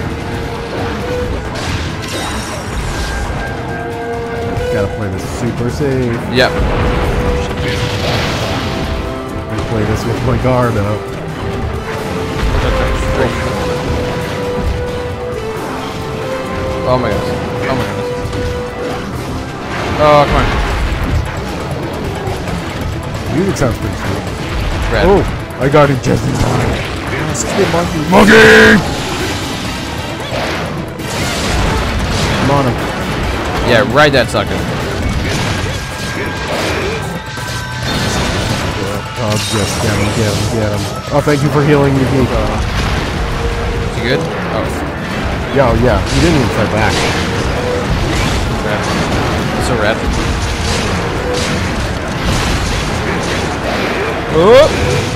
Gotta play this super safe. Yep. I play this with my guard up. Oh my goodness. Oh my goodness. Oh, come on. Music sounds pretty sweet. Red. Oh, I got it just in time. Stupid monkey. Monkey! Come on him. Yeah, ride that sucker. Oh, just get him, get him, get him. Oh, thank you for healing me, Yuki. Is he good? Oh, Yeah, oh, yeah. He didn't even fight back. red. It's a red. Oh!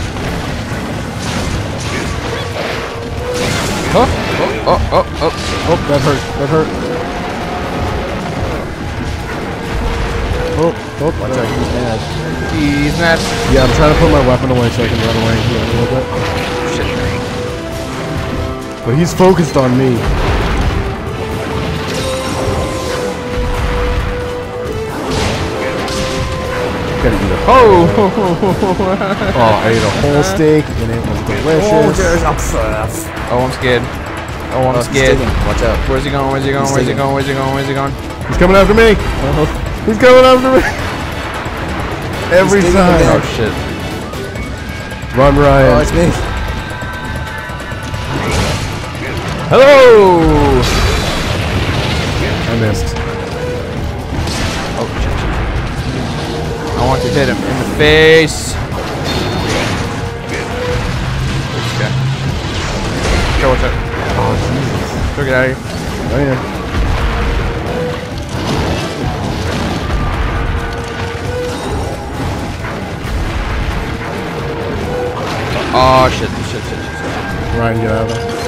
Oh, oh, oh, oh, oh. Oh, that hurt. That hurt. Oh, oh, Watch out, he's mad. He's mad. yeah, I'm trying to put my weapon away so I can run away and heal a little bit. Shit. But he's focused on me. Gotta eat a Oh! Oh, I ate a whole steak and it was Oh, delicious. there's a pfaff. Oh, I'm scared. Oh, I'm Oh, he's scared. digging. Watch out. Where's he going? Where's he going? He's Where's he digging. going? Where's he going? Where's he going? He's coming after me. He's coming after me. Every digging time. again. Oh shit. Run, Ryan. Oh, it's me. Hello! I missed. Oh, shit. I want to hit him in the face. Okay. Go, what's up? Oh, Jesus. Go get out of here. Oh, yeah. Oh, shit, shit, shit, shit, shit. Ryan, get out of there.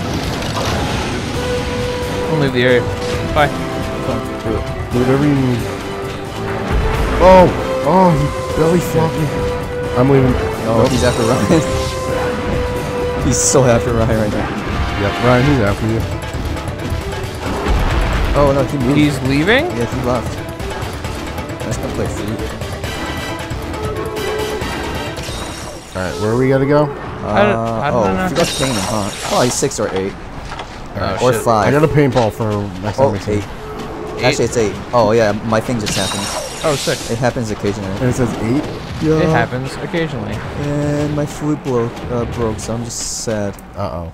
I'll leave the area. Bye. Do it. Do whatever you need. Oh! Oh, he belly flopped me. I'm leaving. Oh, he's after Ryan. He's so after Ryan right now. Yep, Ryan, he's after you. Oh no, he moved. He's leaving? Yeah, he left. Let's go play food. Alright, where we gotta go? Uh, I don't- I don't oh, know. you got paint him, huh? Probably six or eight. Oh, Or shit. five. I got a paintball for next time Oh, we see. eight. Actually, it's eight. Oh yeah, my thing just happened. Oh, sick. It happens occasionally. And it says eight? Yeah. It happens occasionally. And my food broke, uh, broke, so I'm just sad. Uh-oh.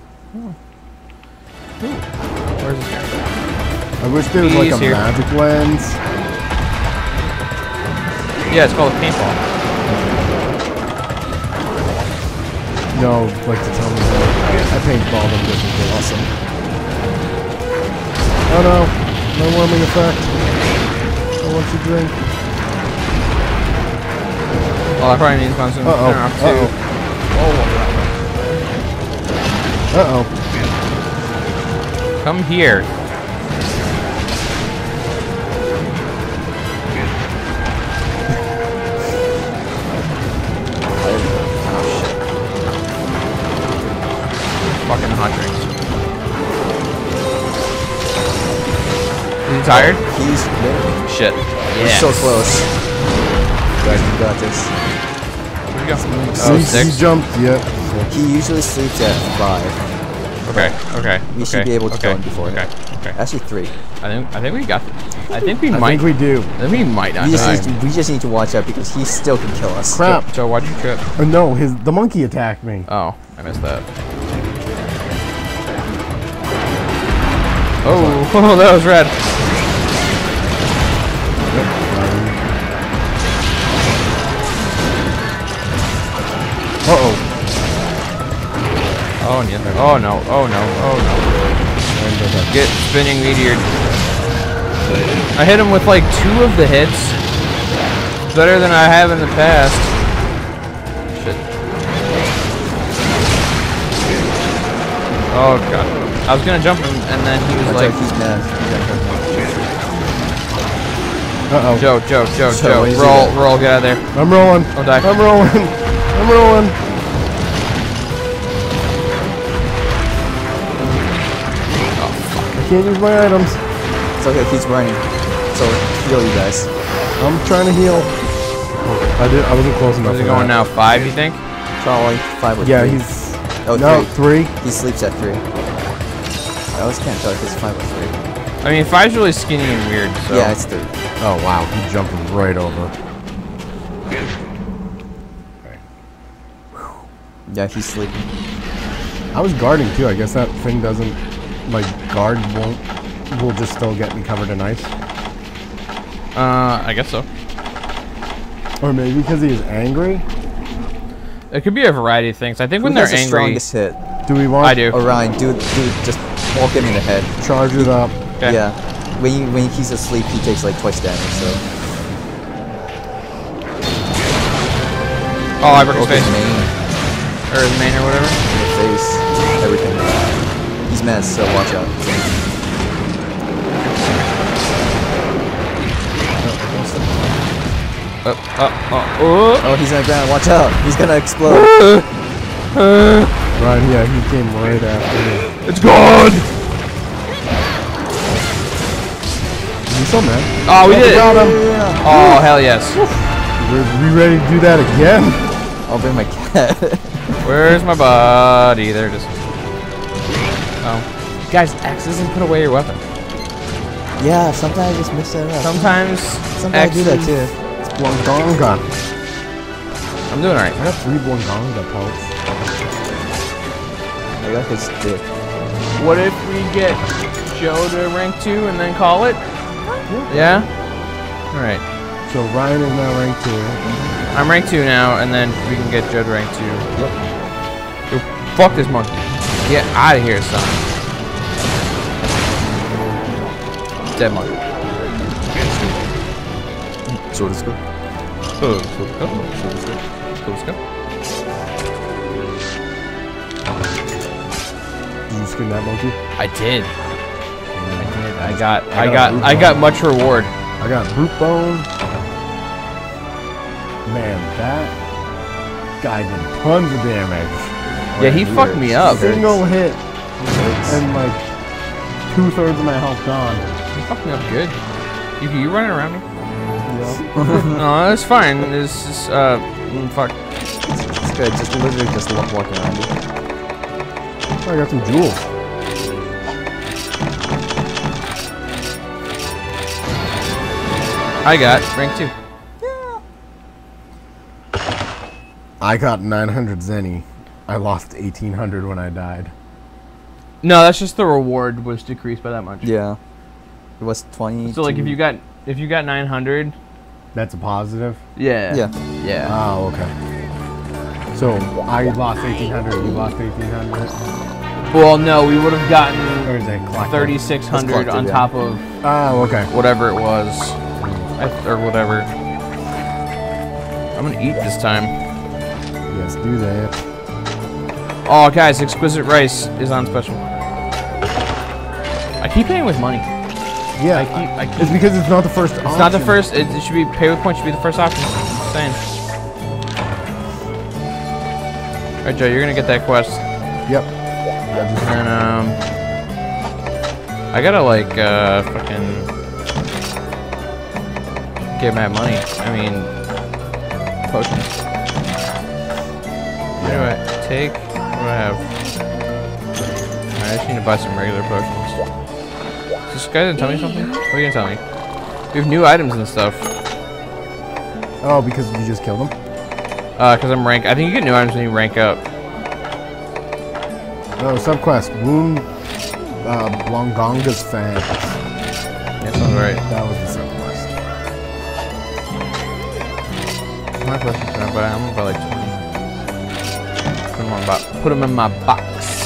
Where's this guy? I wish there was like a He's here. magic lens. Yeah, it's called a paintball. No, like to tell me that. I paintballed them just in case. Awesome. Oh no, no warming effect. I want to drink. Oh, I probably need to find some. Uh-oh, turn off too. Uh-oh. Come here. Fucking hot drinks. Is he tired? He's there. Shit. We're so close. Guys, we got this. Where'd he go? See, Oh, he six. jumped, yep. He usually sleeps at five. Okay, okay. We okay, should be able to okay, kill him before Okay, that. okay. Actually, three. I think I think we got. I think we I might. think we do. I think we might not We just, die. need to, we just need to watch out because he still can kill us. Crap. So, so why'd you trip? Uh, no, his the monkey attacked me. Oh, I missed that. Oh, oh, that was red. Uh-oh. Oh, yeah. Oh no. Oh no. Oh no. Get spinning meteor. I hit him with like two of the hits. Better than I have in the past. Shit. Oh god. I was gonna jump him and then he was Watch like, out, he's mad. He's gonna kill me. Uh-oh. Joe, Joe, Joe, So, Joe, what is roll, it? roll, get out of there. I'm rolling. Don't die. I'm rolling. I'm rolling. I can't use my items. It's okay, he's running. So heal you guys. I'm trying to heal. I did. I wasn't close enough. Where's it for going that. now? Five, you think? Probably five or Yeah, three. he's. Oh, no, three. three. He sleeps at three. I always can't tell if it's five or three. I mean, five's really skinny and weird, so. Yeah, it's three. Oh wow, he jumped right over. Yeah, he's sleeping. I was guarding too. I guess that thing doesn't like guard won't will just still get me covered in ice. Uh, I guess so. Or maybe because he is angry. It could be a variety of things. I think when Who they're has the angry. strongest hit? Do we want I do. Orion, do do just walk him in the head. charge it up? Okay. Yeah. When he, when he's asleep, he takes like twice damage. So. Oh, I broke his Broke his face. main, Or his main or whatever. his face, everything. He's mad, so watch out. Uh, uh, uh, oh. Oh, he's on the ground. Watch out. He's gonna explode. Right, yeah, he came right after me. It's gone! He's so mad. Oh, we Oh, did we it! got him. Yeah. Oh, hell yes. We're we ready to do that again? I'll bring my cat. Where's my body? There it is. Oh. Guys, X doesn't put away your weapon. Yeah, sometimes I just mix it up. Sometimes Sometimes X I do that is- too. Blongonga. I'm I'm doing alright. I got three Blonganga pelts. I got his dick. What if we get Joe to rank two and then call it? Yeah? Alright. So Ryan is now rank two. I'm rank two now, and then we can get Joe to rank two. Yep. Yo, fuck this monkey. Get out of here, son. Dead monkey. So let's go. Oh, let's go. So let's go. Let's go. Let's go. Did you skin that monkey? I did. I did. I got. I I got got. a I got much reward. I got brute bone. Man, that guy did tons of damage. Yeah, he fucked me up. Single hit, and like two thirds of my health gone. He fucked me up good. Yuki, you running around me? Yeah. No, it's fine. It's just, uh, mm, fuck. It's good. Just literally just walk walking around you. Oh, I got some jewels. I got rank two. I got nine hundred zenny. I lost eighteen hundred when I died. No, that's just the reward was decreased by that much. Yeah. It was twenty. So like if you got if you got nine hundred. That's a positive? Yeah. Yeah. Yeah. Oh, okay. So I lost eighteen hundred, you lost eighteen hundred? Well, no, we would have gotten Or is it collective? thirty-six hundred collective, on yeah. top of Oh, okay. whatever it was. I, or whatever. I'm gonna eat this time. Yes, do that. Oh, guys, Exquisite Rice is on special. I keep paying with money. Yeah, I keep, I keep it's because it's not the first option. It's not the first. It, it should be pay with points. Should be the first option. I'm just saying. All right, Joe, you're gonna get that quest, Yep. and um, I gotta like uh fucking get mad money. I mean, potions. What do I take? What do I have? I just need to buy some regular potions. This guy didn't tell me something? What are you gonna tell me? We have new items and stuff. Oh, because you just killed him? Uh, cause I'm rank. I think you get new items when you rank up. No, subquest. Wound uh, Blonganga's fangs. Yeah, sounds right. That was the subquest. My question can I buy? I'm gonna buy like twenty. Put them on box. Put them in my box.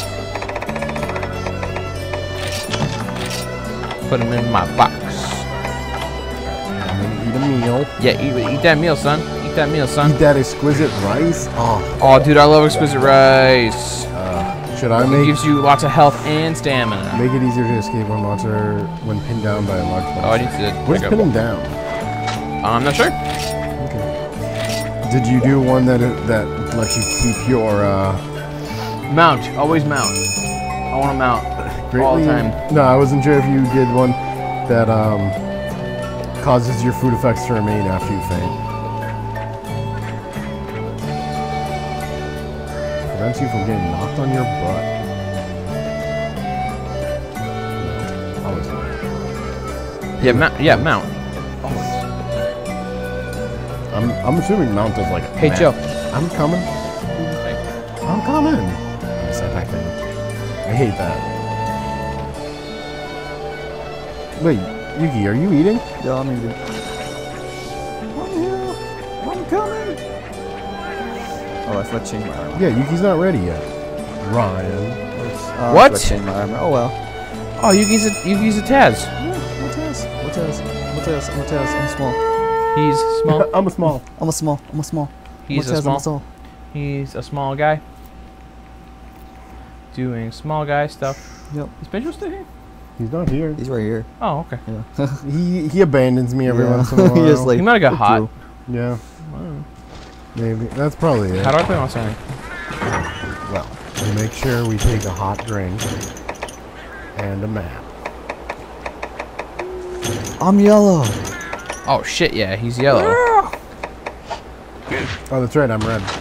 Put them in my box. I'm gonna eat a meal. Yeah, eat, eat that meal, son. Eat that meal, son. Eat that exquisite rice. Oh, Oh, dude, I love exquisite rice. uh, should I It make gives you lots of health and stamina. make it easier to escape when monster when pinned down by a large monster? Oh, I need to. What is pick up- pinning down? I'm not sure. Okay. Did you do one that that lets you keep your uh? Mount. Always mount. I want to mount all the greatly- time. No, I wasn't sure if you did one that um causes your food effects to remain after you faint. Prevents you from getting knocked on your butt. No, always. Yeah, mount. Yeah, mount. Always. I'm I'm assuming mount is like. Hey, map. Joe. I'm coming. I'm coming. Setback thing. I hate that. Wait, Yuki, are you eating? Yeah, I'm eating. I'm here. I'm coming. Oh, I forgot to change my armor. Yeah, Yuki's not ready yet. Ryan. Uh, What? I forgot to change my armor. Oh well. Oh, Yuki's a Yuki's a Taz. Yeah, what else? What else? What else? What else? I'm small. He's small. I'm a small. I'm a small. I'm a small. He's What a else? I'm small. He's a small guy. Doing small guy stuff. Yep. Is Benjo still here? He's not here. He's right here. Oh, okay. Yeah. He he abandons me every Yeah. once in a while. He just like. He might have got fuck hot. you. yeah, Wow. maybe that's probably it. How do I play on Sonic? Well, we make sure we take a hot drink and a map. I'm yellow. Oh shit! Yeah, he's yellow. Oh, that's right. I'm red.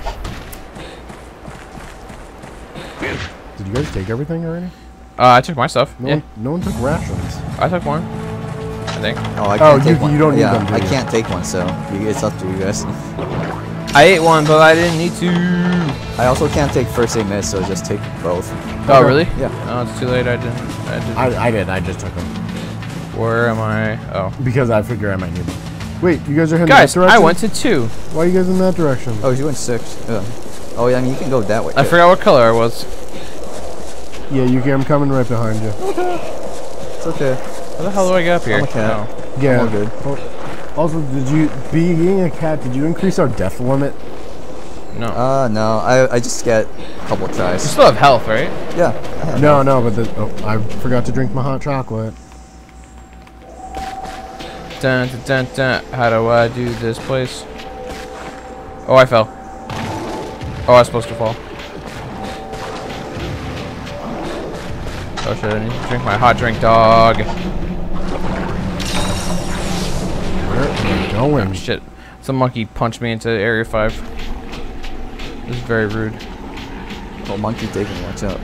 Did you guys take everything already? Uh, I took my stuff. No Yeah, one, no one took rations. I took one. I think. Oh, I Oh, can't you- take one. you don't need yeah, them, do I you? can't take one, so you, it's up to you guys. I ate one, but I didn't need to. I also can't take first aid miss, so just take both. Oh, really? Yeah. Oh, it's too late. I didn't. I didn't. I, I did. I just took them. Where am I? Oh. Because I figure I might need them. Wait, you guys are heading Guys, that direction? I went to two. Why are you guys in that direction? Oh, you went six. Yeah. Oh, yeah, I mean, you can go that way. I too. forgot what color I was. Yeah, Yuki, I'm coming right behind you. It's okay. How the hell do I get up here? I'm a cat. Oh. Yeah. all good. Oh, also, did you, being a cat, did you increase our death limit? No. Uh, no, I, I just get a couple You tries. still have health, right? Yeah. I have No, no, but the, oh, I forgot to drink my hot chocolate. Dun, dun, dun, dun. How do I do this place? Oh, I fell. Oh, I was supposed to fall. Oh shit, I need to drink my hot drink, dog. Where are you going? Oh shit. Some monkey punched me into Area five. This is very rude. Oh, monkey taking, watch out.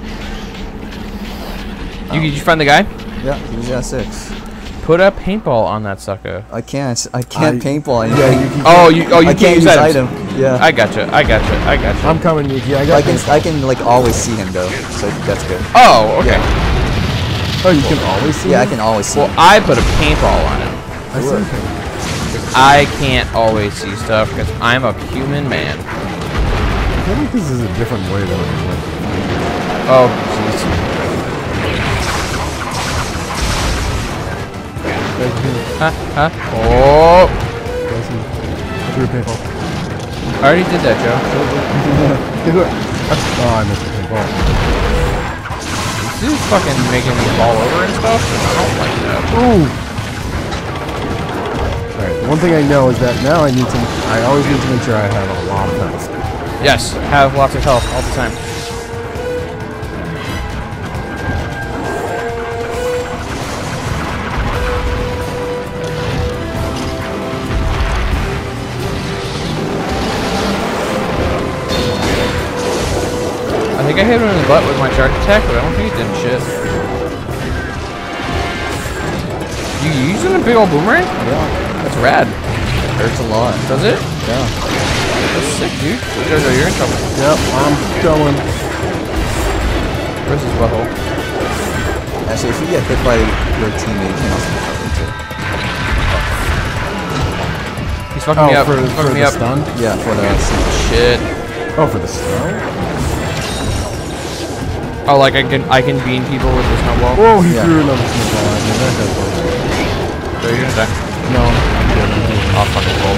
You, did you find the guy? Yeah, he's at six. Put a paintball on that sucker. I can't, I can't I- paintball Yeah, anything. Yuki. Oh, you, oh, you I can't, can't use use items. item. Yeah. I gotcha, I gotcha, I gotcha. I'm coming, Yuki. I I got can, this. I can like always see him though, so that's good. Oh, okay. Oh, you can always see Yeah, I him? can always see Well, him. I put a paintball on it. I see him. I can't always see stuff because I'm a human man. I feel like this is a different way than I went. Oh, jeez. Huh? Huh? Oh! Through people. I already did that, Joe. Do it. Oh, I missed the paintball. This is fucking making me fall over and stuff, and I don't like that. Ooh. Alright, the one thing I know is that now I need to, I always need to make sure I have a lot of health. Yes, have lots of health all the time. I think I hit him in the butt with my charge attack, but I don't think it did shit. You using a big old boomerang? Yeah, That's rad. hurts a lot. Does it? Yeah. That's sick, dude. Jojo, you're in trouble. Yep, I'm going. Where's his butthole? Actually, if you get hit by your teammate, you can also get hurt too. He's fucking Oh, me up. for, He's for fucking me the up. stun? Yeah, for the Shit. Oh, for the stun? Oh, like I can I can bean people with the snowball. Whoa, he Yeah. threw another snowball at me. That has worked. So you're gonna die. No, I'm good. Oh, fucking roll.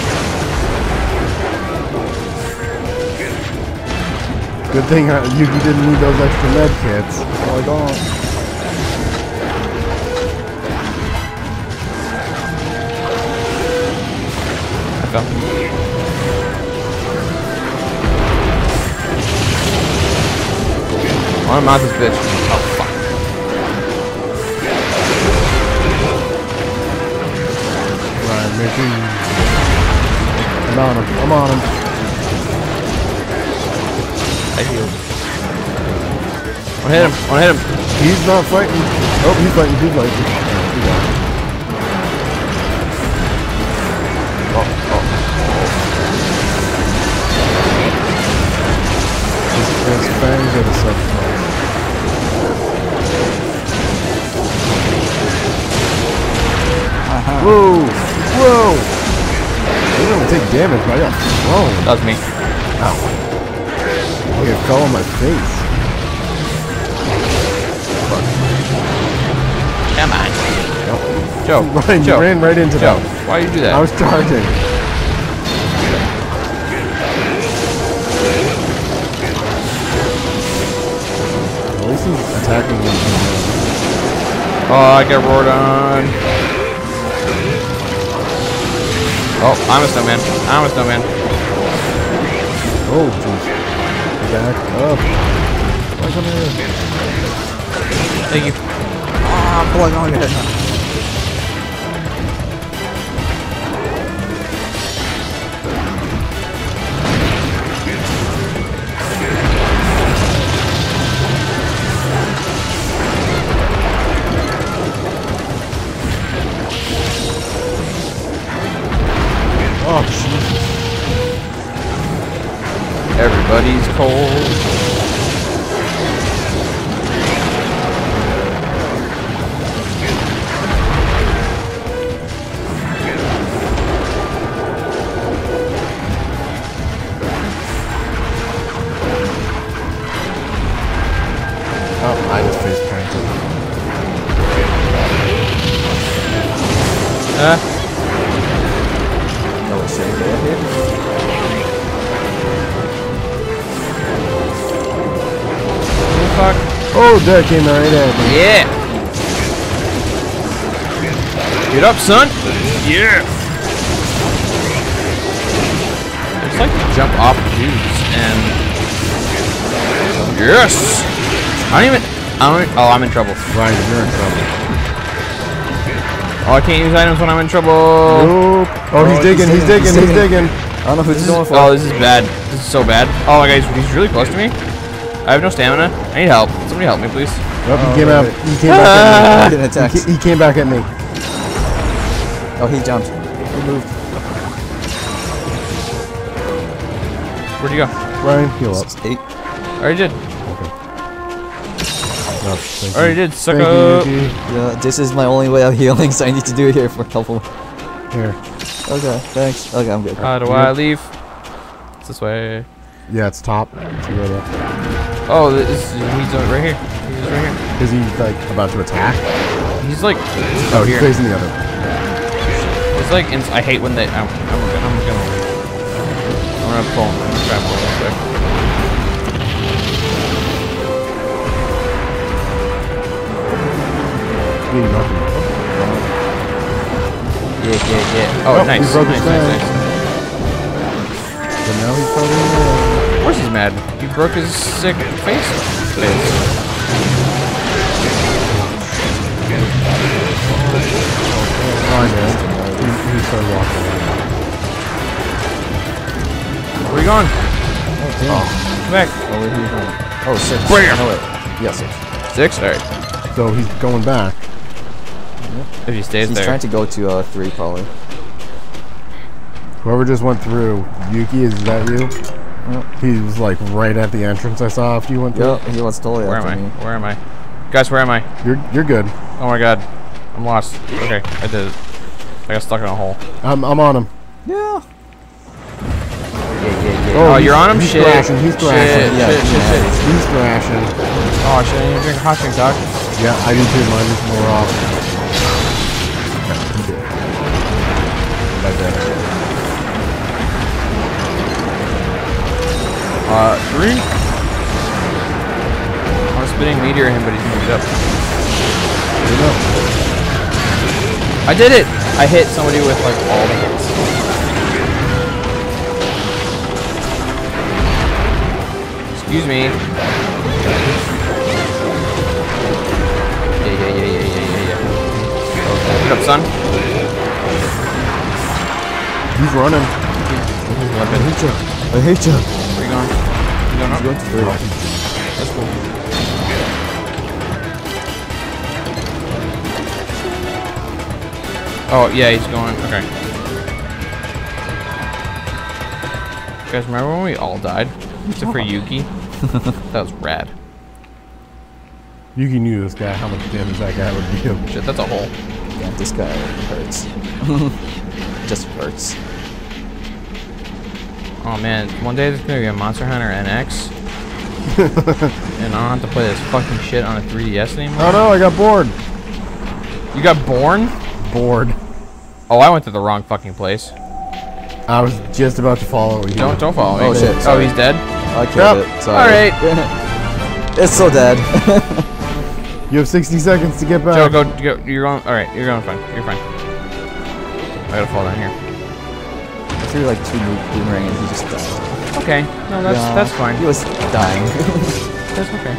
Good thing uh, Yuki didn't need those extra med kits. Oh, I don't. I fell. I wanna mount this bitch. Oh, fuck. Right, Mickey. I'm on him. I'm on him. I healed. Wanna hit him. Wanna hit him. He's not fighting. Oh, he's fighting. He's fighting. He got it. Oh, oh. His, his fangs are the substance. Uh-huh. Whoa! Whoa! I didn't even take damage, but I got thrown. That was me. Ow. Like it fell on my face. Come on. Nope. Joe. Ryan, Joe. you ran right into Joe. that. Why you do that? I was charging. At least he's attacking me. Oh, I get roared on. Oh, I'm a snowman. I'm a snowman. Oh, jeez. Back up. Why come here? Thank you. Ah, I'm pulling on it. Oh, Jesus. cold. Oh, I just face planted. Uh, No, it's safe there. Here. oh, fuck. Oh, there came right at me. Yeah. Get up, son. Yeah. It's like to jump off dudes and yes. I don't even. I don't. Oh, I'm in trouble. Ryan, you're in trouble. Oh, I can't use items when I'm in trouble. Nope. Oh, he's Oh, digging, he's digging, he's digging. digging. I don't know who This he's is, going for. oh, this is bad. This is so bad. Oh my god, he's, he's really close to me. I have no stamina. I need help. Somebody help me, please. Nope, he Oh, came wait, out. wait. He came back at Getting me. attacked. He, he came back at me. Oh, he jumped. He moved. Where'd you go? Ryan, heal up. Eight. I already did. Okay. No, thank I already you. did. Suck Thank up. you, Yuki. Yeah, this is my only way of healing, so I need to do it here for helpful. Here. Okay, thanks. Okay, I'm good. How do You I good? leave? It's this way. Yeah, it's top. It's right up. Oh, this is, he's uh, right here. He's right here. Is he like about to attack? He's like Oh, out he's here. facing the other. It's like ins I hate when they. I'm, I'm gonna. I'm gonna. I'm gonna pull. I'm gonna try and pull real quick. Yeah, nothing. Yeah, yeah, yeah. Oh, Oh, nice. he broke his Nice, nice, leg. nice. But now he's probably in there. Of course he's mad. He broke his sick face. face. Fine, man. He, he started walking. Where are you going? Oh, damn. Come back. Oh, where are you going? Oh, six. Bam! No, wait. Yeah, six. Six? Alright. So he's going back. If he stays He's there. trying to go to uh, three, probably. Whoever just went through, Yuki, is that you? Yep. He was like right at the entrance I saw after you went through. Yeah, he was totally Where am after I? me. Where am I? Guys, where am I? You're you're good. Oh my god. I'm lost. Okay, I did it. I got stuck in a hole. I'm I'm on him. Yeah. Yeah, yeah, yeah. Oh, Oh, he's- you're on him? he's Shit. thrashing, he's Shit, thrashing. Yeah, shit, shit, shit. He's thrashing. Oh, shit, I need to drink a hot drink, dog. Yeah, I do too. Mine is more off. Right there. Uh, three. I was spitting meteor at him, but he's moved up. Good enough. I did it! I hit somebody with like all the hits. Excuse me. Yeah, yeah, yeah, yeah, yeah, yeah, yeah. Okay. Get up, son. He's running. Weapon. I hate you. I hate you. Where you going? You going up? He's going to three. That's cool. Oh, yeah, he's going. Okay. Guys, remember when we all died? Except for Yuki? That was rad. Yuki knew this guy, how much damage that guy would do. Shit, that's a hole. Yeah, this guy hurts. Just hurts. Oh man, one day there's gonna be a Monster Hunter N X. And I don't have to play this fucking shit on a three D S anymore. Oh no, I got bored. You got born? Bored. Oh, I went to the wrong fucking place. I was just about to follow you. Don't don't follow me. Oh, shit, Oh, sorry. he's dead? I killed Yep. it. Sorry. Alright. It's so dead. You have sixty seconds to get back. Joe, go, go. You're going. All right, you're going fine. You're fine. I gotta fall down here. I threw like two mo- boomerang and he just died. Okay. No, that's Yeah, that's fine. He was dying. That's okay.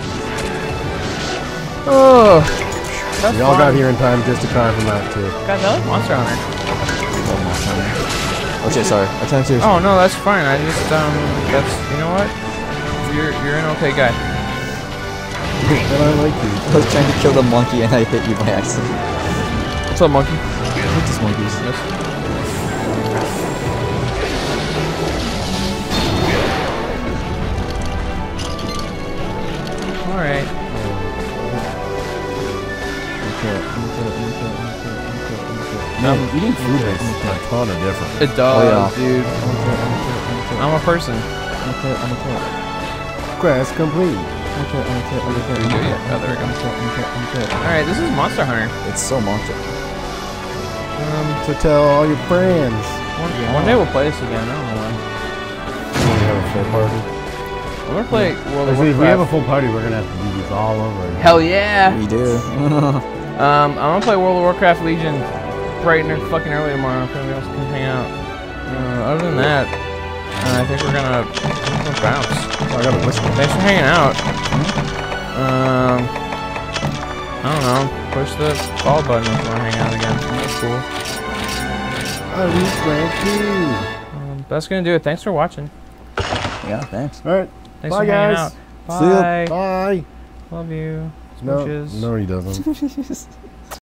Oh. That's We all fine. got here in time just to carve him out too. Guys, I like Monster Hunter. Oh shit, sorry. Attack two. Oh no, that's fine. I just um, that's you know what? You're you're an okay guy. And I like you. I was trying to kill the monkey and I hit you by accident. What's up, monkey? I hate these monkeys. All right. Man, eating food makes a ton of difference. It does, Oh, yeah. dude. I'm a person. Quest complete. Did we do it? Oh, there we go. All right, this is Monster Hunter. It's so monster. Um, To tell all your friends. one, one day we'll play this again. I don't know when. We have a full party. I'm gonna play World of Actually, if we have a Warcraft. full party, we're gonna have to do these all over again. Hell yeah! We do. Um, I'm gonna play World of Warcraft Legion bright and fucking early tomorrow if anybody else can hang out. Uh, other than that, uh, I think we're gonna, we're gonna bounce. Oh, I got a whistle. Thanks for hanging out. Um, I don't know. Push the follow button if you want to hang out again. That's cool. I reach rank two. Um, that's gonna do it. Thanks for watching. Yeah, thanks. All right. Thanks Bye, for hanging guys. out. See ya. Bye. Bye. Love you. No, Smooches. no, he doesn't.